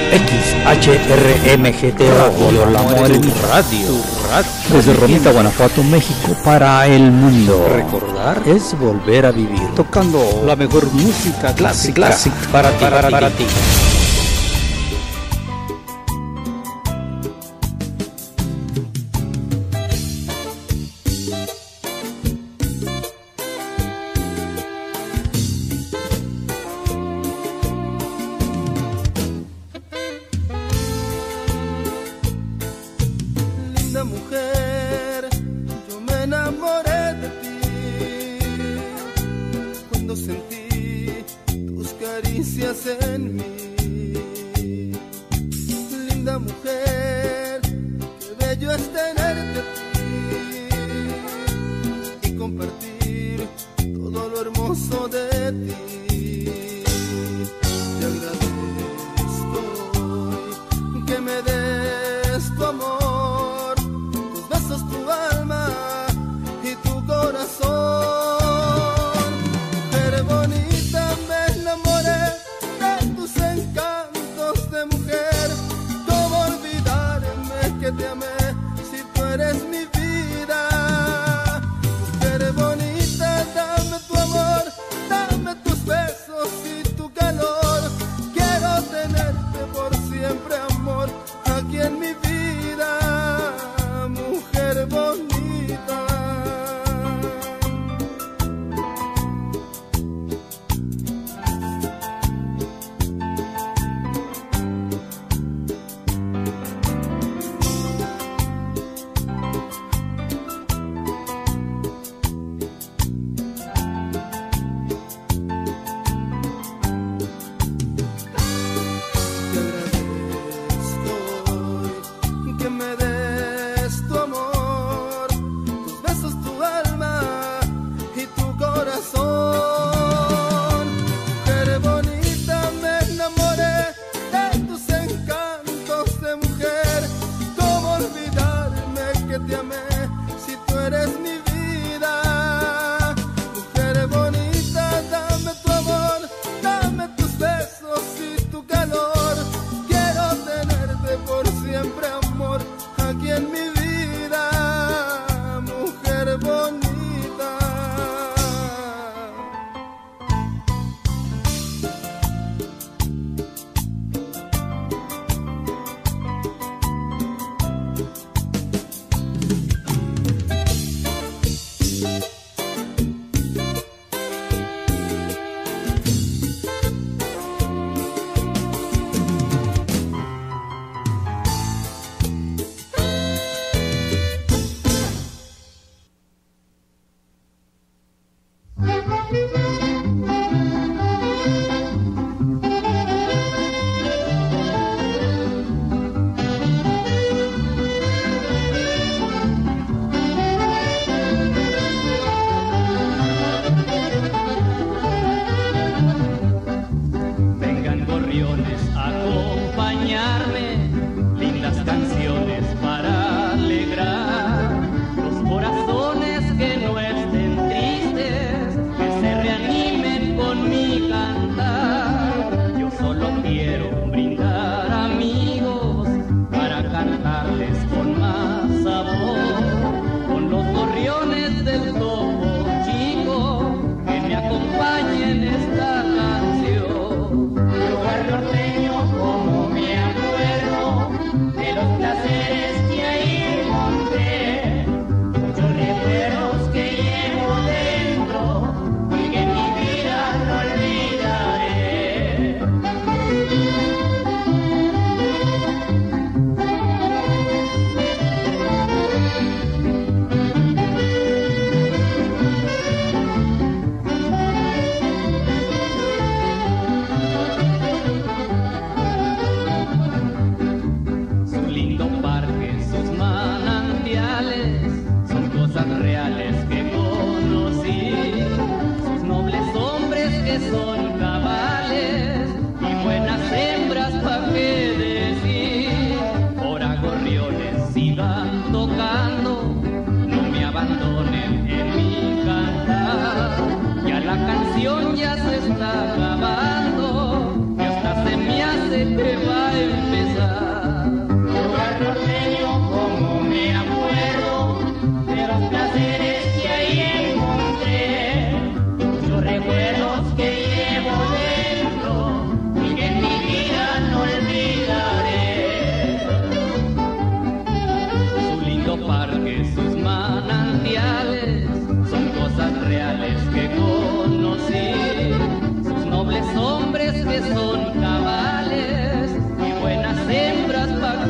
XHRMGT Radio, La Morelia Radio, desde Romita, Guanajuato, México, para el mundo. Recordar es volver a vivir, tocando la mejor música clásica para ti.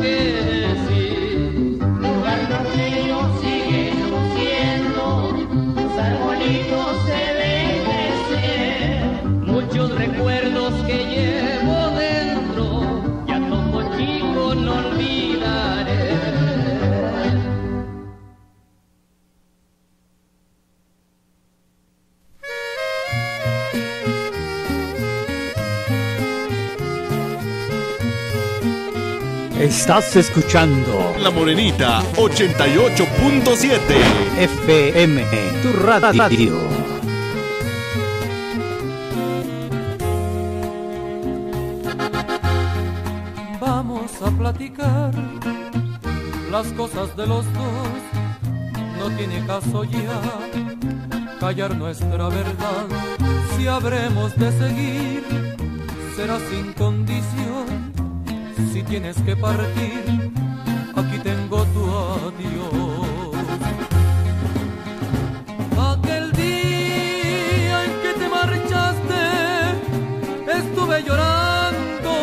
que decir. Lugar donde yo sigue luciendo, los arbolitos se ven crecer. Muchos recuerdos que llevo dentro, ya como chico no olvidaré. Estás escuchando La Morenita 88.7 FM, tu radio. Vamos a platicar las cosas de los dos. No tiene caso ya callar nuestra verdad. Si habremos de seguir, será sin condición. Si tienes que partir, aquí tengo tu adiós. Aquel día en que te marchaste, estuve llorando,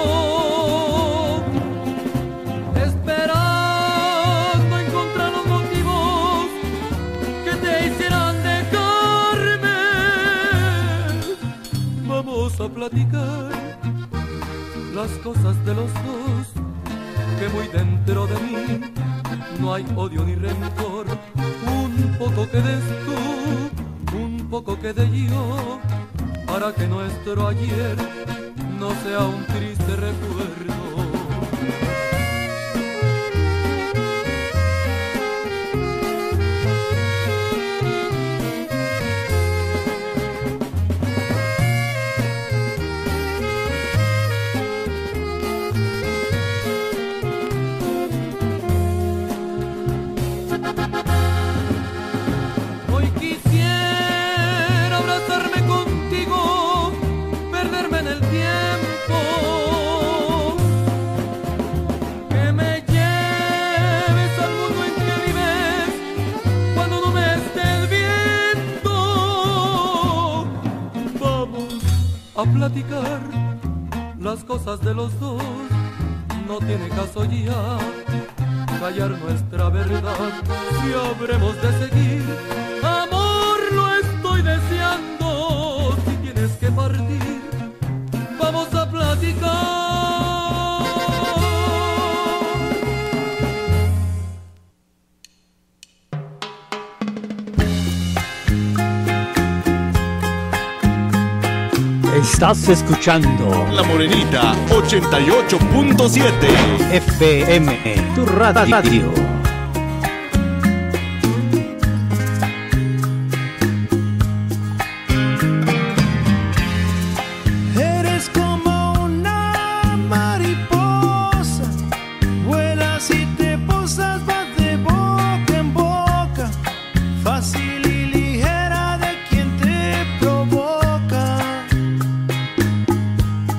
esperando encontrar los motivos que te hicieran dejarme. Vamos a platicar las cosas de los dos, que muy dentro de mí no hay odio ni rencor. Un poco que des tú, un poco que de yo, para que nuestro ayer no sea un triste recuerdo. A platicar las cosas de los dos, no tiene caso ya callar nuestra verdad. Si habremos de seguir, amor, lo estoy deseando. Si tienes que partir, vamos a platicar. Estás escuchando La Morenita 88.7 FM, tu radio. Eres como una mariposa, vuelas y te posas, vas de boca en boca, fácil y ligera de quien te provoca.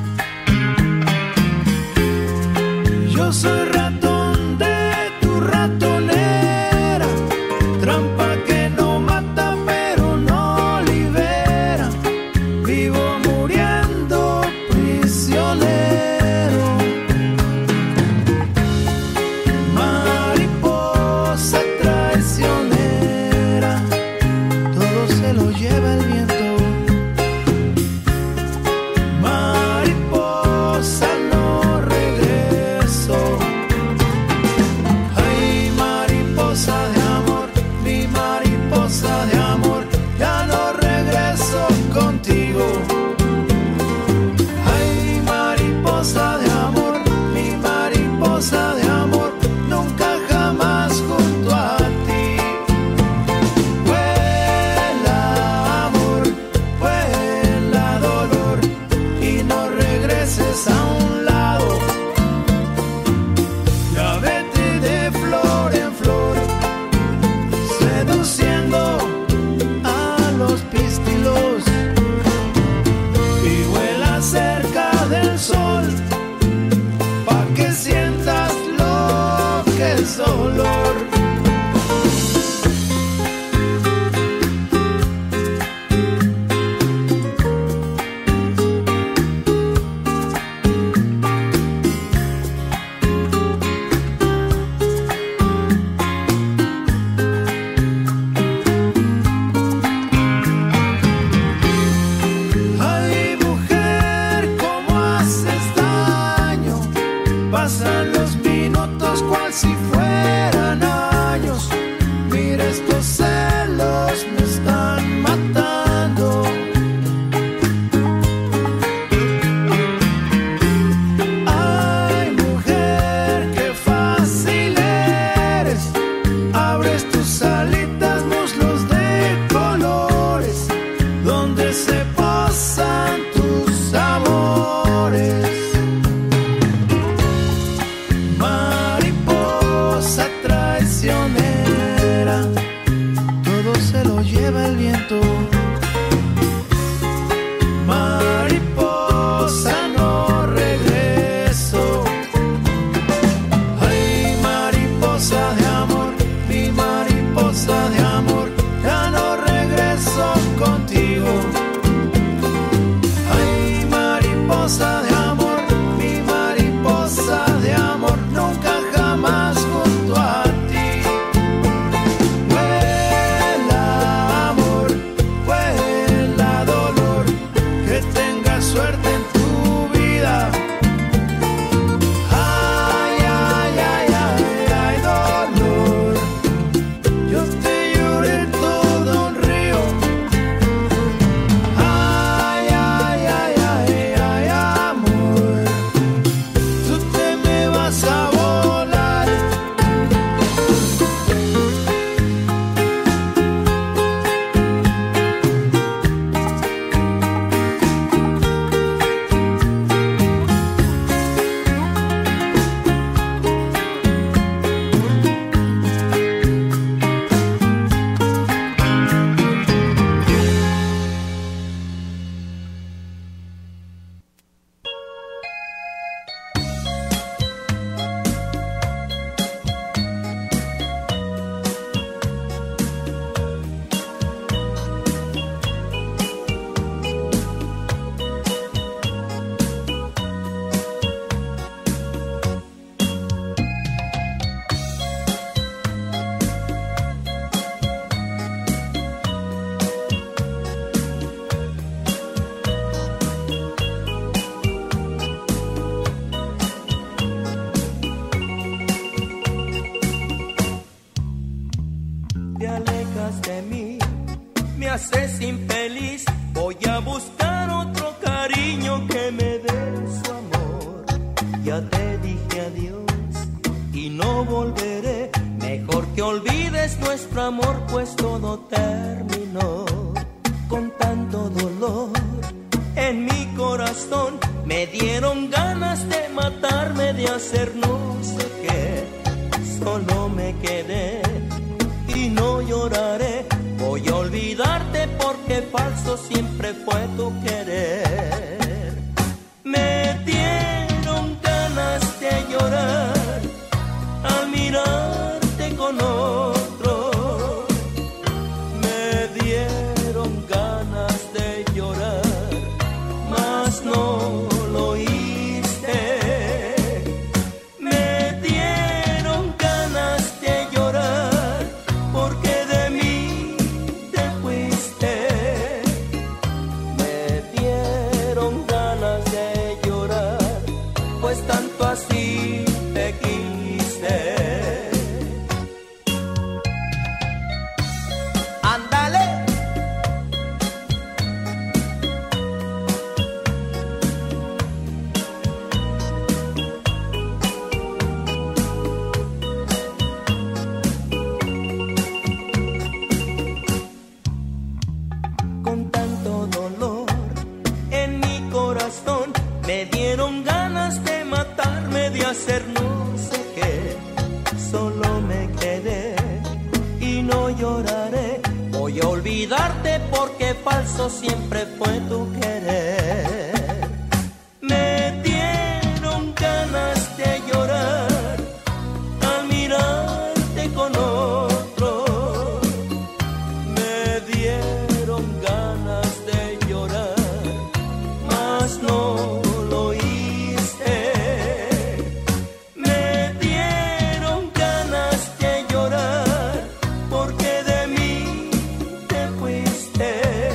Yo soy ratón de tu ratón. mariposa de amor, mi mariposa de amor, ya no regreso contigo. Ay, mariposa de amor, mi mariposa de amor, nunca jamás junto a ti. Vuela amor, vuela dolor, que tengas suerte en tu vida. Ay, ay, ay, ay, ay, dolor, yo te lloré todo un río. Ay, ay, ay, ay, ay, amor, tú te me vas a volar. Te alejas de mí, me haces infeliz. Voy a buscar otro cariño que me dé su amor. Ya te dije adiós y no volveré. Mejor que olvides nuestro amor, pues todo terminó. Con tanto dolor en mi corazón, me dieron ganas de matarme, de hacer no sé qué. Solo me quedé y no lloraré. Voy a olvidarte porque falso siempre fue tu querer. Me dieron ganas de llorar al mirarte con otro. Me dieron ganas de llorar, mas no lo hice. Me dieron ganas de llorar porque de mí te fuiste. Me dieron ganas de llorar, pues tanto así te quise. ¡Ándale! Con tanto dolor en mi corazón, me dieron ganas de matarme, de hacer no sé qué. Solo me quedé y no lloraré. Voy a olvidarte porque falso siempre fue tu querer. Me dieron ganas de llorar al mirarte con otro. Me dieron ganas de llorar, mas no lo hice. Me dieron ganas de llorar porque de mí te fuiste.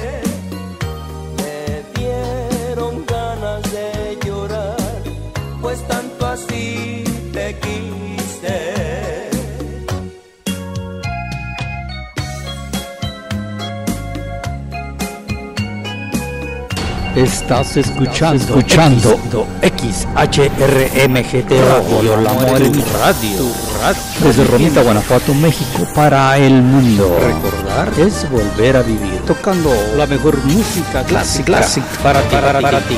Me dieron ganas de llorar, pues tanto así te quise. Estás escuchando XHRMGT Radio, La Muerte Radio, desde Romita, Guanajuato, México, para el mundo. Recordar es volver a vivir, tocando la mejor música clásica para ti.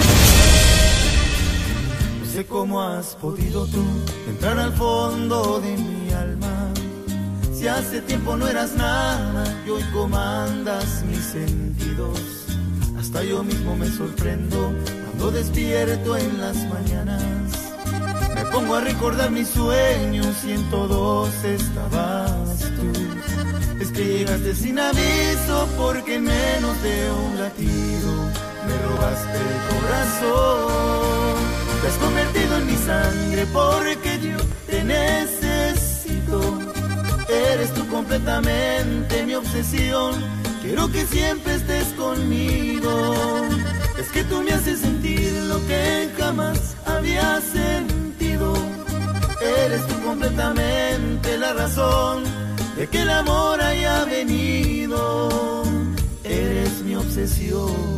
No sé cómo has podido tú entrar al fondo de mi alma. Si hace tiempo no eras nada y hoy comandas mis sentidos. Hasta yo mismo me sorprendo cuando despierto en las mañanas. Me pongo a recordar mis sueños y en todos estabas tú. Es que llegaste sin aviso porque en menos de un latido me robaste el corazón. Te has convertido en mi sangre porque yo te necesito. Eres tú completamente mi obsesión. Quiero que siempre estés conmigo. Es que tú me haces sentir lo que jamás había sentido. Eres tú completamente la razón de que el amor haya venido. Eres mi obsesión.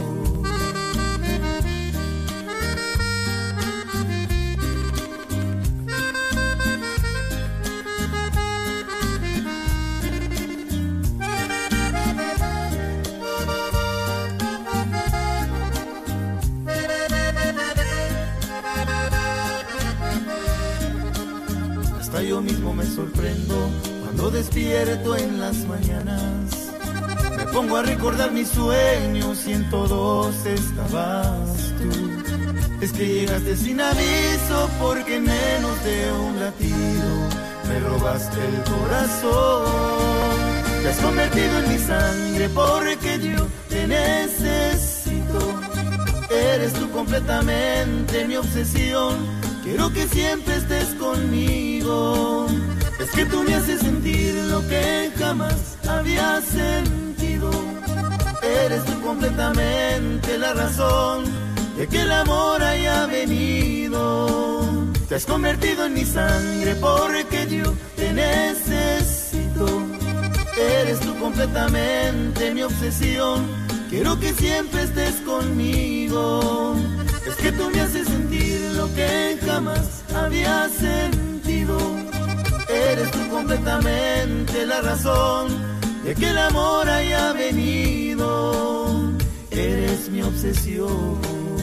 Hasta yo mismo me sorprendo cuando despierto en las mañanas. Me pongo a recordar mis sueños y en todos estabas tú. Es que llegaste sin aviso porque en menos de un latido me robaste el corazón. Te has convertido en mi sangre porque yo te necesito. Eres tú completamente mi obsesión. Quiero que siempre estés conmigo. Es que tú me haces sentir lo que jamás había sentido. Eres tú completamente la razón de que el amor haya venido. Te has convertido en mi sangre porque yo te necesito. Eres tú completamente mi obsesión. Quiero que siempre estés conmigo. Es que tú me haces sentir lo que jamás había sentido. Eres tú completamente la razón de que el amor haya venido. Eres mi obsesión.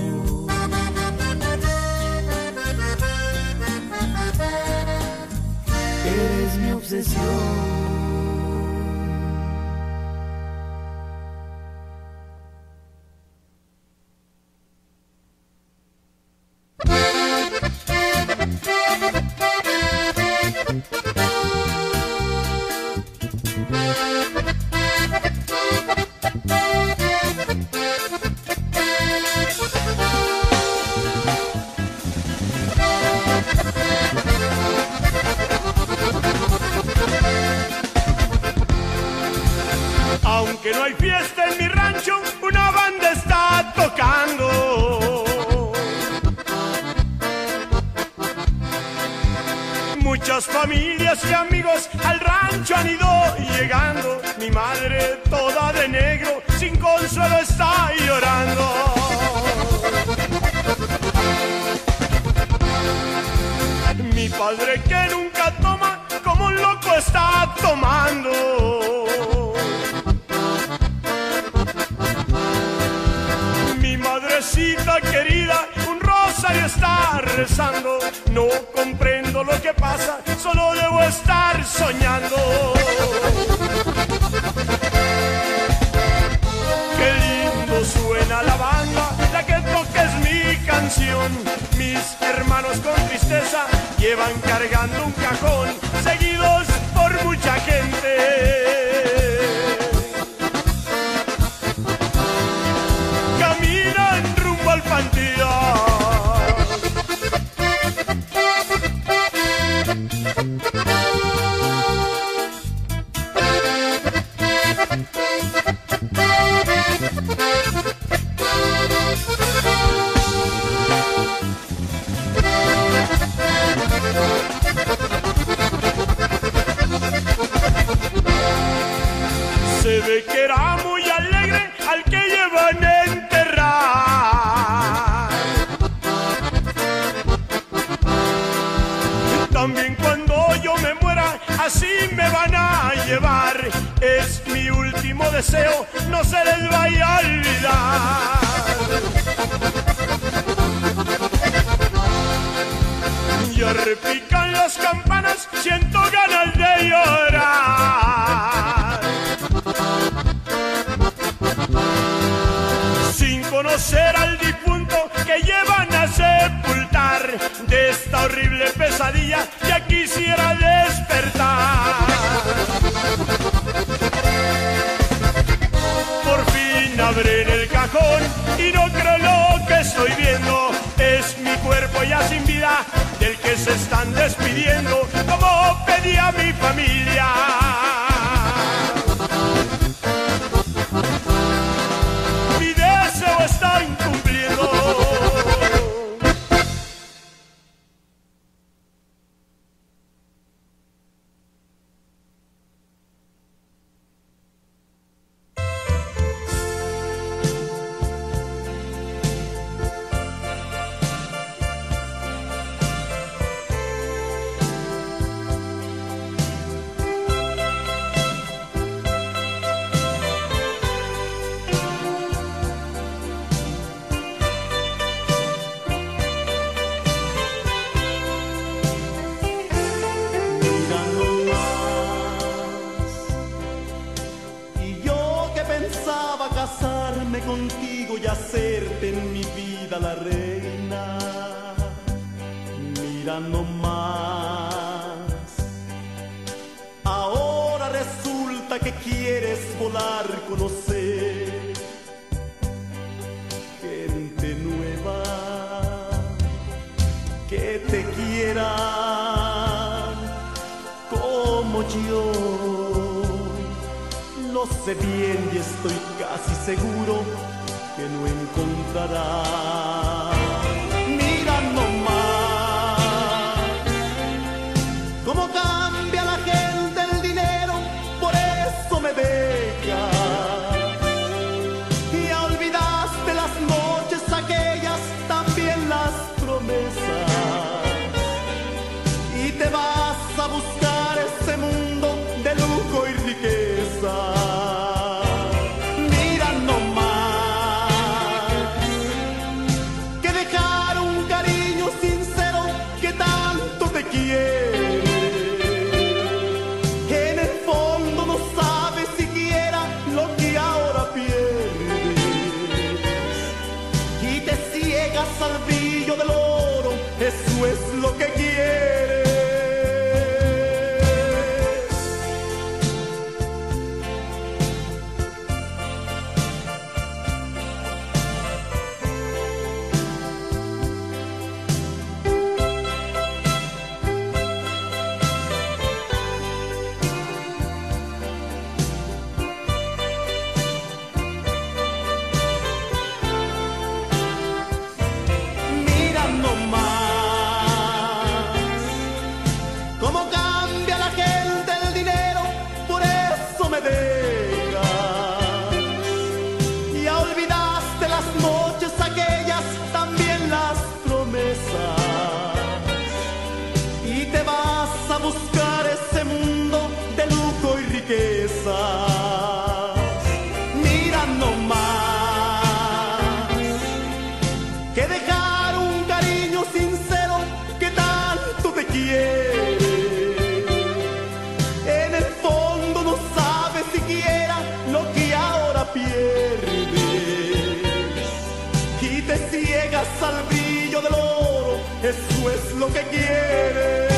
Eres mi obsesión. Aunque no hay fiesta en mi rancho, una banda está tocando. Muchas familias y amigos al rancho han ido llegando. Mi madre toda de negro, sin consuelo está llorando. Mi padre que nunca toma, como un loco está tomando. Madrecita querida, un rosario está rezando. No comprendo lo que pasa, solo debo estar soñando. Qué lindo suena la banda, la que toca es mi canción. Mis hermanos con tristeza llevan cargando un cajón, seguidos por mucha gente. Al panteón. Se ve que era muy alegre al que llevan a enterrar. También cuando yo me muera, así me van a llevar. Es mi último deseo, no se les vaya a olvidar. Ya repican las campanas, siento ganas de llorar. Sin conocer al difunto que llevan a sepultar de esta horrible pesadilla, ya quisiera despertar. Por fin abrí en el cajón y no creo lo que estoy viendo. Es mi cuerpo ya sin vida, del que se están despidiendo, como pedía mi familia. Mi deseo está incumpliendo. Contigo y hacerte en mi vida la reina. Mira nomás, ahora resulta que quieres volar, conocer gente nueva que te quieran como yo. Lo sé bien y estoy casi seguro que no encontrarás. Mira nomás cómo cambia la gente el dinero, por eso me dejas. Y ya olvidaste las noches aquellas, también las promesas, y te vas a buscar ese mundo de lujo y riqueza. Al brillo del oro, eso es lo que quieres. Mira nomás que dejar un cariño sincero que tanto te quiere. En el fondo no sabes siquiera lo que ahora pierdes y te ciegas al brillo del oro, eso es lo que quieres.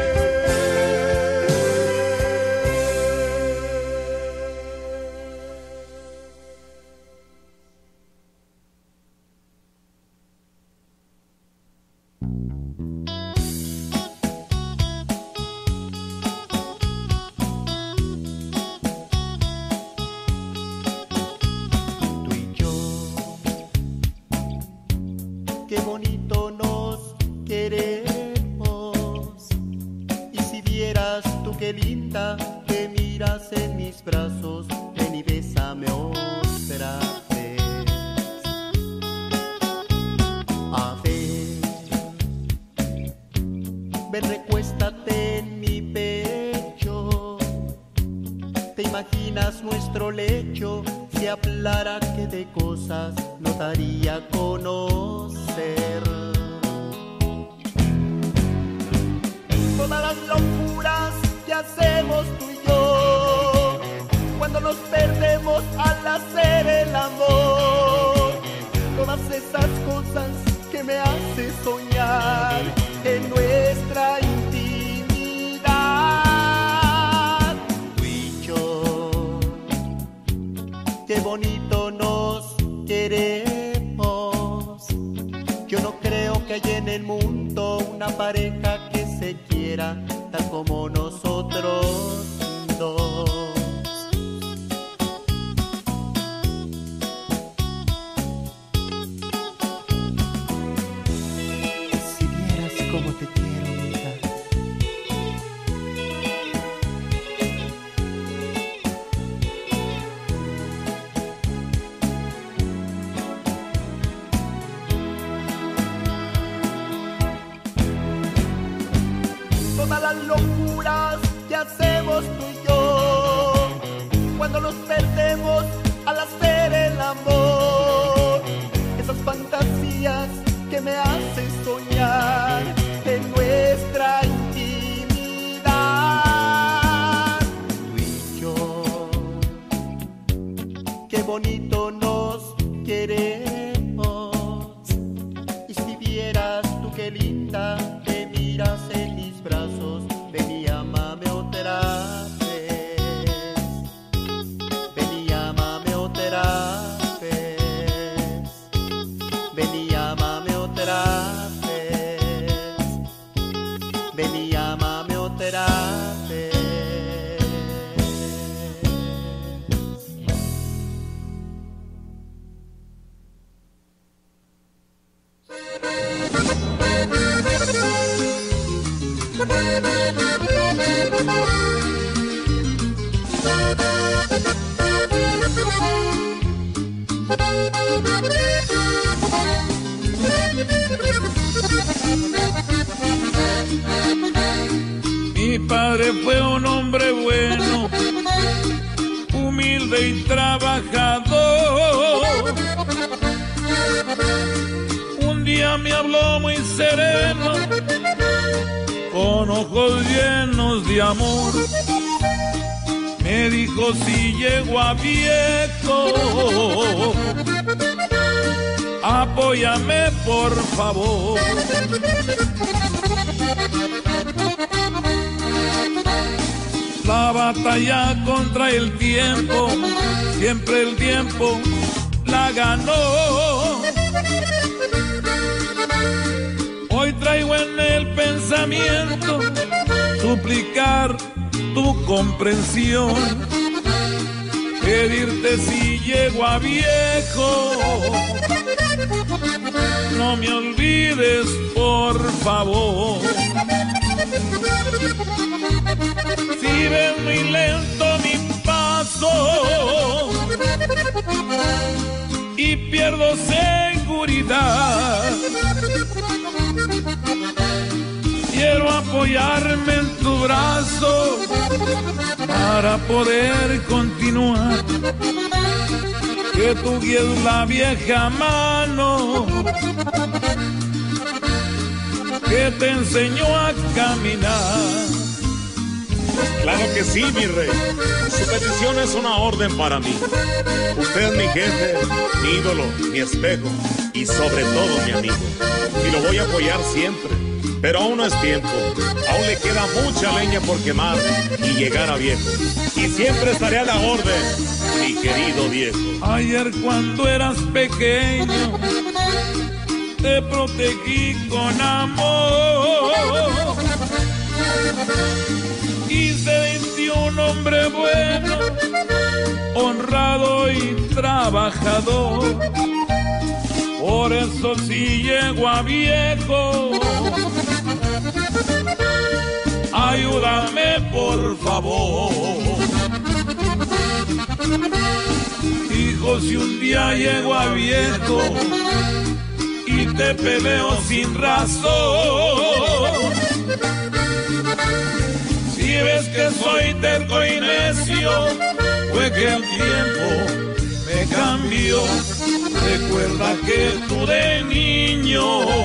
Qué bonito nos queremos. Y si vieras tú qué linda te miras en mis brazos, ven y bésame otra vez. A ver, ven, recuéstate en mi pecho. Te imaginas nuestro lecho, si hablara que de cosas nos daría conocer. Todas las locuras que hacemos tú y yo, cuando nos perdemos al hacer el amor, todas esas cosas que me hace soñar en nuestra intimidad. Tú y yo, qué bonito nos queremos. Yo no creo que haya en el mundo una pareja que se quiera tal como nosotros dos. Si vieras cómo te quiero, hija. Todas las locuras que hacemos tú y yo, cuando nos perdemos al hacer el amor, esas fantasías que me hacen soñar en nuestra intimidad. Tú y yo, qué bonito nos queremos. Y si vieras tú qué linda te miras en mis brazos, ven y ámame otra vez. Ven y ámame otra vez. Ven y ámame otra vez. Ven y ámame otra vez. Mi padre fue un hombre bueno, humilde y trabajador. Un día me habló muy sereno, con ojos llenos de amor. Me dijo: si llego a viejo, apóyame por favor. La batalla contra el tiempo, siempre el tiempo la ganó. Hoy traigo en el pensamiento suplicar tu comprensión, pedirte si llego a viejo, no me olvides por favor. Si ves muy lento mi paso y pierdo seguridad, quiero apoyarme en tu brazo para poder continuar. Que tú guíes la vieja mano que te enseñó a caminar. Claro que sí, mi rey. Su petición es una orden para mí. Usted es mi jefe, mi ídolo, mi espejo y sobre todo mi amigo. Y lo voy a apoyar siempre. Pero aún no es tiempo. Aún le queda mucha leña por quemar y llegar a viejo. Y siempre estaré a la orden, mi querido viejo. Ayer cuando eras pequeño te protegí con amor. Quise de ti un hombre bueno, honrado y trabajador. Por eso si llego a viejo, ayúdame por favor. Hijo, si un día llego a viejo y te peleo sin razón, si ves que soy terco y necio, fue que el tiempo me cambió. Recuerda que tú de niño